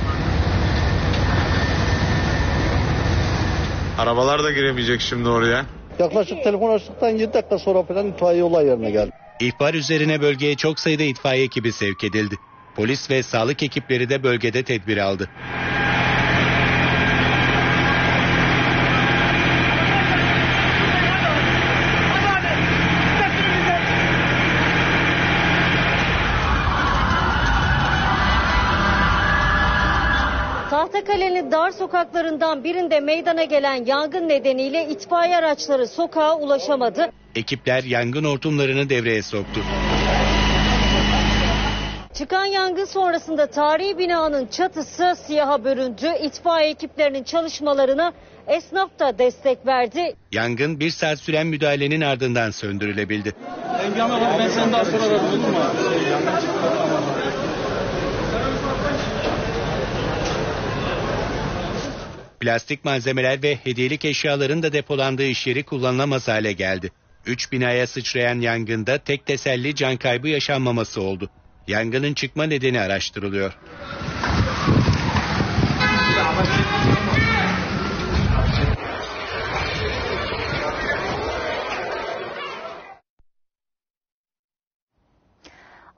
Arabalar da giremeyecek şimdi oraya. Yaklaşık telefon açtıktan 7 dakika sonra falan itfaiye olay yerine geldi. İhbar üzerine bölgeye çok sayıda itfaiye ekibi sevk edildi. Polis ve sağlık ekipleri de bölgede tedbir aldı. Tahtakale'nin dar sokaklarından birinde meydana gelen yangın nedeniyle itfaiye araçları sokağa ulaşamadı. Ekipler yangın hortumlarını devreye soktu. Çıkan yangın sonrasında tarihi binanın çatısı siyaha büründü. İtfaiye ekiplerinin çalışmalarına esnaf da destek verdi. Yangın 1 saat süren müdahalenin ardından söndürülebildi. Ben sen daha sonra veririm, olur mu? Plastik malzemeler ve hediyelik eşyaların da depolandığı iş yeri kullanılamaz hale geldi. 3 binaya sıçrayan yangında tek teselli can kaybı yaşanmaması oldu. Yangının çıkma nedeni araştırılıyor.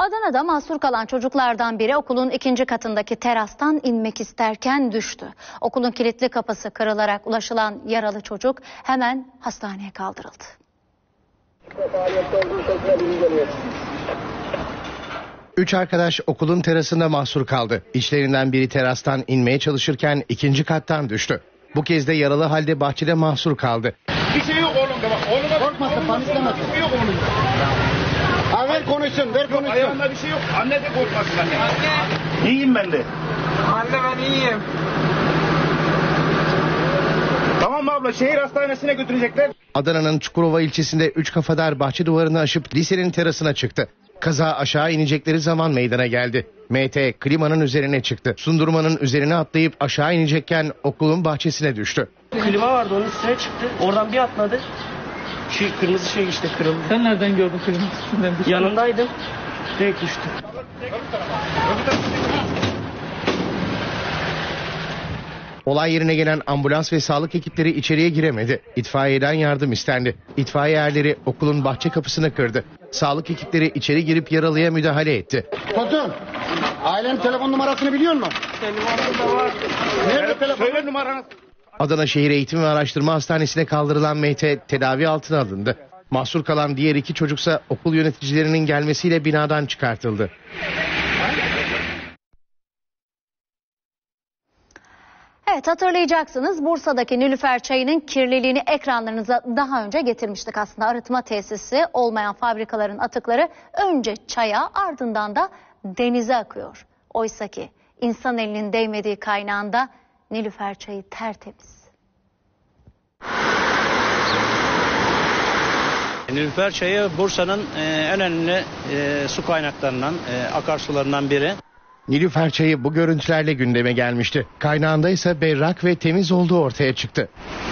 Adana'da mahsur kalan çocuklardan biri okulun 2. katındaki terastan inmek isterken düştü. Okulun kilitli kapısı kırılarak ulaşılan yaralı çocuk hemen hastaneye kaldırıldı. Üç arkadaş okulun terasında mahsur kaldı. İçlerinden biri terastan inmeye çalışırken 2. kattan düştü. Bu kez de yaralı halde bahçede mahsur kaldı. Bir şey yok oğlum de bak. Oğluma korkmasın, paniklemesin. Bir şey yok oğlum. Ha ver konuşsun, ver konuşsun. Ayağında bir şey yok. Anne de korkmasın anne. Anne. İyiyim ben de. Anne ben iyiyim. Tamam mı abla? Şehir hastanesine götürecekler. Adana'nın Çukurova ilçesinde 3 kafadar bahçe duvarını aşıp lisenin terasına çıktı. Kaza aşağı inecekleri zaman meydana geldi. MT klimanın üzerine çıktı. Sundurmanın üzerine atlayıp aşağı inecekken okulun bahçesine düştü. Klima vardı, onun üstüne çıktı. Oradan bir atladı. Şu kırmızı şey işte kırıldı. Sen nereden gördün klimanın üstünden? Yanındaydım. Direkt düştü. Olay yerine gelen ambulans ve sağlık ekipleri içeriye giremedi. İtfaiyeden yardım istendi. İtfaiye erleri okulun bahçe kapısını kırdı. Sağlık ekipleri içeri girip yaralıya müdahale etti. Koçum, ailenin telefon numarasını biliyor musun? Telefonumda var. Nerede telefon? Söyle numaranı. Adana Şehir Eğitim ve Araştırma Hastanesi'ne kaldırılan MT tedavi altına alındı. Mahsur kalan diğer 2 çocuksa okul yöneticilerinin gelmesiyle binadan çıkartıldı. Evet, hatırlayacaksınız, Bursa'daki Nilüfer Çayı'nın kirliliğini ekranlarınıza daha önce getirmiştik aslında. Arıtma tesisi olmayan fabrikaların atıkları önce çaya, ardından da denize akıyor. Oysaki insan elinin değmediği kaynağında Nilüfer Çayı tertemiz. Nilüfer Çayı Bursa'nın en önemli su kaynaklarından, akarsularından biri. Nilüfer Çayı bu görüntülerle gündeme gelmişti. Kaynağında ise berrak ve temiz olduğu ortaya çıktı.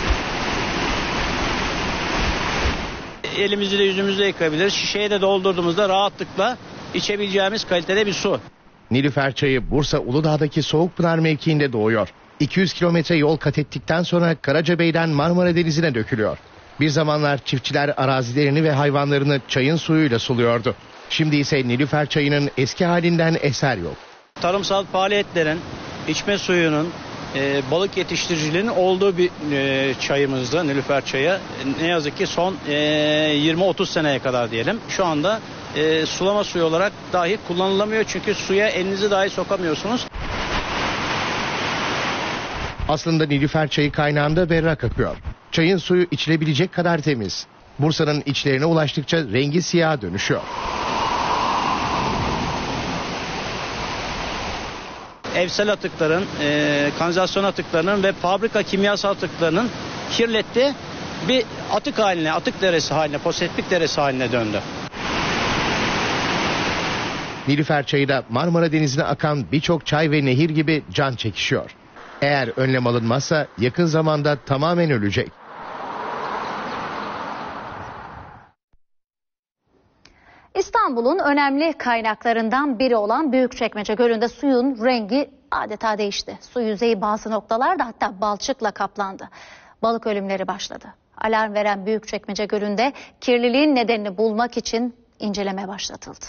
Elimizi de yüzümüzü de yıkayabiliriz. Şişeye de doldurduğumuzda rahatlıkla içebileceğimiz kalitede bir su. Nilüfer Çayı Bursa Uludağ'daki Soğukpınar mevkiinde doğuyor. 200 kilometre yol kat ettikten sonra Karacabey'den Marmara Denizi'ne dökülüyor. Bir zamanlar çiftçiler arazilerini ve hayvanlarını çayın suyuyla suluyordu. Şimdi ise Nilüfer Çayı'nın eski halinden eser yok. Tarımsal faaliyetlerin, içme suyunun, balık yetiştiriciliğinin olduğu bir çayımızdı Nilüfer Çayı. Ne yazık ki son 20-30 seneye kadar diyelim. Şu anda sulama suyu olarak dahi kullanılamıyor çünkü suya elinizi dahi sokamıyorsunuz. Aslında Nilüfer Çayı kaynağında berrak akıyor. Çayın suyu içilebilecek kadar temiz. Bursa'nın içlerine ulaştıkça rengi siyaha dönüşüyor. Evsel atıkların, kanalizasyon atıklarının ve fabrika kimyasal atıklarının kirlettiği bir atık haline, atık deresi haline, foseptik deresi haline döndü. Nilüfer Çayı da Marmara Denizi'ne akan birçok çay ve nehir gibi can çekişiyor. Eğer önlem alınmazsa yakın zamanda tamamen ölecek. İstanbul'un önemli kaynaklarından biri olan Büyükçekmece Gölü'nde suyun rengi adeta değişti. Su yüzeyi bazı noktalarda hatta balçıkla kaplandı. Balık ölümleri başladı. Alarm veren Büyükçekmece Gölü'nde kirliliğin nedenini bulmak için inceleme başlatıldı.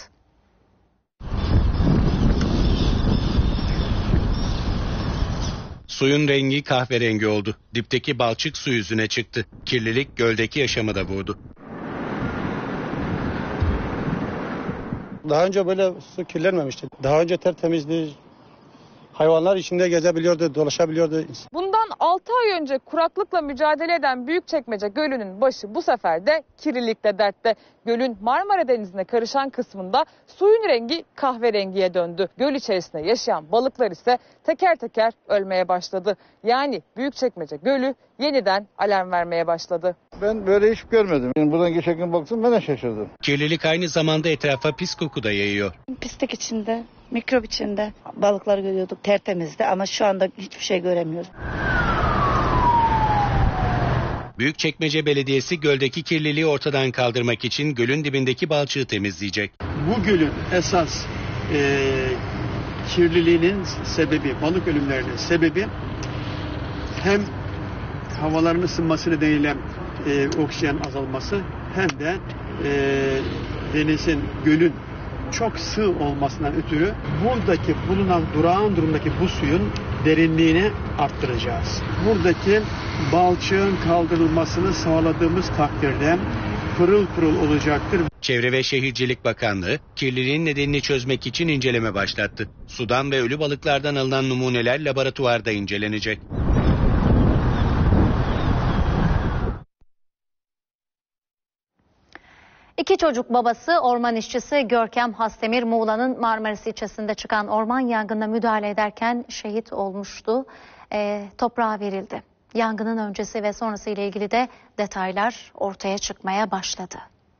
Suyun rengi kahverengi oldu. Dipteki balçık su yüzüne çıktı. Kirlilik göldeki yaşamı da vurdu. Daha önce böyle su kirlenmemişti. Daha önce tertemizdi. Hayvanlar içinde gezebiliyordu, dolaşabiliyordu. Bundan 6 ay önce kuraklıkla mücadele eden Büyükçekmece Gölü'nün başı bu sefer de kirlilikle dertte. Gölün Marmara Denizi'ne karışan kısmında suyun rengi kahverengiye döndü. Göl içerisinde yaşayan balıklar ise teker teker ölmeye başladı. Yani Büyükçekmece Gölü yeniden alarm vermeye başladı. Ben böyle hiç görmedim. Yani buradan geçerken baktım, ben de şaşırdım. Kirlilik aynı zamanda etrafa pis koku da yayıyor. Pislik içinde, mikrop içinde balıkları görüyorduk, tertemizdi ama şu anda hiçbir şey göremiyoruz. Büyükçekmece Belediyesi göldeki kirliliği ortadan kaldırmak için gölün dibindeki balçığı temizleyecek. Bu gölün esas kirliliğinin sebebi, balık ölümlerinin sebebi hem havaların ısınması nedeniyle oksijen azalması hem de denizin, gölün çok sığ olmasından ötürü buradaki bulunan durağan durumdaki bu suyun derinliğini arttıracağız. Buradaki balçığın kaldırılmasını sağladığımız takdirde pırıl pırıl olacaktır. Çevre ve Şehircilik Bakanlığı kirliliğin nedenini çözmek için inceleme başlattı. Sudan ve ölü balıklardan alınan numuneler laboratuvarda incelenecek. İki çocuk babası orman işçisi Görkem Hasdemir, Muğla'nın Marmaris ilçesinde çıkan orman yangınına müdahale ederken şehit olmuştu. Toprağa verildi. Yangının öncesi ve sonrası ile ilgili de detaylar ortaya çıkmaya başladı.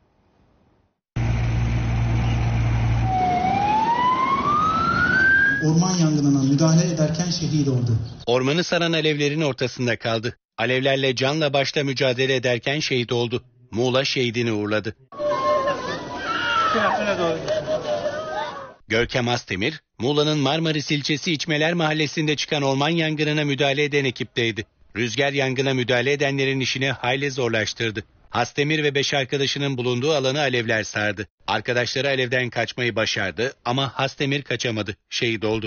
Orman yangınına müdahale ederken şehit oldu. Ormanı saran alevlerin ortasında kaldı. Alevlerle canla başla mücadele ederken şehit oldu. Muğla şehidini uğurladı. Görkem Hasdemir, Muğla'nın Marmaris ilçesi İçmeler mahallesinde çıkan orman yangınına müdahale eden ekipteydi. Rüzgar yangına müdahale edenlerin işini hayli zorlaştırdı. Hasdemir ve 5 arkadaşının bulunduğu alanı alevler sardı. Arkadaşları alevden kaçmayı başardı ama Hasdemir kaçamadı. Şehit oldu.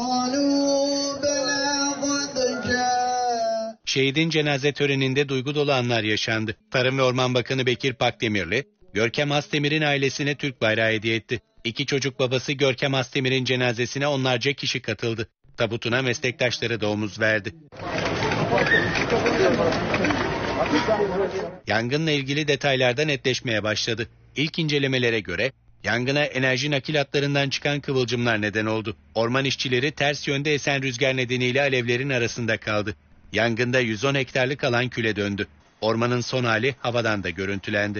Şehidin cenaze töreninde duygu dolu anlar yaşandı. Tarım ve Orman Bakanı Bekir Pakdemirli, Görkem Hasdemir'in ailesine Türk bayrağı hediye etti. İki çocuk babası Görkem Hasdemir'in cenazesine onlarca kişi katıldı. Tabutuna meslektaşları da omuz verdi. Yangınla ilgili detaylarda netleşmeye başladı. İlk incelemelere göre yangına enerji nakil hatlarından çıkan kıvılcımlar neden oldu. Orman işçileri ters yönde esen rüzgar nedeniyle alevlerin arasında kaldı. Yangında 110 hektarlık alan küle döndü. Ormanın son hali havadan da görüntülendi.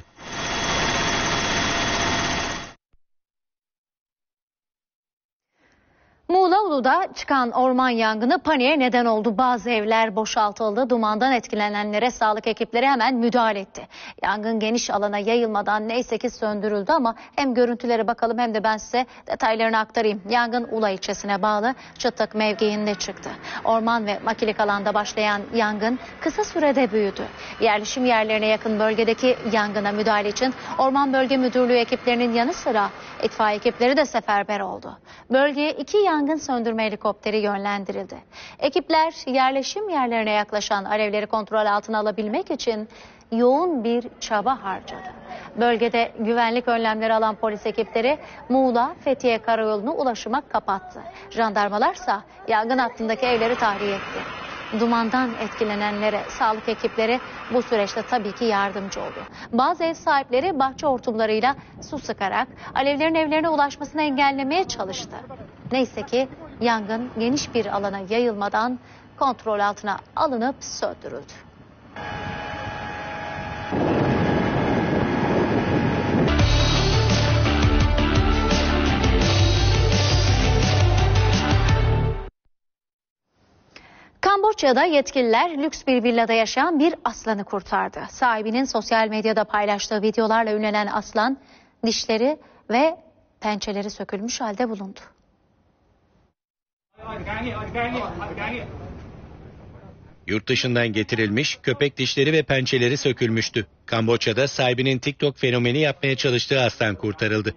Muğla Ulu'da çıkan orman yangını paniğe neden oldu. Bazı evler boşaltıldı. Dumandan etkilenenlere sağlık ekipleri hemen müdahale etti. Yangın geniş alana yayılmadan neyse ki söndürüldü ama hem görüntülere bakalım hem de ben size detaylarını aktarayım. Yangın Ula ilçesine bağlı Çıtık mevkiinde çıktı. Orman ve makilik alanda başlayan yangın kısa sürede büyüdü. Yerleşim yerlerine yakın bölgedeki yangına müdahale için Orman Bölge Müdürlüğü ekiplerinin yanı sıra itfaiye ekipleri de seferber oldu. Bölgeye 2 yangın söndürme helikopteri yönlendirildi. Ekipler yerleşim yerlerine yaklaşan alevleri kontrol altına alabilmek için yoğun bir çaba harcadı. Bölgede güvenlik önlemleri alan polis ekipleri Muğla Fethiye Karayolu'nu ulaşıma kapattı. Jandarmalarsa yangın hattındaki evleri tahliye etti. Dumandan etkilenenlere sağlık ekipleri bu süreçte tabii ki yardımcı oldu. Bazı ev sahipleri bahçe hortumlarıyla su sıkarak alevlerin evlerine ulaşmasını engellemeye çalıştı. Neyse ki yangın geniş bir alana yayılmadan kontrol altına alınıp söndürüldü. Kamboçya'da yetkililer lüks bir villada yaşayan bir aslanı kurtardı. Sahibinin sosyal medyada paylaştığı videolarla ünlenen aslan dişleri ve pençeleri sökülmüş halde bulundu. Yurt dışından getirilmiş, köpek dişleri ve pençeleri sökülmüştü. Kamboçya'da sahibinin TikTok fenomeni yapmaya çalıştığı aslan kurtarıldı.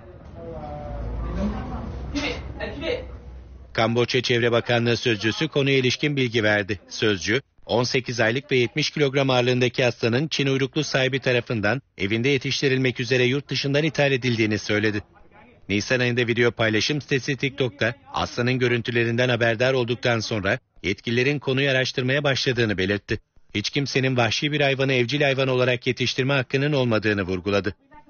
Kamboçya Çevre Bakanlığı sözcüsü konuya ilişkin bilgi verdi. Sözcü, 18 aylık ve 70 kilogram ağırlığındaki aslanın Çin uyruklu sahibi tarafından evinde yetiştirilmek üzere yurt dışından ithal edildiğini söyledi. Nisan ayında video paylaşım sitesi TikTok'ta aslanın görüntülerinden haberdar olduktan sonra yetkililerin konuyu araştırmaya başladığını belirtti. Hiç kimsenin vahşi bir hayvanı evcil hayvan olarak yetiştirme hakkının olmadığını vurguladı.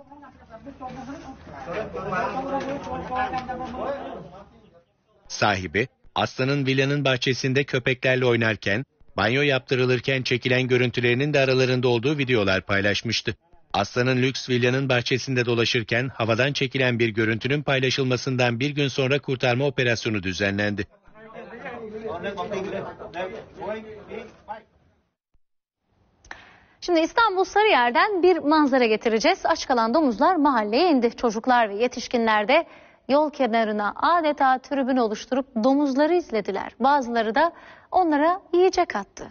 Sahibi, aslanın villanın bahçesinde köpeklerle oynarken, banyo yaptırılırken çekilen görüntülerinin de aralarında olduğu videolar paylaşmıştı. Aslanın lüks villanın bahçesinde dolaşırken havadan çekilen bir görüntünün paylaşılmasından bir gün sonra kurtarma operasyonu düzenlendi. Şimdi İstanbul Sarıyer'den bir manzara getireceğiz. Aç kalan domuzlar mahalleye indi. Çocuklar ve yetişkinler de yol kenarına adeta tribün oluşturup domuzları izlediler. Bazıları da onlara yiyecek attı.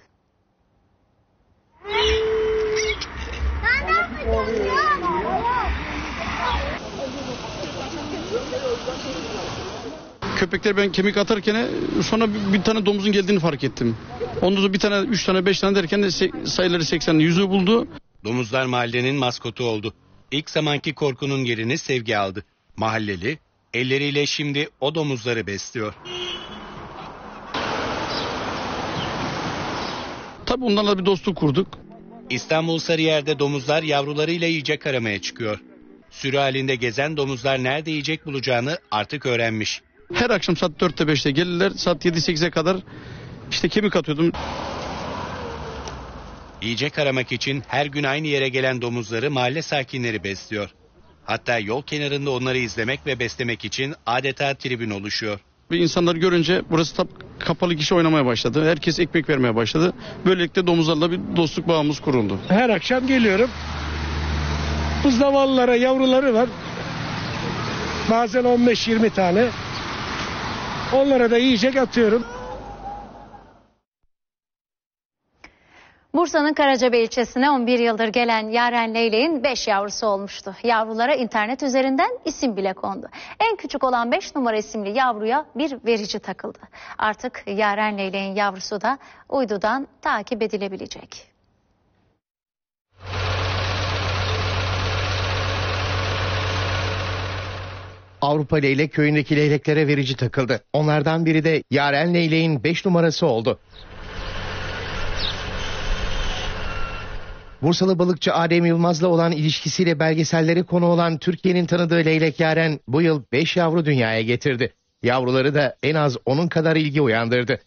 Köpekler ben kemik atarken sonra bir tane domuzun geldiğini fark ettim. Ondan sonra bir tane, 3 tane, 5 tane derken de sayıları 80 yüzü buldu. Domuzlar mahallenin maskotu oldu. İlk zamanki korkunun yerini sevgi aldı. Mahalleli elleriyle şimdi o domuzları besliyor. Tabii onlarla bir dostluk kurduk. İstanbul Sarıyer'de domuzlar yavrularıyla yiyecek aramaya çıkıyor. Sürü halinde gezen domuzlar nerede yiyecek bulacağını artık öğrenmiş. Her akşam saat 4'te 5'te gelirler. Saat 7-8'e kadar işte kemik atıyordum. Yiyecek aramak için her gün aynı yere gelen domuzları mahalle sakinleri besliyor. Hatta yol kenarında onları izlemek ve beslemek için adeta tribün oluşuyor. Ve insanlar görünce burası kapalı kişi oynamaya başladı. Herkes ekmek vermeye başladı. Böylelikle domuzlarla bir dostluk bağımız kuruldu. Her akşam geliyorum. Bu zavallılara yavruları var. Bazen 15-20 tane. Onlara da yiyecek atıyorum. Bursa'nın Karacabey ilçesine 11 yıldır gelen Yaren Leylek'in 5 yavrusu olmuştu. Yavrulara internet üzerinden isim bile kondu. En küçük olan 5 numara isimli yavruya bir verici takıldı. Artık Yaren Leylek'in yavrusu da uydudan takip edilebilecek. Avrupa Leylek köyündeki leyleklere verici takıldı. Onlardan biri de Yaren Leylek'in 5 numarası oldu. Bursalı balıkçı Adem Yılmaz'la olan ilişkisiyle belgesellere konu olan Türkiye'nin tanıdığı leylek Yaren bu yıl 5 yavru dünyaya getirdi. Yavruları da en az onun kadar ilgi uyandırdı.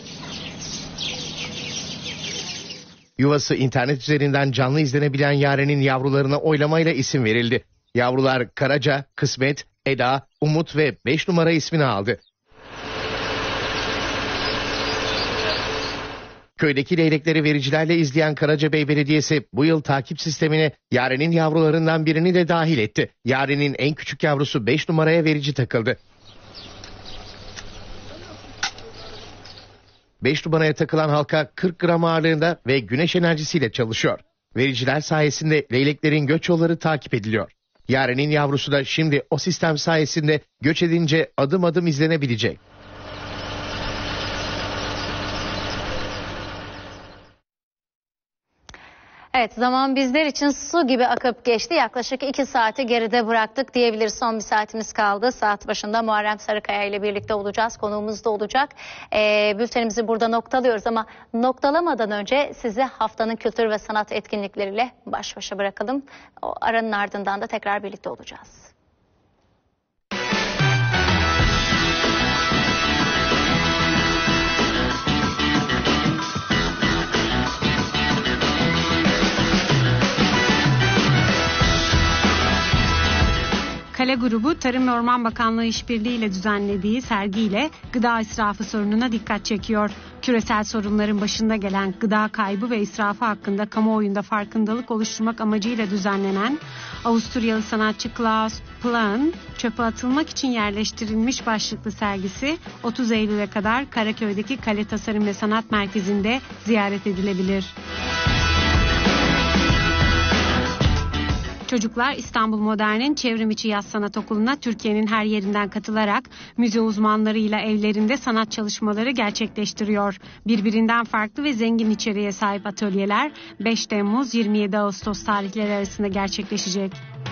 Yuvası internet üzerinden canlı izlenebilen Yaren'in yavrularına oylamayla isim verildi. Yavrular Karaca, Kısmet, Eda, Umut ve 5 numara ismini aldı. Köydeki leylekleri vericilerle izleyen Karacabey Belediyesi bu yıl takip sistemine Yaren'in yavrularından birini de dahil etti. Yaren'in en küçük yavrusu 5 numaraya verici takıldı. 5 numaraya takılan halka 40 gram ağırlığında ve güneş enerjisiyle çalışıyor. Vericiler sayesinde leyleklerin göç yolları takip ediliyor. Yaren'in yavrusu da şimdi o sistem sayesinde göç edince adım adım izlenebilecek. Evet, zaman bizler için su gibi akıp geçti. Yaklaşık 2 saati geride bıraktık diyebiliriz. Son bir saatimiz kaldı. Saat başında Muharrem Sarıkaya ile birlikte olacağız. Konuğumuz da olacak. Bültenimizi burada noktalıyoruz ama noktalamadan önce sizi haftanın kültür ve sanat etkinlikleriyle baş başa bırakalım. O aranın ardından da tekrar birlikte olacağız. Kale grubu Tarım ve Orman Bakanlığı işbirliğiyle düzenlediği sergiyle gıda israfı sorununa dikkat çekiyor. Küresel sorunların başında gelen gıda kaybı ve israfı hakkında kamuoyunda farkındalık oluşturmak amacıyla düzenlenen Avusturyalı sanatçı Klaus Plan, çöpe atılmak için yerleştirilmiş başlıklı sergisi 30 Eylül'e kadar Karaköy'deki Kale Tasarım ve Sanat Merkezi'nde ziyaret edilebilir. Çocuklar İstanbul Modern'in Çevrimiçi Yaz Sanat Okulu'na Türkiye'nin her yerinden katılarak müze uzmanlarıyla evlerinde sanat çalışmaları gerçekleştiriyor. Birbirinden farklı ve zengin içeriğe sahip atölyeler 5 Temmuz 27 Ağustos tarihleri arasında gerçekleşecek.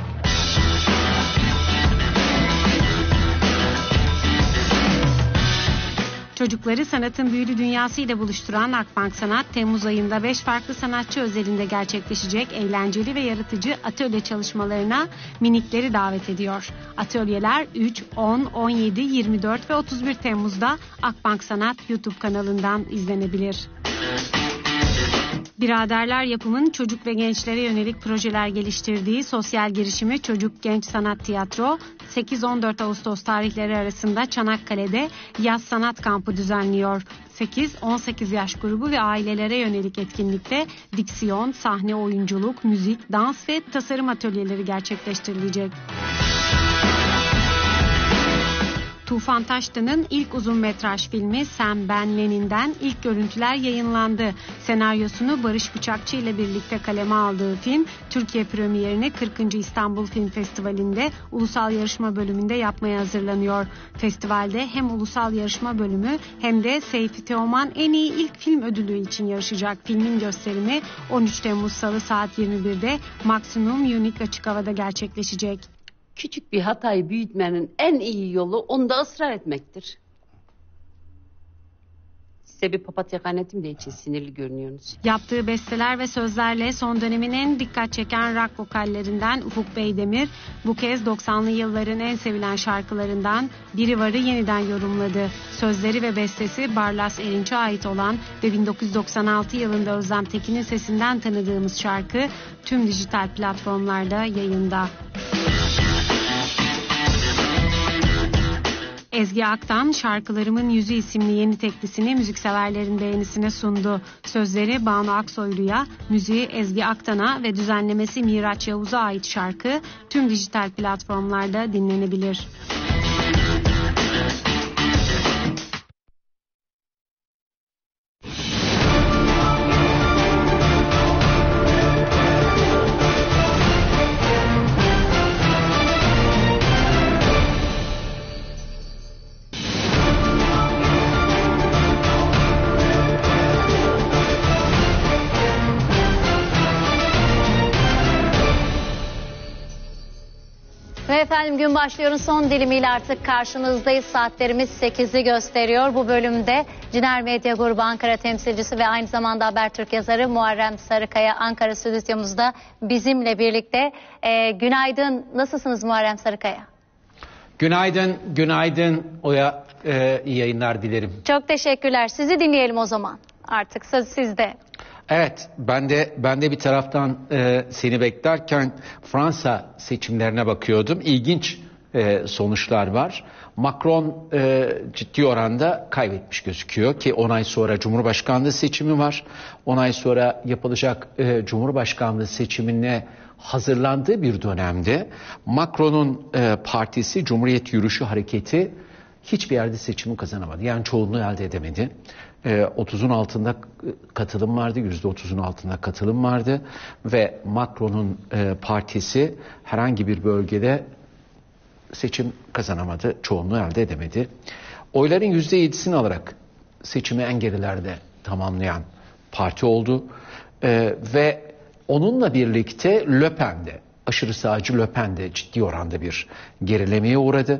Çocukları sanatın büyülü dünyasıyla buluşturan Akbank Sanat, Temmuz ayında 5 farklı sanatçı özelinde gerçekleşecek eğlenceli ve yaratıcı atölye çalışmalarına minikleri davet ediyor. Atölyeler 3, 10, 17, 24 ve 31 Temmuz'da Akbank Sanat YouTube kanalından izlenebilir. Biraderler Yapım'ın çocuk ve gençlere yönelik projeler geliştirdiği sosyal girişimi Çocuk Genç Sanat Tiyatro 8-14 Ağustos tarihleri arasında Çanakkale'de Yaz Sanat Kampı düzenliyor. 8-18 yaş grubu ve ailelere yönelik etkinlikte diksiyon, sahne oyunculuk, müzik, dans ve tasarım atölyeleri gerçekleştirilecek. Tufan Taştan'ın ilk uzun metraj filmi Sen Ben Lenin'den ilk görüntüler yayınlandı. Senaryosunu Barış Bıçakçı ile birlikte kaleme aldığı film, Türkiye premierini 40. İstanbul Film Festivali'nde ulusal yarışma bölümünde yapmaya hazırlanıyor. Festivalde hem ulusal yarışma bölümü hem de Seyfi Teoman en iyi ilk film ödülü için yarışacak. Filmin gösterimi 13 Temmuz Salı saat 21'de Maksimum Unique açık havada gerçekleşecek. Küçük bir hatayı büyütmenin en iyi yolu onda ısrar etmektir. Size bir papatya kaynattım da için sinirli görünüyorsunuz. Yaptığı besteler ve sözlerle son dönemin en dikkat çeken rock vokallerinden Ufuk Beydemir bu kez 90'lı yılların en sevilen şarkılarından Biri Var'ı yeniden yorumladı. Sözleri ve bestesi Barlas Erinç'e ait olan ve 1996 yılında Özlem Tekin'in sesinden tanıdığımız şarkı tüm dijital platformlarda yayında. Ezgi Aktan, Şarkılarımın Yüzü isimli yeni teklisini müzikseverlerin beğenisine sundu. Sözleri Banu Aksoylu'ya, müziği Ezgi Aktan'a ve düzenlemesi Miraç Yavuz'a ait şarkı tüm dijital platformlarda dinlenebilir. Ve efendim gün başlıyorun son dilimiyle artık karşınızdayız. Saatlerimiz 8'i gösteriyor. Bu bölümde Ciner Medya Grubu Ankara temsilcisi ve aynı zamanda Habertürk yazarı Muharrem Sarıkaya Ankara stüdyomuzda bizimle birlikte. Günaydın. Nasılsınız Muharrem Sarıkaya? Günaydın, günaydın. Oya iyi yayınlar dilerim. Çok teşekkürler. Sizi dinleyelim o zaman. Artık söz sizde. Evet, ben de bir taraftan seni beklerken Fransa seçimlerine bakıyordum. İlginç sonuçlar var. Macron ciddi oranda kaybetmiş gözüküyor ki 10 ay sonra Cumhurbaşkanlığı seçimi var. 10 ay sonra yapılacak Cumhurbaşkanlığı seçimine hazırlandığı bir dönemde Macron'un partisi Cumhuriyet Yürüyüşü Hareketi hiçbir yerde seçimi kazanamadı. Yani çoğunluğu elde edemedi. 30'un altında katılım vardı, %30'un altında katılım vardı ve Macron'un partisi herhangi bir bölgede seçim kazanamadı, çoğunluğu elde edemedi. Oyların %7'sini alarak seçimi en gerilerde tamamlayan parti oldu ve onunla birlikte Le Pen'de, aşırı sağcı Le Pen'de ciddi oranda bir gerilemeye uğradı.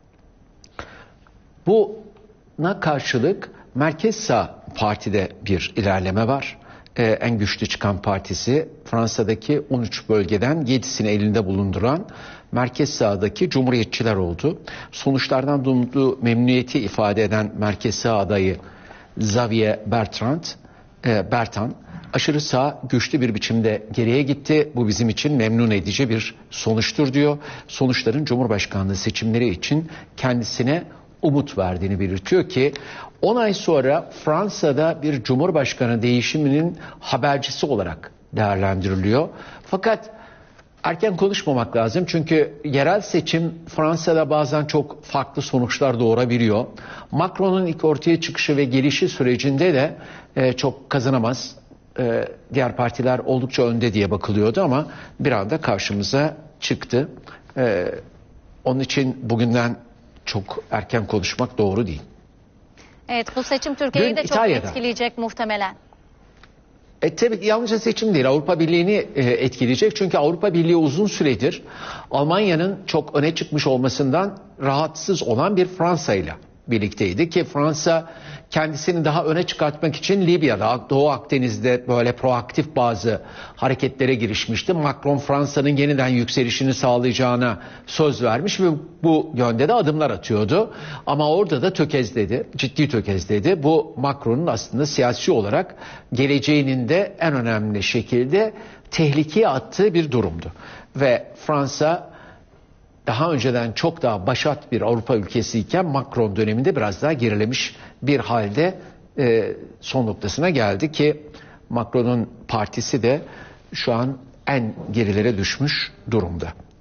Buna karşılık Merkez Sağ Parti'de bir ilerleme var. En güçlü çıkan partisi Fransa'daki 13 bölgeden 7'sini elinde bulunduran Merkez Sağ'daki Cumhuriyetçiler oldu. Sonuçlardan duyduğu memnuniyeti ifade eden Merkez Sağ adayı Xavier Bertrand aşırı sağ güçlü bir biçimde geriye gitti. Bu bizim için memnun edici bir sonuçtur diyor. Sonuçların Cumhurbaşkanlığı seçimleri için kendisine umut verdiğini belirtiyor ki 10 ay sonra Fransa'da bir cumhurbaşkanı değişiminin habercisi olarak değerlendiriliyor. Fakat erken konuşmamak lazım çünkü yerel seçim Fransa'da bazen çok farklı sonuçlar doğurabiliyor. Macron'un ilk ortaya çıkışı ve gelişi sürecinde de çok kazanamaz. Diğer partiler oldukça önde diye bakılıyordu ama bir anda karşımıza çıktı. Onun için bugünden çok erken konuşmak doğru değil. Evet, bu seçim Türkiye'yi de çok etkileyecek muhtemelen. Tabii yalnızca seçim değil, Avrupa Birliği'ni etkileyecek. Çünkü Avrupa Birliği uzun süredir Almanya'nın çok öne çıkmış olmasından rahatsız olan bir Fransa ile birlikteydi ki Fransa kendisini daha öne çıkartmak için Libya'da, Doğu Akdeniz'de böyle proaktif bazı hareketlere girişmişti. Macron Fransa'nın yeniden yükselişini sağlayacağına söz vermiş ve bu yönde de adımlar atıyordu. Ama orada da tökezledi, ciddi tökezledi. Bu Macron'un aslında siyasi olarak geleceğinin de en önemli şekilde tehlikeye attığı bir durumdu. Ve Fransa daha önceden çok daha başat bir Avrupa ülkesiyken Macron döneminde biraz daha gerilemiş bir halde son noktasına geldi ki Macron'un partisi de şu an en gerilere düşmüş durumda.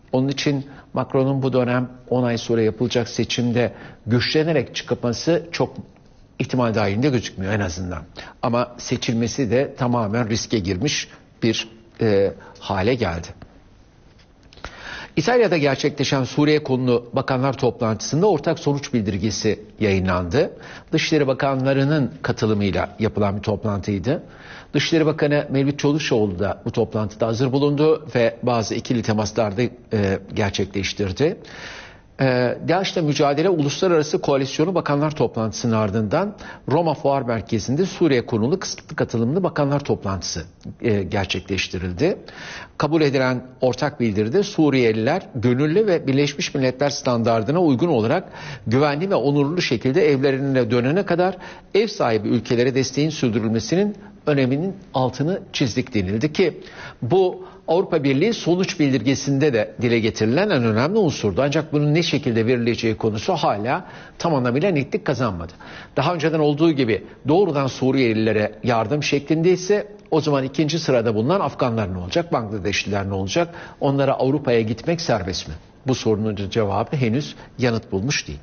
Onun için Macron'un bu dönem 10 ay sonra yapılacak seçimde güçlenerek çıkması çok ihtimal dahilinde gözükmüyor en azından. Ama seçilmesi de tamamen riske girmiş bir hale geldi. İtalya'da gerçekleşen Suriye konulu bakanlar toplantısında ortak sonuç bildirgesi yayınlandı. Dışişleri Bakanlarının katılımıyla yapılan bir toplantıydı. Dışişleri Bakanı Mevlüt Çavuşoğlu da bu toplantıda hazır bulundu ve bazı ikili temaslarda gerçekleştirdi. DAEŞ'le mücadele uluslararası koalisyonu bakanlar toplantısının ardından Roma Fuar Merkezi'nde Suriye konulu kısıtlı katılımlı bakanlar toplantısı gerçekleştirildi. Kabul edilen ortak bildiride Suriyeliler gönüllü ve Birleşmiş Milletler standardına uygun olarak güvenli ve onurlu şekilde evlerine dönene kadar ev sahibi ülkelere desteğin sürdürülmesinin öneminin altını çizdik denildi ki bu Avrupa Birliği sonuç bildirgesinde de dile getirilen en önemli unsurdu. Ancak bunun ne şekilde verileceği konusu hala tam anlamıyla netlik kazanmadı. Daha önceden olduğu gibi doğrudan Suriyelilere yardım şeklinde ise o zaman ikinci sırada bulunan Afganlar ne olacak, Bangladeşliler ne olacak? Onlara Avrupa'ya gitmek serbest mi? Bu sorunun cevabı henüz yanıt bulmuş değil.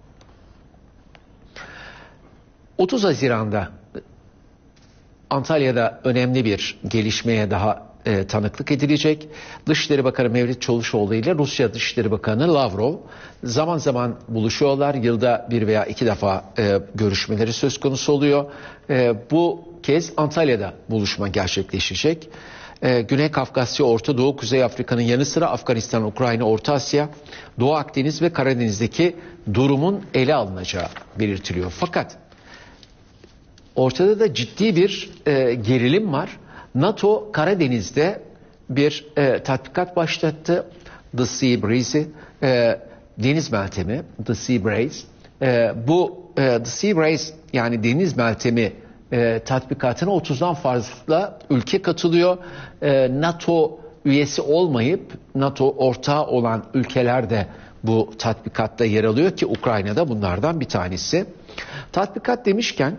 30 Haziran'da Antalya'da önemli bir gelişmeye daha tanıklık edilecek. Dışişleri Bakanı Mevlüt Çavuşoğlu ile Rusya Dışişleri Bakanı Lavrov zaman zaman buluşuyorlar. Yılda bir veya iki defa görüşmeleri söz konusu oluyor. Bu kez Antalya'da buluşma gerçekleşecek. Güney Kafkasya, Orta Doğu, Kuzey Afrika'nın yanı sıra Afganistan, Ukrayna, Orta Asya, Doğu Akdeniz ve Karadeniz'deki durumun ele alınacağı belirtiliyor. Fakat ortada da ciddi bir gerilim var. NATO Karadeniz'de bir tatbikat başlattı. The Sea Breeze, deniz meltemi, The Sea Breeze. Bu The Sea Breeze yani deniz meltemi tatbikatına 30'dan fazla ülke katılıyor. NATO üyesi olmayıp NATO ortağı olan ülkeler de bu tatbikatta yer alıyor ki Ukrayna'da bunlardan bir tanesi. Tatbikat demişken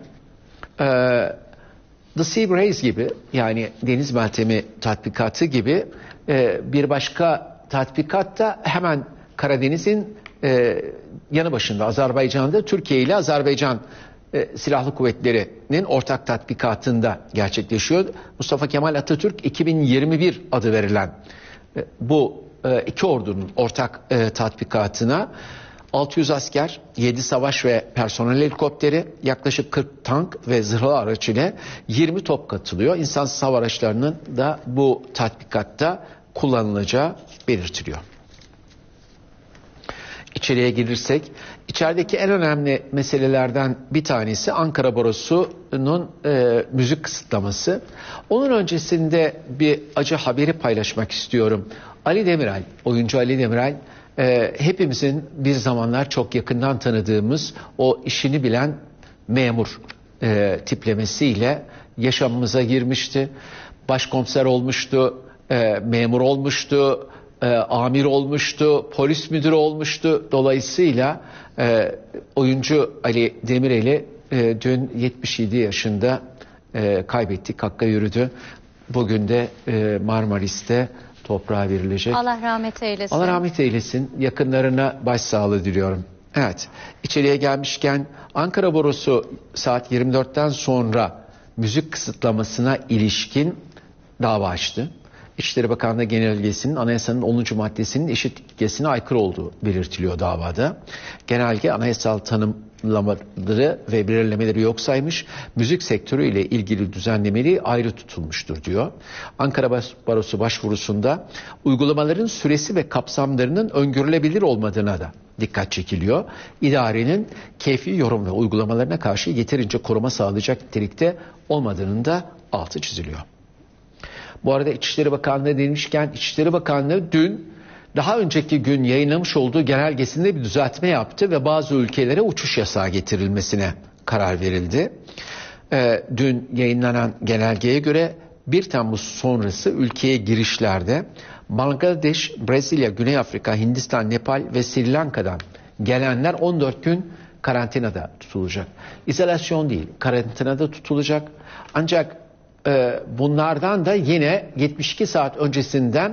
The Sea Breeze gibi yani deniz meltemi tatbikatı gibi bir başka tatbikat da hemen Karadeniz'in yanı başında Azerbaycan'da Türkiye ile Azerbaycan Silahlı Kuvvetleri'nin ortak tatbikatında gerçekleşiyor. Mustafa Kemal Atatürk 2021 adı verilen bu iki ordunun ortak tatbikatına 600 asker, 7 savaş ve personel helikopteri, yaklaşık 40 tank ve zırhlı araç ile 20 top katılıyor. İnsansız hava araçlarının da bu tatbikatta kullanılacağı belirtiliyor. İçeriye girirsek, içerideki en önemli meselelerden bir tanesi Ankara Barosu'nun müzik kısıtlaması. Onun öncesinde bir acı haberi paylaşmak istiyorum. Ali Demirel, oyuncu Ali Demirel, hepimizin bir zamanlar çok yakından tanıdığımız o işini bilen memur tiplemesiyle yaşamımıza girmişti. Başkomiser olmuştu, memur olmuştu, amir olmuştu, polis müdürü olmuştu. Dolayısıyla oyuncu Ali Demirel'i dün 77 yaşında kaybettik, hakka yürüdü. Bugün de Marmaris'te toprağa verilecek. Allah rahmet eylesin. Allah rahmet eylesin. Yakınlarına başsağlığı diliyorum. Evet. İçeriye gelmişken Ankara Barosu saat 24'ten sonra müzik kısıtlamasına ilişkin dava açtı. İçişleri Bakanlığı Genelgesi'nin anayasanın 10. maddesinin eşitlik ilkesine aykırı olduğu belirtiliyor davada. Genelge anayasal tanımlamaları ve belirlemeleri yok saymış, müzik sektörü ile ilgili düzenlemeleri ayrı tutulmuştur diyor. Ankara Barosu başvurusunda uygulamaların süresi ve kapsamlarının öngörülebilir olmadığına da dikkat çekiliyor. İdarenin keyfi yorum ve uygulamalarına karşı yeterince koruma sağlayacak nitelikte olmadığının da altı çiziliyor. Bu arada İçişleri Bakanlığı demişken İçişleri Bakanlığı dün daha önceki gün yayınlamış olduğu genelgesinde bir düzeltme yaptı ve bazı ülkelere uçuş yasağı getirilmesine karar verildi. Dün yayınlanan genelgeye göre 1 Temmuz sonrası ülkeye girişlerde Bangladeş, Brezilya, Güney Afrika, Hindistan, Nepal ve Sri Lanka'dan gelenler 14 gün karantinada tutulacak. İzolasyon değil, karantinada tutulacak. Ancak bunlardan da yine 72 saat öncesinden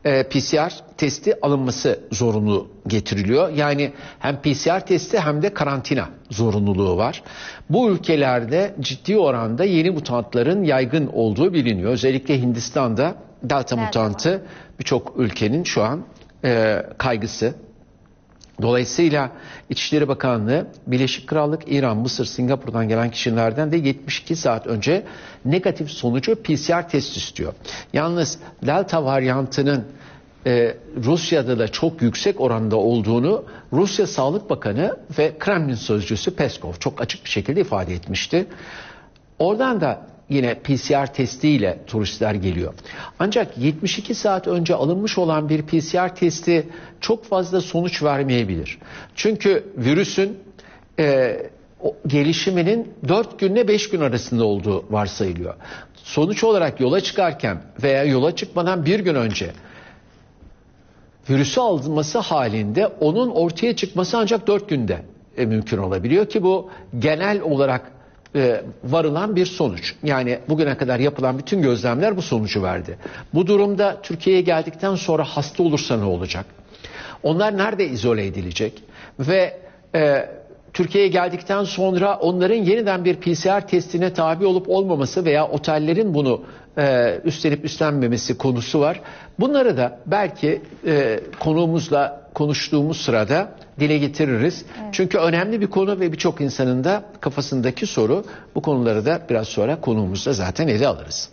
PCR testi alınması zorunlu getiriliyor. Yani hem PCR testi hem de karantina zorunluluğu var. Bu ülkelerde ciddi oranda yeni mutantların yaygın olduğu biliniyor. Özellikle Hindistan'da Delta mutantı birçok ülkenin şu an kaygısı. Dolayısıyla İçişleri Bakanlığı Birleşik Krallık, İran, Mısır, Singapur'dan gelen kişilerden de 72 saat önce negatif sonucu PCR test istiyor. Yalnız Delta varyantının Rusya'da da çok yüksek oranda olduğunu Rusya Sağlık Bakanı ve Kremlin sözcüsü Peskov çok açık bir şekilde ifade etmişti. Oradan da yine PCR testiyle turistler geliyor. Ancak 72 saat önce alınmış olan bir PCR testi çok fazla sonuç vermeyebilir. Çünkü virüsün gelişiminin 4 günle 5 gün arasında olduğu varsayılıyor. Sonuç olarak yola çıkarken veya yola çıkmadan bir gün önce virüsü alınması halinde onun ortaya çıkması ancak 4 günde mümkün olabiliyor ki bu genel olarak varılan bir sonuç. Yani bugüne kadar yapılan bütün gözlemler bu sonucu verdi. Bu durumda Türkiye'ye geldikten sonra hasta olursa ne olacak? Onlar nerede izole edilecek? Ve Türkiye'ye geldikten sonra onların yeniden bir PCR testine tabi olup olmaması veya otellerin bunu üstlenip üstlenmemesi konusu var. Bunları da belki konuğumuzla konuştuğumuz sırada dile getiririz. Evet. Çünkü önemli bir konu ve birçok insanın da kafasındaki soru. Bu konuları da biraz sonra konuğumuzla zaten ele alırız.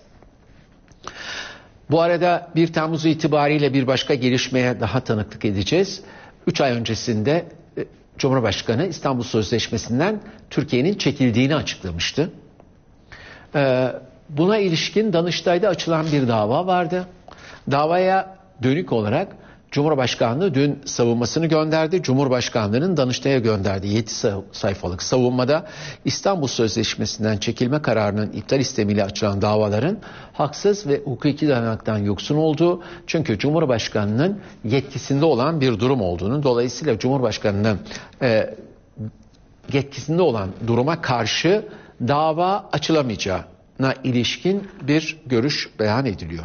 Bu arada 1 Temmuz itibariyle bir başka gelişmeye daha tanıklık edeceğiz. 3 ay öncesinde Cumhurbaşkanı İstanbul Sözleşmesi'nden Türkiye'nin çekildiğini açıklamıştı. Buna ilişkin Danıştay'da açılan bir dava vardı. Davaya dönük olarak Cumhurbaşkanlığı dün savunmasını gönderdi. Cumhurbaşkanlığı'nın Danıştay'a gönderdiği 7 sayfalık savunmada İstanbul Sözleşmesi'nden çekilme kararının iptal istemiyle açılan davaların haksız ve hukuki dayanaktan yoksun olduğu, çünkü Cumhurbaşkanlığı'nın yetkisinde olan bir durum olduğunu, dolayısıyla Cumhurbaşkanlığı'nın yetkisinde olan duruma karşı dava açılamayacağına ilişkin bir görüş beyan ediliyor.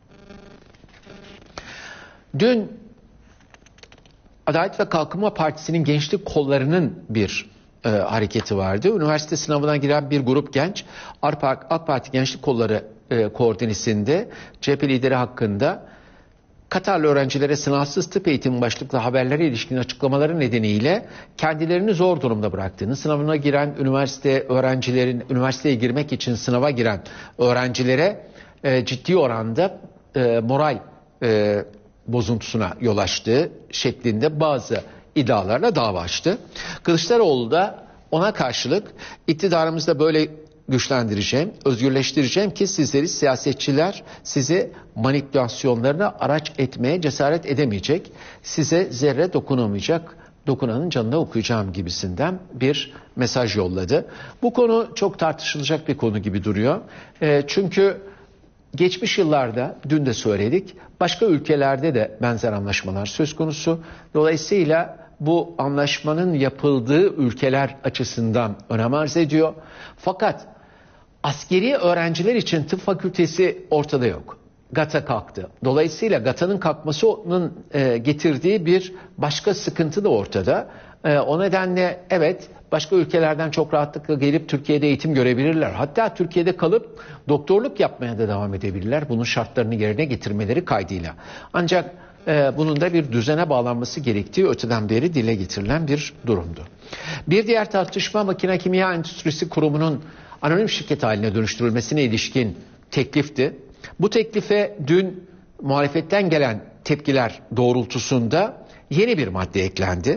Dün Adalet ve Kalkınma Partisi'nin gençlik kollarının bir hareketi vardı. Üniversite sınavına giren bir grup genç AK Parti Gençlik Kolları koordinesinde CHP lideri hakkında Katarlı öğrencilere sınavsız tıp eğitimi başlıklı haberlere ilişkin açıklamaları nedeniyle kendilerini zor durumda bıraktığını, sınavına giren üniversiteye girmek için sınava giren öğrencilere ciddi oranda moral bozuntusuna yol açtığı şeklinde bazı iddialarla dava açtı. Kılıçdaroğlu da ona karşılık iktidarımızda böyle güçlendireceğim, özgürleştireceğim ki sizleri, siyasetçiler sizi manipülasyonlarına araç etmeye cesaret edemeyecek, size zerre dokunamayacak, dokunanın canına okuyacağım gibisinden bir mesaj yolladı. Bu konu çok tartışılacak bir konu gibi duruyor. Çünkü geçmiş yıllarda, dün de söyledik, başka ülkelerde de benzer anlaşmalar söz konusu. Dolayısıyla bu anlaşmanın yapıldığı ülkeler açısından önem arz ediyor. Fakat askeri öğrenciler için tıp fakültesi ortada yok. GATA kalktı. Dolayısıyla GATA'nın kalkmasının getirdiği bir başka sıkıntı da ortada. O nedenle evet, başka ülkelerden çok rahatlıkla gelip Türkiye'de eğitim görebilirler. Hatta Türkiye'de kalıp doktorluk yapmaya da devam edebilirler. Bunun şartlarını yerine getirmeleri kaydıyla. Ancak bunun da bir düzene bağlanması gerektiği öteden beri dile getirilen bir durumdu. Bir diğer tartışma Makine Kimya Endüstrisi Kurumu'nun anonim şirket haline dönüştürülmesine ilişkin teklifti. Bu teklife dün muhalefetten gelen tepkiler doğrultusunda yeni bir madde eklendi.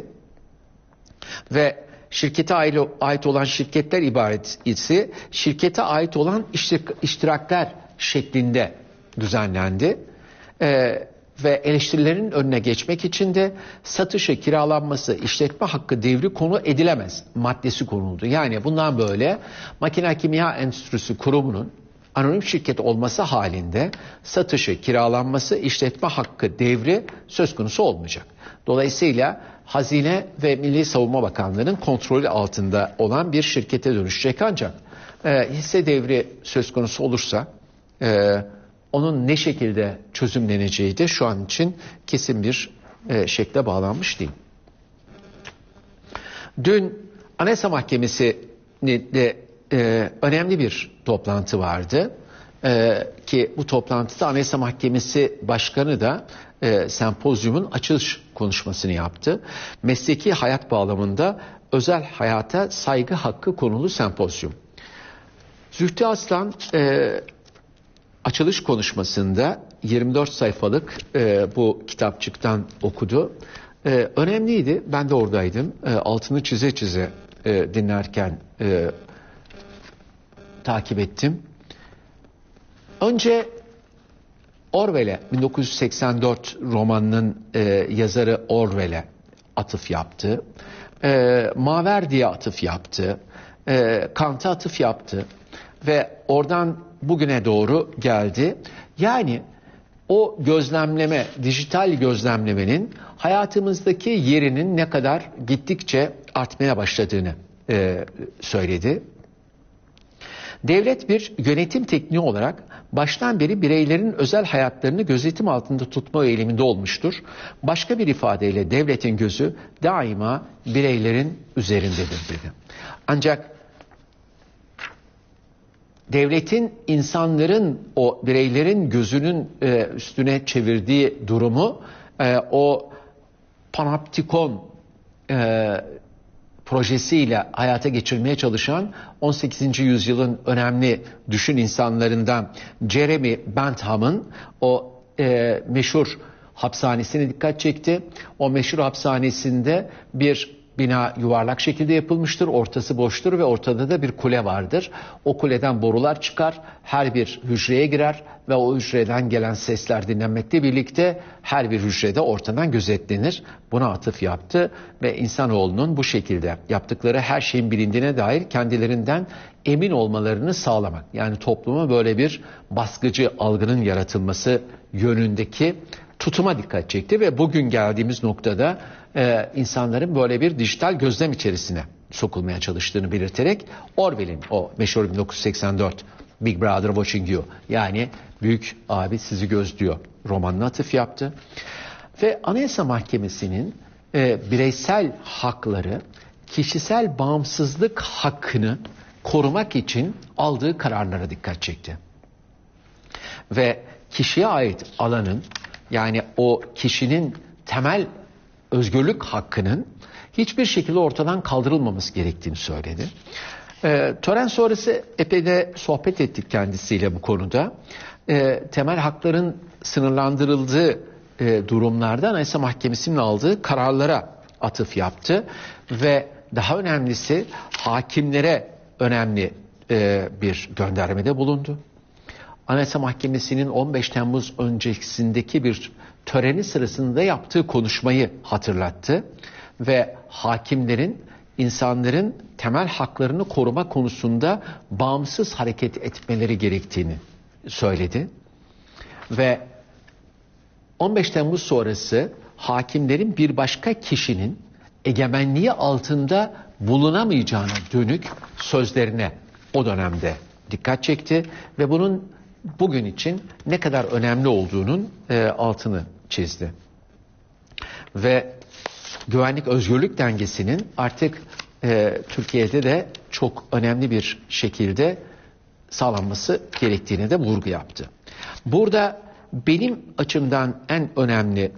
Ve şirkete ait olan şirketler ibaresi şirkete ait olan iştirakler şeklinde düzenlendi. Ve eleştirilerin önüne geçmek için de satışı, kiralanması, işletme hakkı devri konu edilemez maddesi konuldu. Yani bundan böyle Makine Kimya Endüstrisi Kurumu'nun anonim şirket olması halinde satışı, kiralanması, işletme hakkı devri söz konusu olmayacak. Dolayısıyla Hazine ve Milli Savunma Bakanlığı'nın kontrolü altında olan bir şirkete dönüşecek, ancak hisse devri söz konusu olursa onun ne şekilde çözümleneceği de şu an için kesin bir şekle bağlanmış değil. Dün Anayasa Mahkemesi'nde önemli bir toplantı vardı. Ki bu toplantıda Anayasa Mahkemesi Başkanı da sempozyumun açılış konuşmasını yaptı. Mesleki hayat bağlamında özel hayata saygı hakkı konulu sempozyum. Zühtü Aslan açılış konuşmasında 24 sayfalık bu kitapçıktan okudu. Önemliydi. Ben de oradaydım. Altını çize çize dinlerken takip ettim. Önce Orwell'e, 1984 romanının yazarı Orwell'e atıf yaptı. Maverdi'ye atıf yaptı. Kant'a atıf yaptı. Ve oradan bugüne doğru geldi. Yani o gözlemleme, dijital gözlemlemenin hayatımızdaki yerinin ne kadar gittikçe artmaya başladığını söyledi. Devlet bir yönetim tekniği olarak baştan beri bireylerin özel hayatlarını gözetim altında tutma eğiliminde olmuştur. Başka bir ifadeyle devletin gözü daima bireylerin üzerindedir dedi. Ancak devletin insanların, o bireylerin gözünün üstüne çevirdiği durumu o panoptikon projesiyle hayata geçirmeye çalışan 18. yüzyılın önemli düşün insanlarından Jeremy Bentham'ın o meşhur hapishanesine dikkat çekti. O meşhur hapishanesinde bir bina yuvarlak şekilde yapılmıştır. Ortası boştur ve ortada da bir kule vardır. O kuleden borular çıkar. Her bir hücreye girer ve o hücreden gelen sesler dinlenmekle birlikte her bir hücrede ortadan gözetlenir. Buna atıf yaptı ve insanoğlunun bu şekilde yaptıkları her şeyin bilindiğine dair kendilerinden emin olmalarını sağlamak. Yani topluma böyle bir baskıcı algının yaratılması yönündeki tutuma dikkat çekti ve bugün geldiğimiz noktada insanların böyle bir dijital gözlem içerisine sokulmaya çalıştığını belirterek Orwell'in o meşhur 1984 Big Brother Watching You, yani Büyük Abi Sizi Gözlüyor romanına atıf yaptı. Ve Anayasa Mahkemesi'nin bireysel hakları, kişisel bağımsızlık hakkını korumak için aldığı kararlara dikkat çekti. Ve kişiye ait alanın, yani o kişinin temel özgürlük hakkının hiçbir şekilde ortadan kaldırılmaması gerektiğini söyledi. Tören sonrası epey de sohbet ettik kendisiyle bu konuda. Temel hakların sınırlandırıldığı durumlarda Anayasa Mahkemesi'nin aldığı kararlara atıf yaptı. Ve daha önemlisi hakimlere önemli bir göndermede bulundu. Anayasa Mahkemesi'nin 15 Temmuz öncesindeki bir töreni sırasında yaptığı konuşmayı hatırlattı ve hakimlerin insanların temel haklarını koruma konusunda bağımsız hareket etmeleri gerektiğini söyledi. Ve 15 Temmuz sonrası hakimlerin bir başka kişinin egemenliği altında bulunamayacağına dönük sözlerine o dönemde dikkat çekti ve bunun bugün için ne kadar önemli olduğunun altını çizdi. Ve güvenlik özgürlük dengesinin artık Türkiye'de de çok önemli bir şekilde sağlanması gerektiğine de vurgu yaptı. Burada benim açımdan en önemli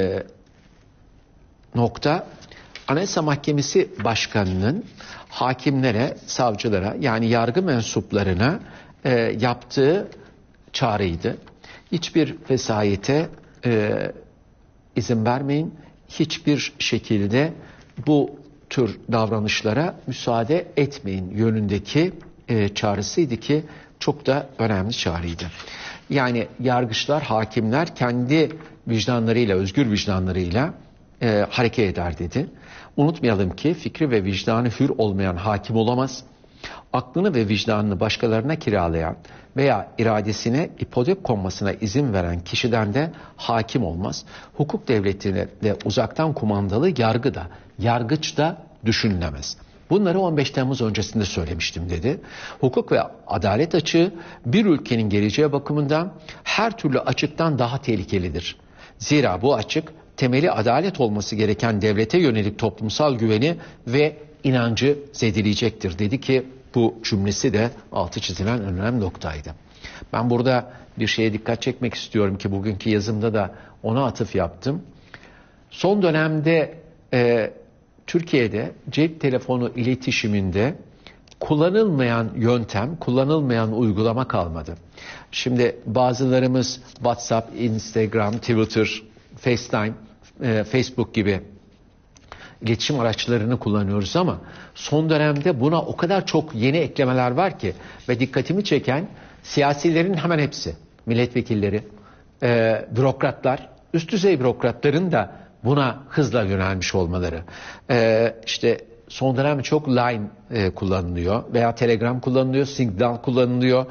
nokta Anayasa Mahkemesi Başkanı'nın hakimlere, savcılara, yani yargı mensuplarına yaptığı çağrıydı. Hiçbir vesayete izin vermeyin. Hiçbir şekilde bu tür davranışlara müsaade etmeyin yönündeki çağrısıydı ki çok da önemli çağrıydı. Yani yargıçlar, hakimler kendi vicdanlarıyla, özgür vicdanlarıyla hareket eder dedi. Unutmayalım ki fikri ve vicdanı hür olmayan hakim olamaz. Aklını ve vicdanını başkalarına kiralayan veya iradesine ipotek konmasına izin veren kişiden de hakim olmaz. Hukuk devletine de uzaktan kumandalı yargı da, yargıç da düşünülemez. Bunları 15 Temmuz öncesinde söylemiştim dedi. Hukuk ve adalet açığı bir ülkenin geleceği bakımından her türlü açıktan daha tehlikelidir. Zira bu açık temeli adalet olması gereken devlete yönelik toplumsal güveni ve inancı zedeleyecektir dedi ki bu cümlesi de altı çizilen önemli noktaydı. Ben burada bir şeye dikkat çekmek istiyorum ki bugünkü yazımda da ona atıf yaptım. Son dönemde Türkiye'de cep telefonu iletişiminde kullanılmayan yöntem, kullanılmayan uygulama kalmadı. Şimdi bazılarımız WhatsApp, Instagram, Twitter, FaceTime, Facebook gibi iletişim araçlarını kullanıyoruz ama son dönemde buna o kadar çok yeni eklemeler var ki ve dikkatimi çeken siyasilerin hemen hepsi, milletvekilleri, bürokratlar, üst düzey bürokratların da buna hızla yönelmiş olmaları. İşte son dönemde çok Line kullanılıyor veya Telegram kullanılıyor, Signal kullanılıyor.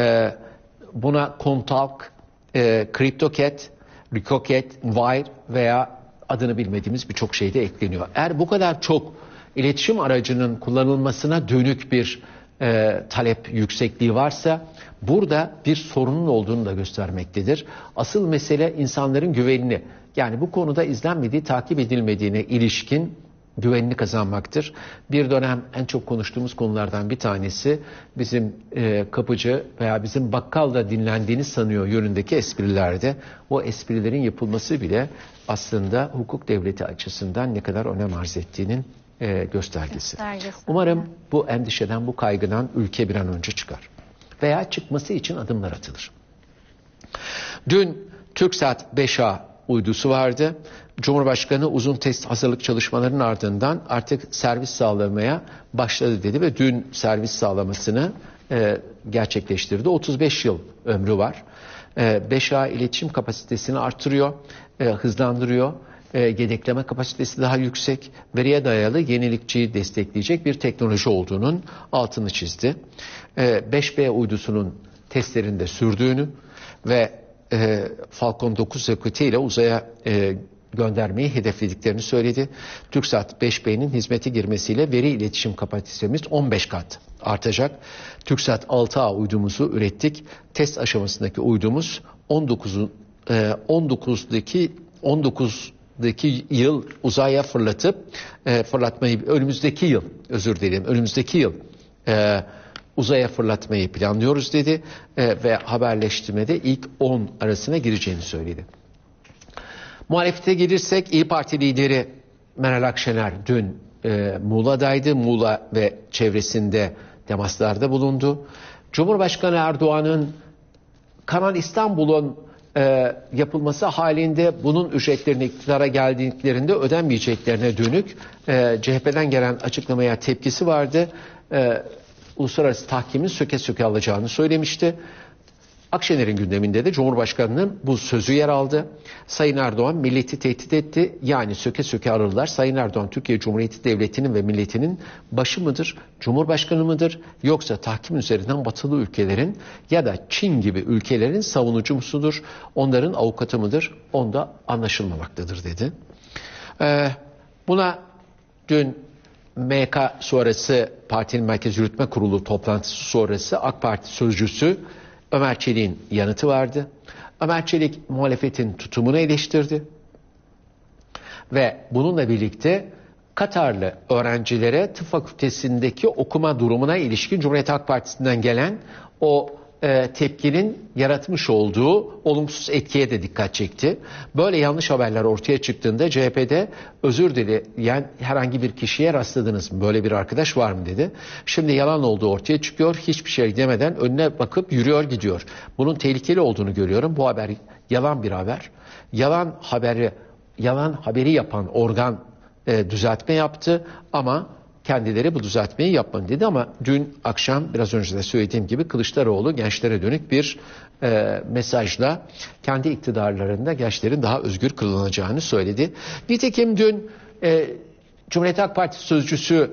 Buna Contalk, CryptoCat, Ricocat, Wire veya adını bilmediğimiz birçok şey de ekleniyor. Eğer bu kadar çok iletişim aracının kullanılmasına dönük bir talep yüksekliği varsa burada bir sorunun olduğunu da göstermektedir. Asıl mesele insanların güvenini, yani bu konuda izlenmediği, takip edilmediğine ilişkin güvenini kazanmaktır. Bir dönem en çok konuştuğumuz konulardan bir tanesi bizim kapıcı veya bizim bakkal da dinlendiğini sanıyor yönündeki esprilerde. O esprilerin yapılması bile aslında hukuk devleti açısından ne kadar önem arz ettiğinin göstergesi. Umarım bu endişeden, bu kaygıdan ülke bir an önce çıkar. Veya çıkması için adımlar atılır. Dün TürkSat 5A uydusu vardı. Cumhurbaşkanı uzun test hazırlık çalışmalarının ardından artık servis sağlamaya başladı dedi ve dün servis sağlamasını gerçekleştirdi. 35 yıl ömrü var. 5A iletişim kapasitesini artırıyor, hızlandırıyor. Yedekleme kapasitesi daha yüksek, veriye dayalı yenilikçiyi destekleyecek bir teknoloji olduğunun altını çizdi. 5B uydusunun testlerinde sürdüğünü ve Falcon 9 roketiyle uzaya göndermeyi hedeflediklerini söyledi. TürkSat 5B'nin hizmete girmesiyle veri iletişim kapasitemiz 15 kat artacak. TürkSat 6A uydumuzu ürettik. Test aşamasındaki uydumuz 19'daki yıl uzaya fırlatmayı önümüzdeki yıl uzaya fırlatmayı planlıyoruz dedi ve haberleştirmede ilk 10 arasına gireceğini söyledi. Muhalefete gelirsek İYİ Parti lideri Meral Akşener dün Muğla'daydı. Muğla ve çevresinde temaslarda bulundu. Cumhurbaşkanı Erdoğan'ın Kanal İstanbul'un yapılması halinde bunun ücretlerini iktidara geldiklerinde ödenmeyeceklerine dönük CHP'den gelen açıklamaya tepkisi vardı. Uluslararası tahkimin söke söke alacağını söylemişti. Akşener'in gündeminde de Cumhurbaşkanı'nın bu sözü yer aldı. Sayın Erdoğan milleti tehdit etti. Yani söke söke ararlar. Sayın Erdoğan Türkiye Cumhuriyeti Devleti'nin ve milletinin başı mıdır? Cumhurbaşkanı mıdır? Yoksa tahkim üzerinden batılı ülkelerin ya da Çin gibi ülkelerin savunucusudur? Onların avukatı mıdır? Onda anlaşılmamaktadır dedi. Buna dün MK sonrası partinin Merkez Yürütme Kurulu toplantısı sonrası AK Parti sözcüsü Ömer Çelik'in yanıtı vardı. Ömer Çelik muhalefetin tutumunu eleştirdi. Ve bununla birlikte Katarlı öğrencilere tıp fakültesindeki okuma durumuna ilişkin Cumhuriyet Halk Partisi'nden gelen o tepkinin yaratmış olduğu olumsuz etkiye de dikkat çekti. Böyle yanlış haberler ortaya çıktığında CHP'de özür dileyen herhangi bir kişiye rastladınız mı? Böyle bir arkadaş var mı dedi. Şimdi yalan olduğu ortaya çıkıyor. Hiçbir şey demeden önüne bakıp yürüyor gidiyor. Bunun tehlikeli olduğunu görüyorum. Bu haber yalan bir haber. Yalan haberi yapan organ düzeltme yaptı ama kendileri bu düzeltmeyi yapmadı dedi ama dün akşam biraz önce de söylediğim gibi Kılıçdaroğlu gençlere dönük bir mesajla kendi iktidarlarında gençlerin daha özgür kılınacağını söyledi. Nitekim dün Cumhuriyet Halk Partisi sözcüsü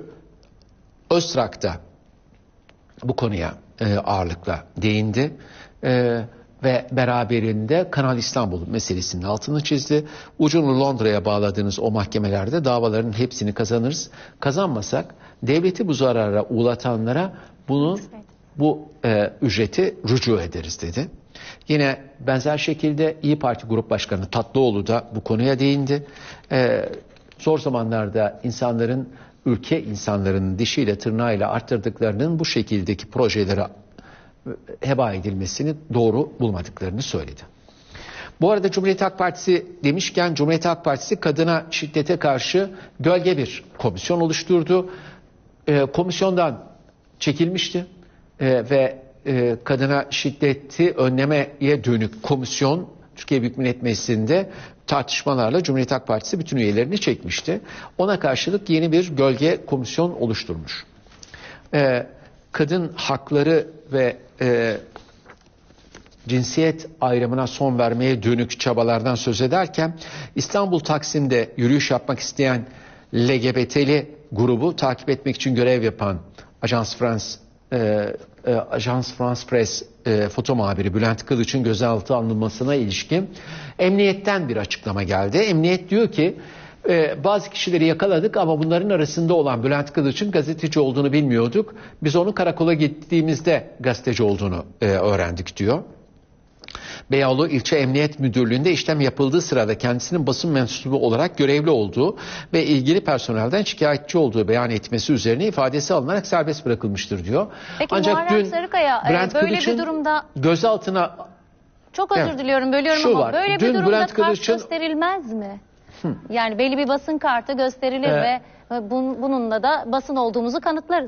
Öztrak da bu konuya ağırlıkla değindi ve beraberinde Kanal İstanbul meselesinin altını çizdi. Ucunu Londra'ya bağladığınız o mahkemelerde davaların hepsini kazanırız. Kazanmasak devleti bu zarara uğratanlara bu ücreti rücu ederiz dedi. Yine benzer şekilde İYİ Parti Grup Başkanı Tatlıoğlu da bu konuya değindi. Zor zamanlarda ülke insanların dişiyle tırnağıyla arttırdıklarının bu şekildeki projelere heba edilmesini doğru bulmadıklarını söyledi. Bu arada Cumhuriyet Halk Partisi demişken Cumhuriyet Halk Partisi kadına şiddete karşı gölge bir komisyon oluşturdu. Komisyondan çekilmişti ve kadına şiddeti önlemeye dönük komisyon Türkiye Büyük Millet Meclisi'nde tartışmalarla Cumhuriyet Halk Partisi bütün üyelerini çekmişti. Ona karşılık yeni bir gölge komisyon oluşturmuş. Kadın hakları ve cinsiyet ayrımına son vermeye dönük çabalardan söz ederken İstanbul Taksim'de yürüyüş yapmak isteyen LGBT'li grubu takip etmek için görev yapan Ajans France Press foto muhabiri Bülent Kılıç'ın gözaltı alınmasına ilişkin emniyetten bir açıklama geldi. Emniyet diyor ki bazı kişileri yakaladık ama bunların arasında olan Bülent Kılıç'ın gazeteci olduğunu bilmiyorduk. Biz onu karakola gittiğimizde gazeteci olduğunu öğrendik diyor. Beyoğlu İlçe Emniyet Müdürlüğü'nde işlem yapıldığı sırada kendisinin basın mensubu olarak görevli olduğu ve ilgili personelden şikayetçi olduğu beyan etmesi üzerine ifadesi alınarak serbest bırakılmıştır diyor. Peki ancak Muharrem Sarıkaya böyle bir durumda gözaltına çok özür diliyorum bölüyorum şu ama var, böyle bir durumda kart gösterilmez mi? Yani belli bir basın kartı gösterilir ve bununla da basın olduğumuzu kanıtlarız.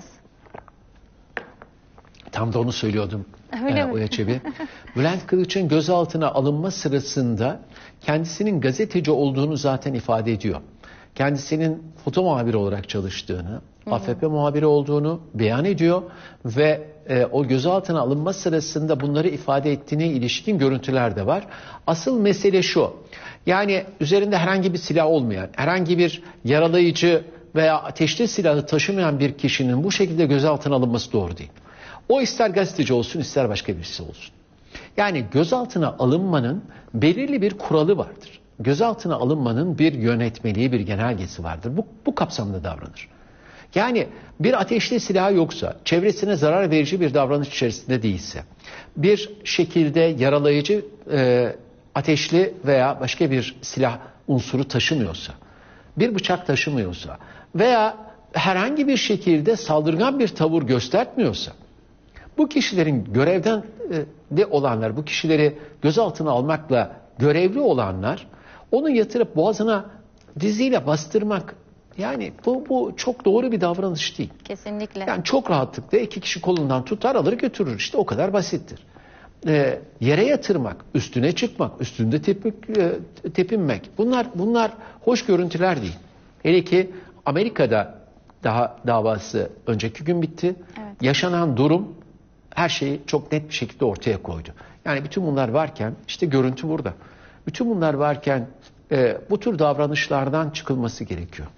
Tam da onu söylüyordum. Öyle mi? Oya Çebi. Bülent Kılıç'ın gözaltına alınma sırasında kendisinin gazeteci olduğunu zaten ifade ediyor. Kendisinin foto muhabiri olarak çalıştığını, AFP muhabiri olduğunu beyan ediyor ve o gözaltına alınma sırasında bunları ifade ettiğine ilişkin görüntüler de var. Asıl mesele şu, yani üzerinde herhangi bir silah olmayan, herhangi bir yaralayıcı veya ateşli silahı taşımayan bir kişinin bu şekilde gözaltına alınması doğru değil. O ister gazeteci olsun ister başka birisi olsun. Yani gözaltına alınmanın belirli bir kuralı vardır. Gözaltına alınmanın bir yönetmeliği, bir genelgesi vardır. Bu kapsamda davranır. Yani bir ateşli silahı yoksa, çevresine zarar verici bir davranış içerisinde değilse, bir şekilde yaralayıcı, ateşli veya başka bir silah unsuru taşımıyorsa, bir bıçak taşımıyorsa veya herhangi bir şekilde saldırgan bir tavır göstermiyorsa, bu kişilerin görevden de olanlar, bu kişileri gözaltına almakla görevli olanlar, onu yatırıp boğazına diziyle bastırmak, yani bu çok doğru bir davranış değil. Kesinlikle. Yani çok rahatlıkla iki kişi kolundan tutar alır götürür, işte o kadar basittir. Yere yatırmak, üstüne çıkmak, üstünde tepinmek, bunlar hoş görüntüler değil. Hele ki Amerika'da daha davası önceki gün bitti. Evet. Yaşanan durum her şeyi çok net bir şekilde ortaya koydu. Yani bütün bunlar varken işte görüntü burada. Bütün bunlar varken bu tür davranışlardan çıkılması gerekiyor.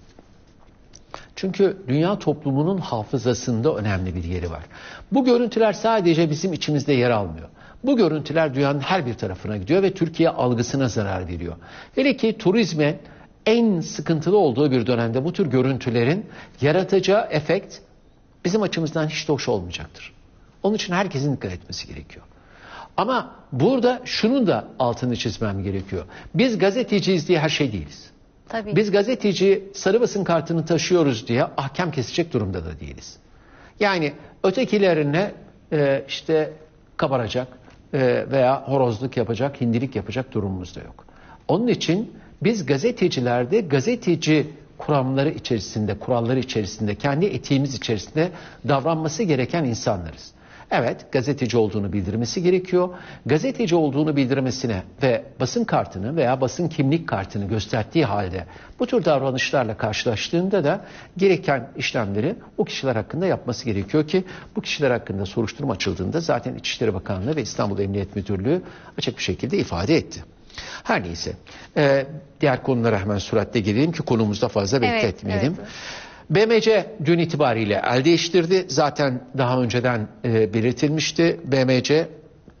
Çünkü dünya toplumunun hafızasında önemli bir yeri var. Bu görüntüler sadece bizim içimizde yer almıyor. Bu görüntüler dünyanın her bir tarafına gidiyor ve Türkiye algısına zarar veriyor. Hele ki turizme en sıkıntılı olduğu bir dönemde bu tür görüntülerin yaratacağı efekt bizim açımızdan hiç de hoş olmayacaktır. Onun için herkesin dikkat etmesi gerekiyor. Ama burada şunun da altını çizmem gerekiyor. Biz gazeteciyiz diye her şey değiliz. Tabii. Biz gazeteci sarı basın kartını taşıyoruz diye ahkam kesecek durumda da değiliz. Yani ötekilerine işte kabaracak veya horozluk yapacak, hindilik yapacak durumumuz da yok. Onun için biz gazetecilerde gazeteci kuramları içerisinde, kuralları içerisinde, kendi etiğimiz içerisinde davranması gereken insanlarız. Evet, gazeteci olduğunu bildirmesi gerekiyor. Gazeteci olduğunu bildirmesine ve basın kartını veya basın kimlik kartını gösterdiği halde bu tür davranışlarla karşılaştığında da gereken işlemleri o kişiler hakkında yapması gerekiyor ki bu kişiler hakkında soruşturma açıldığında zaten İçişleri Bakanlığı ve İstanbul Emniyet Müdürlüğü açık bir şekilde ifade etti. Her neyse, diğer konulara hemen süratle gelelim ki konumuzda fazla bekletmeyelim. Evet. BMC dün itibariyle el değiştirdi. Zaten daha önceden belirtilmişti. BMC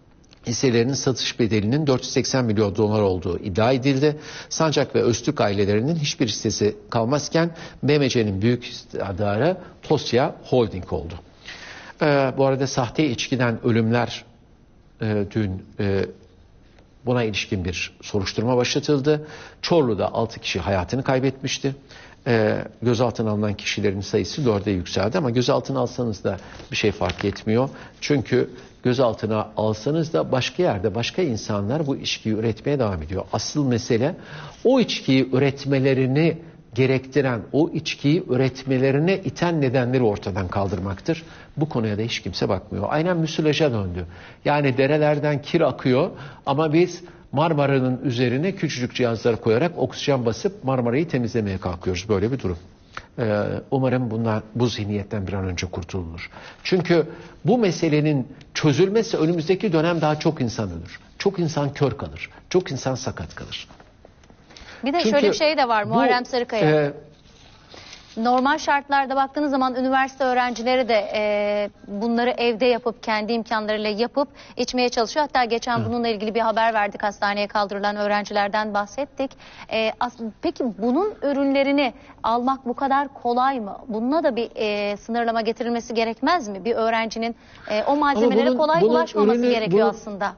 hisselerinin satış bedelinin 480 milyon dolar olduğu iddia edildi. Sancak ve Öztürk ailelerinin hiçbir hissesi kalmazken BMC'nin büyük hissedarı Tosya Holding oldu. Bu arada sahte içkiden ölümler dün buna ilişkin bir soruşturma başlatıldı. Çorlu'da 6 kişi hayatını kaybetmişti. Gözaltına alınan kişilerin sayısı 4'e yükseldi ama gözaltına alsanız da bir şey fark etmiyor. Çünkü gözaltına alsanız da başka yerde başka insanlar bu içkiyi üretmeye devam ediyor. Asıl mesele o içkiyi üretmelerini gerektiren, o içkiyi üretmelerine iten nedenleri ortadan kaldırmaktır. Bu konuya da hiç kimse bakmıyor. Aynen müsilaja döndü. Yani derelerden kir akıyor ama biz Marmara'nın üzerine küçücük cihazlar koyarak oksijen basıp Marmara'yı temizlemeye kalkıyoruz. Böyle bir durum. Umarım bu zihniyetten bir an önce kurtulunur. Çünkü bu meselenin çözülmesi önümüzdeki dönem daha çok insan ölür. Çok insan kör kalır. Çok insan sakat kalır. Bir de şöyle bir şey de var Muharrem Sarıkaya. Normal şartlarda baktığınız zaman üniversite öğrencileri de bunları evde yapıp kendi imkanlarıyla yapıp içmeye çalışıyor. Hatta geçen bununla ilgili bir haber verdik, hastaneye kaldırılan öğrencilerden bahsettik. Peki bunun ürünlerini almak bu kadar kolay mı? Bununla da bir sınırlama getirilmesi gerekmez mi? Bir öğrencinin o malzemelere kolay ulaşmaması gerekiyor aslında.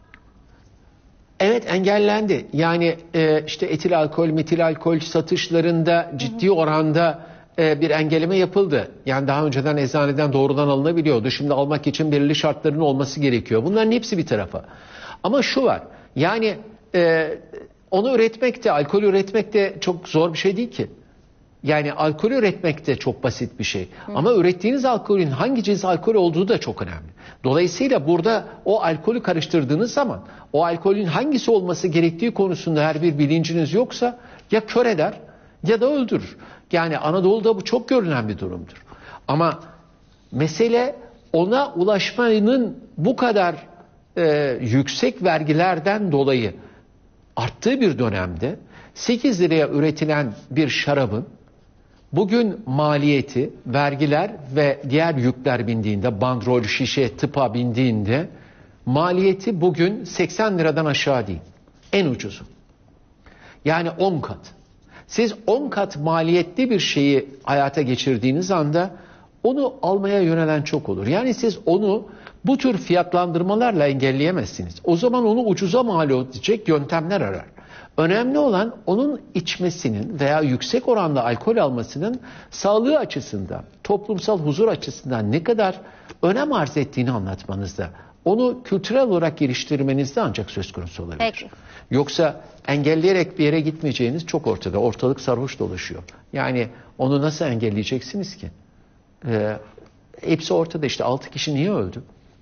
Evet, engellendi. Yani işte etil alkol, metil alkol satışlarında ciddi oranda bir engelleme yapıldı. Yani daha önceden eczaneden doğrudan alınabiliyordu. Şimdi almak için belirli şartların olması gerekiyor. Bunların hepsi bir tarafa. Ama şu var. Yani onu üretmek de, alkol üretmek de çok zor bir şey değil ki. Yani alkol üretmek de çok basit bir şey. Ama ürettiğiniz alkolün hangi cins alkol olduğu da çok önemli. Dolayısıyla burada o alkolü karıştırdığınız zaman o alkolün hangisi olması gerektiği konusunda her bir bilinciniz yoksa ya kör eder ya da öldürür. Yani Anadolu'da bu çok görülen bir durumdur. Ama mesele ona ulaşmanın bu kadar yüksek vergilerden dolayı arttığı bir dönemde 8 liraya üretilen bir şarabın bugün maliyeti, vergiler ve diğer yükler bindiğinde, bandrol, şişe, tıpa bindiğinde maliyeti bugün 80 liradan aşağı değil. En ucuzu. Yani 10 kat. Siz 10 kat maliyetli bir şeyi hayata geçirdiğiniz anda onu almaya yönelen çok olur. Yani siz onu bu tür fiyatlandırmalarla engelleyemezsiniz. O zaman onu ucuza mal edecek yöntemler arar. Önemli olan onun içmesinin veya yüksek oranda alkol almasının sağlığı açısından, toplumsal huzur açısından ne kadar önem arz ettiğini anlatmanızda. Onu kültürel olarak geliştirmenizde ancak söz konusu olabilir. Peki. Yoksa engelleyerek bir yere gitmeyeceğiniz çok ortada. Ortalık sarhoş dolaşıyor. Yani onu nasıl engelleyeceksiniz ki? Hepsi ortada işte. 6 kişi niye öldü?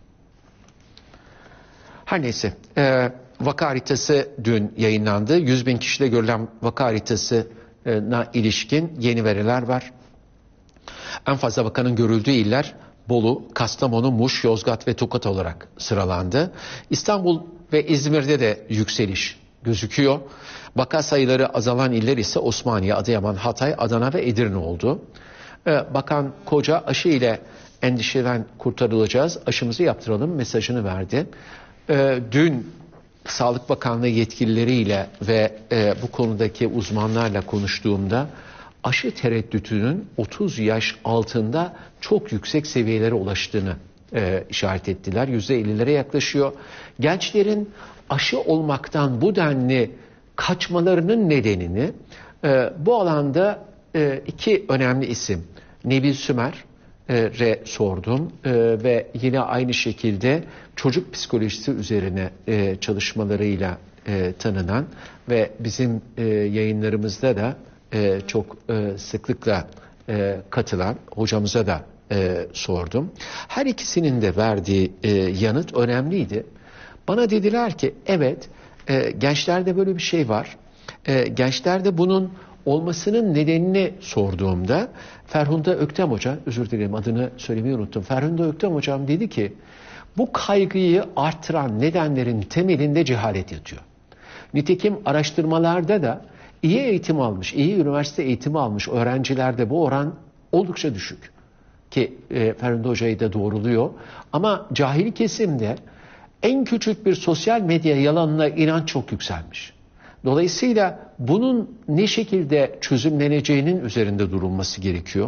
Her neyse. Vaka haritası dün yayınlandı. 100.000 kişide görülen vaka haritasına ilişkin yeni veriler var. En fazla vakanın görüldüğü iller Bolu, Kastamonu, Muş, Yozgat ve Tokat olarak sıralandı. İstanbul ve İzmir'de de yükseliş gözüküyor. Vaka sayıları azalan iller ise Osmaniye, Adıyaman, Hatay, Adana ve Edirne oldu. Bakan Koca aşı ile endişeden kurtarılacağız, aşımızı yaptıralım mesajını verdi. Dün Sağlık Bakanlığı yetkilileriyle ve bu konudaki uzmanlarla konuştuğumda aşı tereddütünün 30 yaş altında çok yüksek seviyelere ulaştığını işaret ettiler. %50'lere yaklaşıyor. Gençlerin aşı olmaktan bu denli kaçmalarının nedenini bu alanda iki önemli isim Nebil Sümer'e sordum ve yine aynı şekilde çocuk psikolojisi üzerine çalışmalarıyla tanınan ve bizim yayınlarımızda da çok sıklıkla katılan hocamıza da sordum. Her ikisinin de verdiği yanıt önemliydi. Bana dediler ki evet gençlerde böyle bir şey var. Gençlerde bunun olmasının nedenini sorduğumda Ferhunda Öktem Hoca, özür dilerim adını söylemeyi unuttum. Ferhunda Öktem Hocam dedi ki bu kaygıyı artıran nedenlerin temelinde cehalet yatıyor. Nitekim araştırmalarda da iyi eğitim almış, iyi üniversite eğitimi almış öğrencilerde bu oran oldukça düşük. Ki Ferhunda Hoca'yı da doğruluyor. Ama cahil kesimde En küçük bir sosyal medya yalanına inanç çok yükselmiş. Dolayısıyla bunun ne şekilde çözümleneceğinin üzerinde durulması gerekiyor.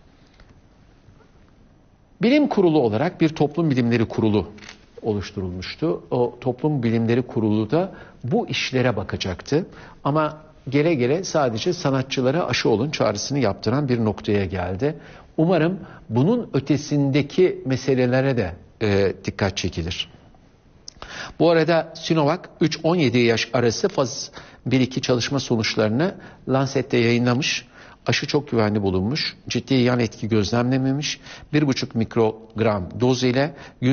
Bilim kurulu olarak bir toplum bilimleri kurulu oluşturulmuştu. O toplum bilimleri kurulu da bu işlere bakacaktı. Ama gele gele sadece sanatçılara aşı olun çağrısını yaptıran bir noktaya geldi. Umarım bunun ötesindeki meselelere de dikkat çekilir. Bu arada Sinovac 3-17 yaş arası faz 1-2 çalışma sonuçlarını Lancet'te yayınlamış. Aşı çok güvenli bulunmuş, ciddi yan etki gözlemlememiş, 1,5 mikrogram doz ile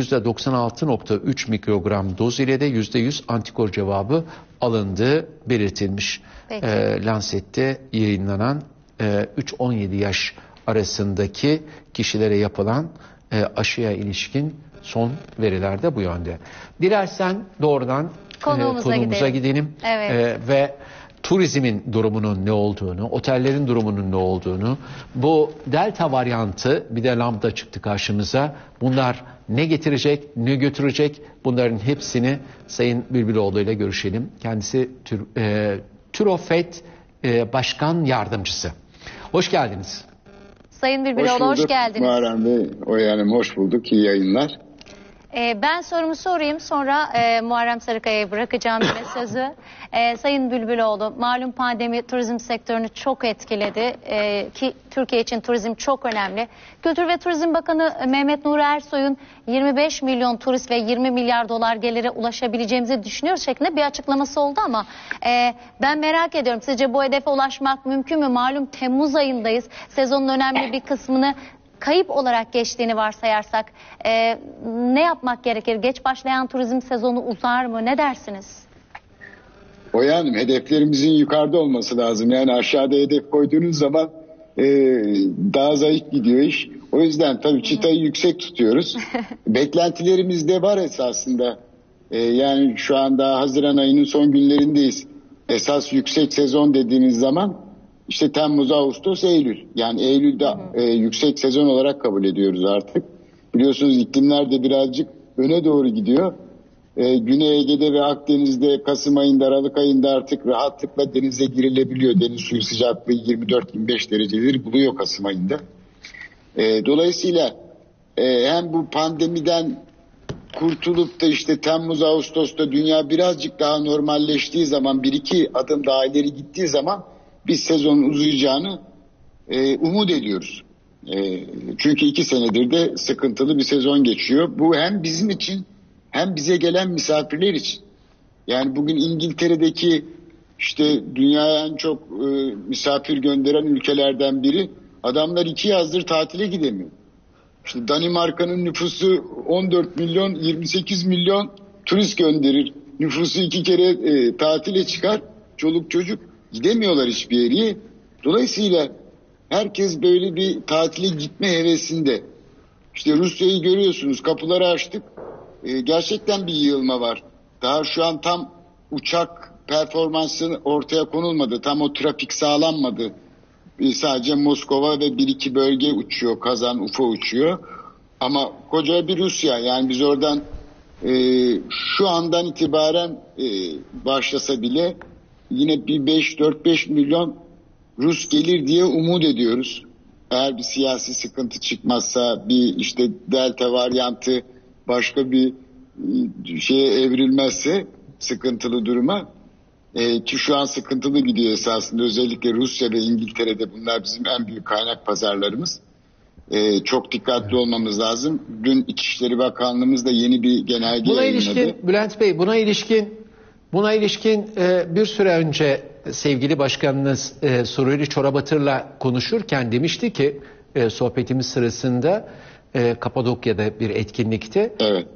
%96,3 mikrogram doz ile de %100 antikor cevabı alındığı belirtilmiş. Lancet'te yayınlanan 3-17 yaş arasındaki kişilere yapılan aşıya ilişkin son veriler de bu yönde. Dilersen doğrudan konumuza gidelim ve turizmin durumunun ne olduğunu, otellerin durumunun ne olduğunu, bu delta varyantı bir de lambda çıktı karşımıza. Bunlar ne getirecek, ne götürecek, bunların hepsini Sayın Bülbüloğlu ile görüşelim. Kendisi TÜROFET Başkan Yardımcısı. Hoş geldiniz. Sayın Bülbüloğlu hoş geldiniz. Muharrem Bey, Oya Hanım hoş bulduk. İyi yayınlar. Ben sorumu sorayım, sonra Muharrem Sarıkaya'ya bırakacağım yine sözü. Sayın Bülbüloğlu, malum pandemi turizm sektörünü çok etkiledi ki Türkiye için turizm çok önemli. Kültür ve Turizm Bakanı Mehmet Nuri Ersoy'un 25 milyon turist ve 20 milyar dolar gelire ulaşabileceğimizi düşünüyoruz şeklinde bir açıklaması oldu ama ben merak ediyorum, sizce bu hedefe ulaşmak mümkün mü? Malum Temmuz ayındayız, sezonun önemli bir kısmını kayıp olarak geçtiğini varsayarsak ne yapmak gerekir? Geç başlayan turizm sezonu uzar mı? Ne dersiniz? Oya Hanım, hedeflerimizin yukarıda olması lazım. Yani aşağıda hedef koyduğunuz zaman daha zayıf gidiyor iş. O yüzden tabii çıtayı yüksek tutuyoruz. Beklentilerimiz de var esasında. Yani şu anda Haziran ayının son günlerindeyiz. Esas yüksek sezon dediğimiz zaman İşte Temmuz, Ağustos, Eylül. Yani Eylül'de yüksek sezon olarak kabul ediyoruz artık. Biliyorsunuz iklimler de birazcık öne doğru gidiyor. Güney Ege'de ve Akdeniz'de Kasım ayında, Aralık ayında artık rahatlıkla denize girilebiliyor. Deniz suyu sıcaklığı 24-25 dereceleri buluyor Kasım ayında. Dolayısıyla hem bu pandemiden kurtulup da işte Temmuz, Ağustos'ta dünya birazcık daha normalleştiği zaman, 1-2 adım daha ileri gittiği zaman biz sezonun uzayacağını umut ediyoruz. Çünkü 2 senedir de sıkıntılı bir sezon geçiyor. Bu hem bizim için hem bize gelen misafirler için. Yani bugün İngiltere'deki işte dünyaya en çok misafir gönderen ülkelerden biri. Adamlar 2 yazdır tatile gidemiyor. İşte Danimarka'nın nüfusu 14 milyon, 28 milyon turist gönderir. Nüfusu 2 kere tatile çıkar. Çoluk çocuk gidemiyorlar hiçbir yere. Dolayısıyla herkes böyle bir tatile gitme hevesinde. İşte Rusya'yı görüyorsunuz, kapıları açtık. Gerçekten bir yığılma var. Daha şu an tam uçak performansı ortaya konulmadı. Tam o trafik sağlanmadı. Sadece Moskova ve 1-2 bölge uçuyor. Kazan, Ufa uçuyor. Ama koca bir Rusya. Yani biz oradan şu andan itibaren başlasa bile yine bir 4-5 milyon Rus gelir diye umut ediyoruz. Eğer bir siyasi sıkıntı çıkmazsa, bir işte delta varyantı başka bir şeye evrilmezse sıkıntılı duruma, ki şu an sıkıntılı gidiyor esasında, özellikle Rusya ve İngiltere'de bunlar bizim en büyük kaynak pazarlarımız. Çok dikkatli olmamız lazım. Dün İçişleri Bakanlığımız da yeni bir genelge yayınladı. Bülent Bey, buna ilişkin bir süre önce sevgili başkanınız Sururi Çorabatır'la konuşurken demişti ki sohbetimiz sırasında Kapadokya'da bir etkinlikte. Evet.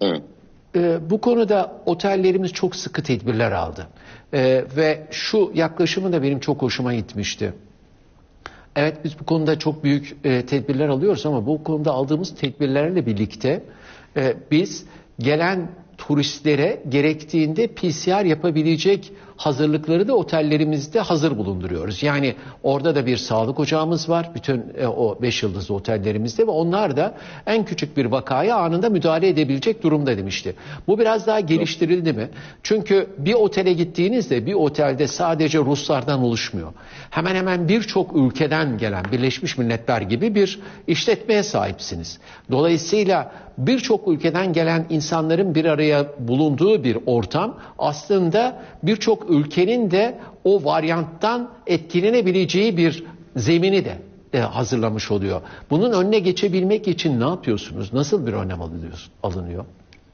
Bu konuda otellerimiz çok sıkı tedbirler aldı. Ve şu yaklaşımı da benim çok hoşuma gitmişti. Evet, biz bu konuda çok büyük tedbirler alıyoruz ama bu konuda aldığımız tedbirlerle birlikte biz gelen turistlere gerektiğinde PCR yapabilecek hazırlıkları da otellerimizde hazır bulunduruyoruz. Yani orada da bir sağlık ocağımız var bütün o 5 yıldızlı otellerimizde ve onlar da en küçük bir vakaya anında müdahale edebilecek durumda demişti. Bu biraz daha geliştirildi mi? Çünkü bir otele gittiğinizde bir otelde sadece Ruslardan oluşmuyor. Hemen hemen birçok ülkeden gelen Birleşmiş Milletler gibi bir işletmeye sahipsiniz. Dolayısıyla birçok ülkeden gelen insanların bir araya bulunduğu bir ortam aslında birçok ülkenin de o varyanttan etkilenebileceği bir zemini de hazırlamış oluyor. Bunun önüne geçebilmek için ne yapıyorsunuz? Nasıl bir önlem alınıyor?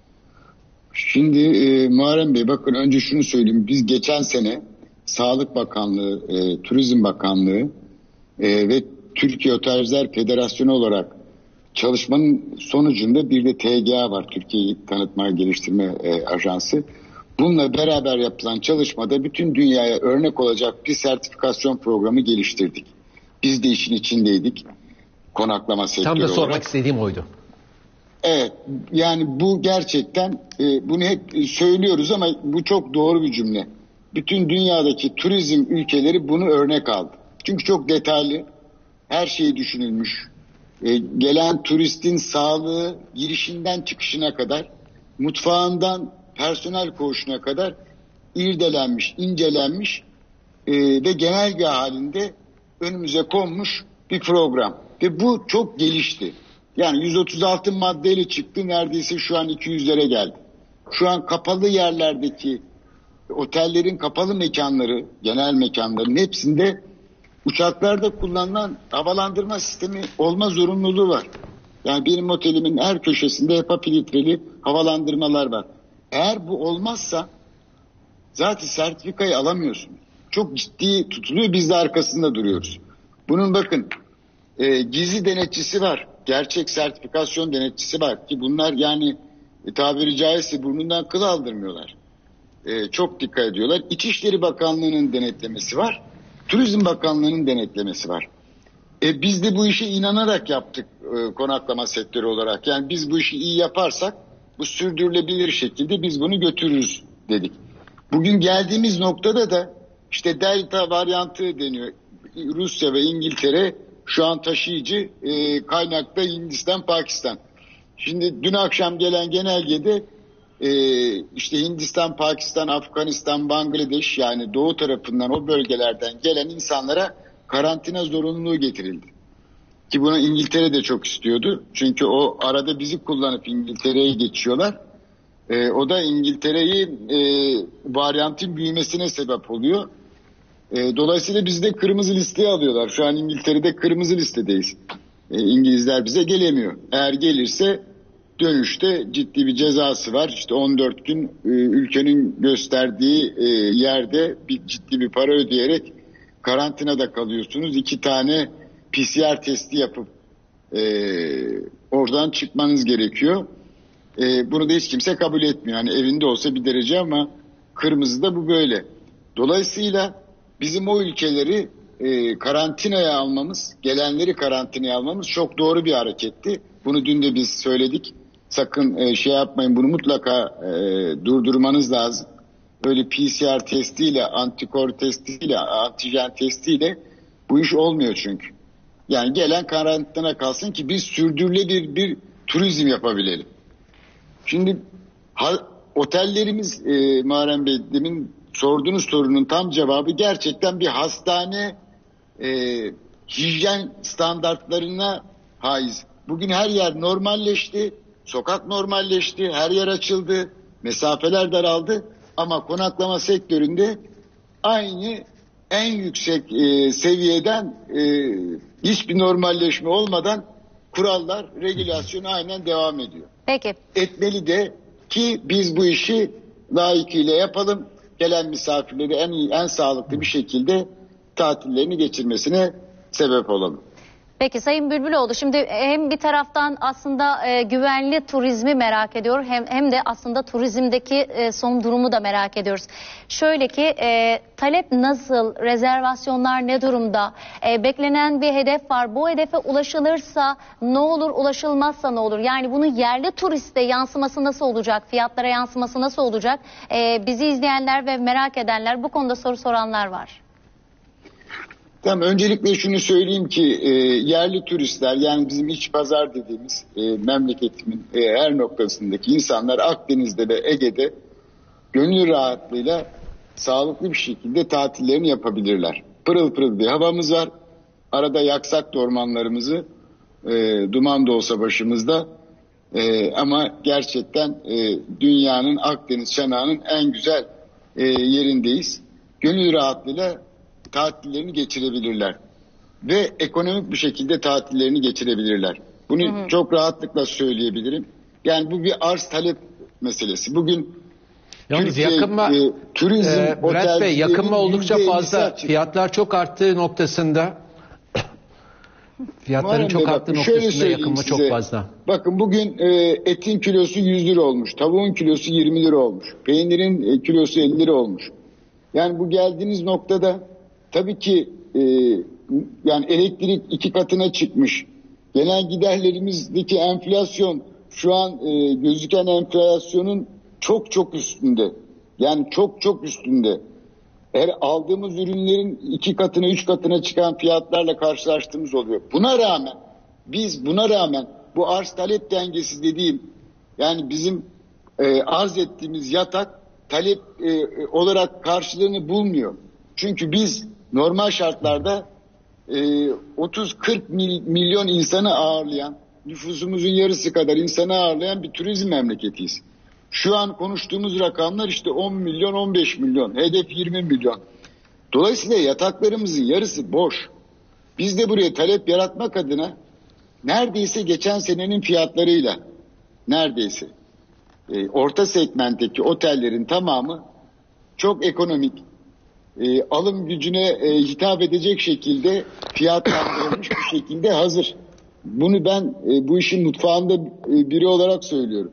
Şimdi Muharrem Bey bakın önce şunu söyleyeyim. Biz geçen sene Sağlık Bakanlığı, Turizm Bakanlığı ve Türkiye Otelciler Federasyonu olarak çalışmanın sonucunda bir de TGA var. Türkiye Tanıtma Geliştirme Ajansı. Bununla beraber yapılan çalışmada bütün dünyaya örnek olacak bir sertifikasyon programı geliştirdik. Biz de işin içindeydik. Konaklama sektörü olarak. Tam da sormak istediğim oydu. Evet, yani bu gerçekten bunu hep söylüyoruz ama bu çok doğru bir cümle. Bütün dünyadaki turizm ülkeleri bunu örnek aldı. Çünkü çok detaylı, her şey düşünülmüş. Gelen turistin sağlığı, girişinden çıkışına kadar, mutfağından personel koğuşuna kadar irdelenmiş, incelenmiş ve genelge halinde önümüze konmuş bir program. Ve bu çok gelişti. Yani 136 maddeyle çıktı, neredeyse şu an 200'lere geldi. Şu an kapalı yerlerdeki otellerin kapalı mekanları, genel mekanların hepsinde uçaklarda kullanılan havalandırma sistemi olma zorunluluğu var. Yani benim otelimin her köşesinde HEPA filtreli havalandırmalar var. Eğer bu olmazsa zaten sertifikayı alamıyorsun. Çok ciddi tutuluyor, biz de arkasında duruyoruz. Bunun bakın gizli denetçisi var. Gerçek sertifikasyon denetçisi var ki bunlar yani tabiri caizse burnundan kıl aldırmıyorlar. Çok dikkat ediyorlar. İçişleri Bakanlığı'nın denetlemesi var. Turizm Bakanlığı'nın denetlemesi var. Biz de bu işe inanarak yaptık konaklama sektörü olarak. Yani biz bu işi iyi yaparsak bu sürdürülebilir şekilde biz bunu götürürüz dedik. Bugün geldiğimiz noktada da işte Delta varyantı deniyor. Rusya ve İngiltere şu an taşıyıcı, kaynakta Hindistan, Pakistan. Şimdi dün akşam gelen genelgede işte Hindistan, Pakistan, Afganistan, Bangladeş yani doğu tarafından o bölgelerden gelen insanlara karantina zorunluluğu getirildi. Ki bunu İngiltere de çok istiyordu. Çünkü o arada bizi kullanıp İngiltere'ye geçiyorlar. O da İngiltere'yi varyantın büyümesine sebep oluyor. Dolayısıyla bizi de kırmızı listeye alıyorlar. Şu an İngiltere'de kırmızı listedeyiz. İngilizler bize gelemiyor. Eğer gelirse dönüşte ciddi bir cezası var. İşte 14 gün ülkenin gösterdiği yerde ciddi bir para ödeyerek karantinada kalıyorsunuz. 2 tane PCR testi yapıp oradan çıkmanız gerekiyor. Bunu da hiç kimse kabul etmiyor. Yani evinde olsa bir derece ama kırmızıda bu böyle. Dolayısıyla bizim o ülkeleri karantinaya almamız, gelenleri karantinaya almamız çok doğru bir hareketti. Bunu dün de biz söyledik. Sakın şey yapmayın, bunu mutlaka durdurmanız lazım. Öyle PCR testiyle, antikor testiyle, antijen testiyle bu iş olmuyor çünkü. Yani gelen karantina kalsın ki biz sürdürülebilir bir turizm yapabilelim. Şimdi otellerimiz Muharrem Bey demin sorduğunuz sorunun tam cevabı gerçekten bir hastane hijyen standartlarına haiz. Bugün her yer normalleşti, sokak normalleşti, her yer açıldı, mesafeler daraldı ama konaklama sektöründe aynı en yüksek seviyeden hiçbir normalleşme olmadan kurallar, regülasyon aynen devam ediyor. Peki. Etmeli de ki biz bu işi layıkıyla yapalım. Gelen misafirleri en sağlıklı bir şekilde tatillerini geçirmesine sebep olalım. Peki Sayın Bülbüloğlu, şimdi hem bir taraftan aslında güvenli turizmi merak ediyor hem de aslında turizmdeki son durumu da merak ediyoruz. Şöyle ki talep nasıl, rezervasyonlar ne durumda, beklenen bir hedef var. Bu hedefe ulaşılırsa ne olur, ulaşılmazsa ne olur? Yani bunun yerli turiste yansıması nasıl olacak, fiyatlara yansıması nasıl olacak? Bizi izleyenler ve merak edenler, bu konuda soru soranlar var. Tamam, öncelikle şunu söyleyeyim ki yerli turistler, yani bizim iç pazar dediğimiz memleketimin her noktasındaki insanlar Akdeniz'de ve Ege'de gönül rahatlığıyla sağlıklı bir şekilde tatillerini yapabilirler. Pırıl pırıl bir havamız var. Arada yaksak da ormanlarımızı, duman da olsa başımızda. Ama gerçekten dünyanın Akdeniz çanağının en güzel yerindeyiz. Gönül rahatlığıyla tatillerini geçirebilirler. Ve ekonomik bir şekilde tatillerini geçirebilirler. Bunu çok rahatlıkla söyleyebilirim. Yani bu bir arz talep meselesi. Bugün yalnız Türkiye, yakınma, turizm, Murat Bey, yakınma oldukça fazla. açık. Fiyatlar çok arttığı noktasında. Fiyatların çok arttığı noktasında yakınma çok fazla. Bakın bugün etin kilosu 100 lira olmuş. Tavuğun kilosu 20 lira olmuş. Peynirin kilosu 50 lira olmuş. Yani bu geldiğiniz noktada tabii ki yani elektrik 2 katına çıkmış. Genel giderlerimizdeki enflasyon şu an gözüken enflasyonun çok üstünde. Yani çok üstünde. Eğer aldığımız ürünlerin 2 katına 3 katına çıkan fiyatlarla karşılaştığımız oluyor. Buna rağmen bu arz talep dengesi dediğim, yani bizim arz ettiğimiz yatak talep olarak karşılığını bulmuyor. Çünkü biz normal şartlarda 30-40 milyon insanı ağırlayan, nüfusumuzun yarısı kadar insanı ağırlayan bir turizm memleketiyiz. Şu an konuştuğumuz rakamlar işte 10 milyon, 15 milyon, hedef 20 milyon. Dolayısıyla yataklarımızın yarısı boş. Biz de buraya talep yaratmak adına neredeyse geçen senenin fiyatlarıyla, neredeyse orta segmentteki otellerin tamamı çok ekonomik, alım gücüne hitap edecek şekilde fiyatlandırılmış bir şekilde hazır. Bunu ben bu işin mutfağında biri olarak söylüyorum.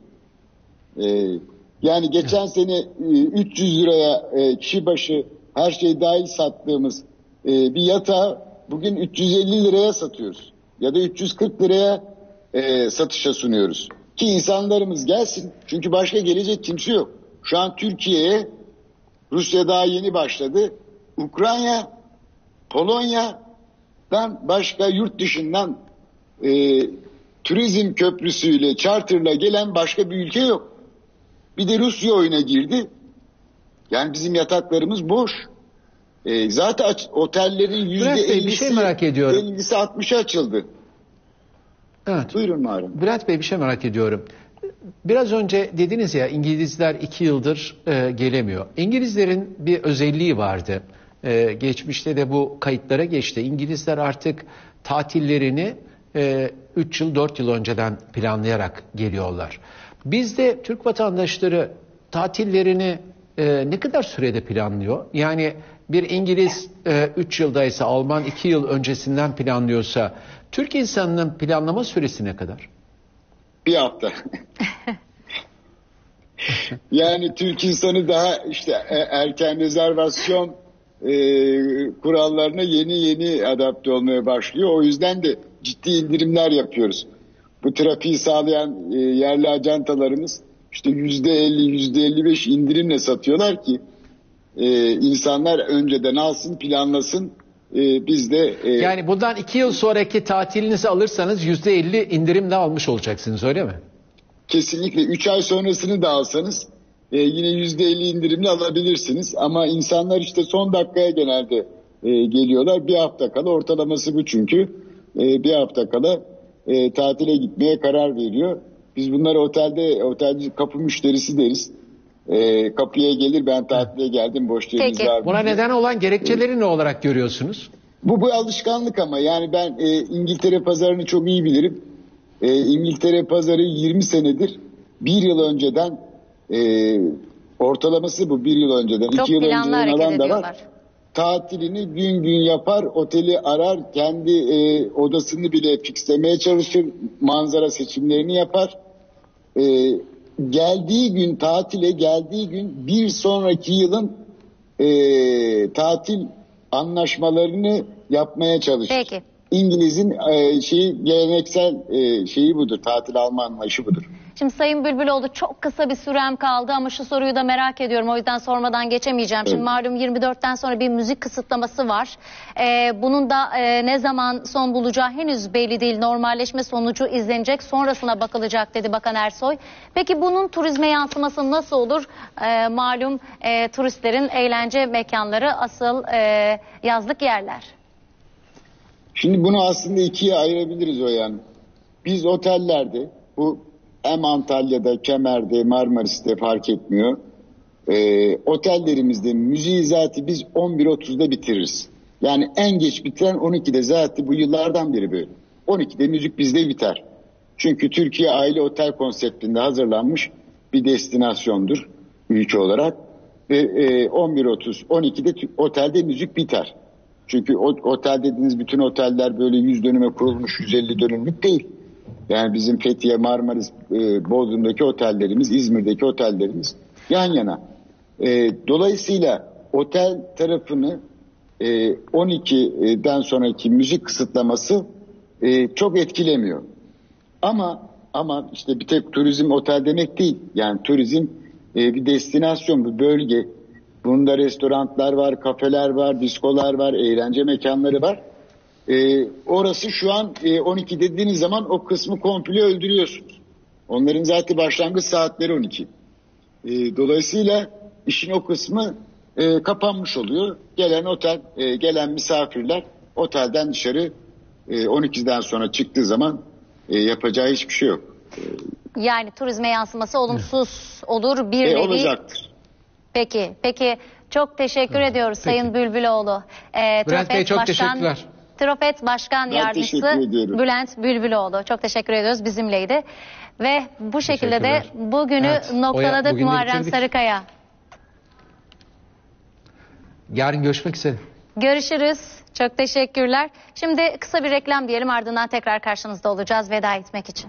Yani geçen sene 300 liraya kişi başı her şey dahil sattığımız bir yatağı bugün 350 liraya satıyoruz. Ya da 340 liraya satışa sunuyoruz. Ki insanlarımız gelsin. Çünkü başka gelecek kimse yok. Şu an Türkiye'ye Rusya daha yeni başladı. Ukrayna, Polonya'dan başka yurt dışından turizm köprüsüyle, charter'la gelen başka bir ülke yok. Bir de Rusya oyuna girdi. Yani bizim yataklarımız boş. Zaten otellerin %50'si 60'a açıldı. Evet. Buyurun Muharrem. Bülent Bey, bir şey merak ediyorum. Biraz önce dediniz ya, İngilizler 2 yıldır gelemiyor. İngilizlerin bir özelliği vardı. Geçmişte de bu kayıtlara geçti. İngilizler artık tatillerini 3 yıl 4 yıl önceden planlayarak geliyorlar. Bizde Türk vatandaşları tatillerini ne kadar sürede planlıyor? Yani bir İngiliz 3 yıldaysa, Alman 2 yıl öncesinden planlıyorsa, Türk insanının planlama süresi ne kadar? Bir hafta. Yani Türk insanı daha işte erken rezervasyon kurallarına yeni adapte olmaya başlıyor. O yüzden de ciddi indirimler yapıyoruz. Bu trafiği sağlayan yerli ajantalarımız işte %50, %55 indirimle satıyorlar ki insanlar önceden alsın, planlasın. Biz de yani bundan 2 yıl sonraki tatilinizi alırsanız %50 indirimle almış olacaksınız, öyle mi? Kesinlikle. 3 ay sonrasını da alsanız yine %50 indirimle alabilirsiniz. Ama insanlar işte son dakikaya genelde geliyorlar. Bir hafta kala, ortalaması bu çünkü. Bir hafta kala tatile gitmeye karar veriyor. Biz bunları otelci kapı müşterisi deriz. Kapıya gelir, ben tatile geldim, boş yeriniz var. Buna neden olan gerekçeleri ne olarak görüyorsunuz? Bu alışkanlık ama yani ben İngiltere pazarını çok iyi bilirim. İngiltere pazarı 20 senedir 1 yıl önceden ortalaması bu, 1 yıl önceden, 2 yıl önceden alan da var. tatilini gün gün yapar, oteli arar, kendi odasını bile fixlemeye çalışır, manzara seçimlerini yapar. Geldiği gün, tatile geldiği gün bir sonraki yılın tatil anlaşmalarını yapmaya çalışır. Peki. İngiliz'in geleneksel şeyi budur, tatil alma anlayışı budur. Şimdi Sayın Bülbüloğlu, çok kısa bir sürem kaldı ama şu soruyu da merak ediyorum. O yüzden sormadan geçemeyeceğim. Şimdi malum 24'ten sonra bir müzik kısıtlaması var. Bunun da ne zaman son bulacağı henüz belli değil. Normalleşme sonucu izlenecek, sonrasına bakılacak dedi Bakan Ersoy. Peki bunun turizme yansıması nasıl olur? Malum turistlerin eğlence mekanları asıl yazlık yerler. Şimdi bunu aslında ikiye ayırabiliriz Oyan. Biz otellerde, bu hem Antalya'da, Kemer'de, Marmaris'te fark etmiyor. Otellerimizde müziği zaten biz 11.30'da bitiririz. Yani en geç bitiren 12'de, zaten bu yıllardan beri böyle. 12'de müzik bizde biter. Çünkü Türkiye aile otel konseptinde hazırlanmış bir destinasyondur ülke olarak. Ve 11.30, 12'de otelde müzik biter. Çünkü otel dediğiniz bütün oteller böyle 100 dönüme kurulmuş, 150 dönümlük değil. Yani bizim Fethiye, Marmaris, Bodrum'daki otellerimiz, İzmir'deki otellerimiz yan yana. Dolayısıyla otel tarafını 12'den sonraki müzik kısıtlaması çok etkilemiyor. Ama işte bir tek turizm otel demek değil. Yani turizm bir destinasyon, bir bölge. Bunda restoranlar var, kafeler var, diskolar var, eğlence mekanları var. Orası şu an 12 dediğiniz zaman o kısmı komple öldürüyorsunuz. Onların zaten başlangıç saatleri 12. Dolayısıyla işin o kısmı kapanmış oluyor. Gelen misafirler otelden dışarı 12'den sonra çıktığı zaman yapacağı hiçbir şey yok. Yani turizme yansıması olumsuz olur bir nevi. Olacaktır. Peki çok teşekkür ediyoruz Sayın Bülbüloğlu. Bülent Bey çok teşekkürler. Trofet Başkan Yardımcısı Bülent Bülbüloğlu. Çok teşekkür ediyoruz, bizimleydi. Ve bu şekilde de bugünü noktaladık Muharrem Sarıkaya. Yarın görüşmek üzere. Görüşürüz. Çok teşekkürler. Şimdi kısa bir reklam diyelim, ardından tekrar karşınızda olacağız veda etmek için.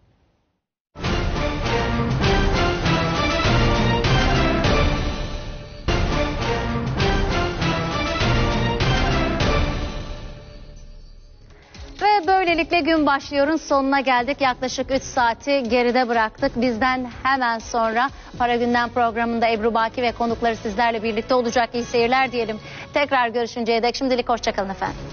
Ve böylelikle gün başlıyorun sonuna geldik. Yaklaşık 3 saati geride bıraktık. Bizden hemen sonra Para Gündem programında Ebru Baki ve konukları sizlerle birlikte olacak. İyi seyirler diyelim. Tekrar görüşünceye dek şimdilik hoşçakalın efendim.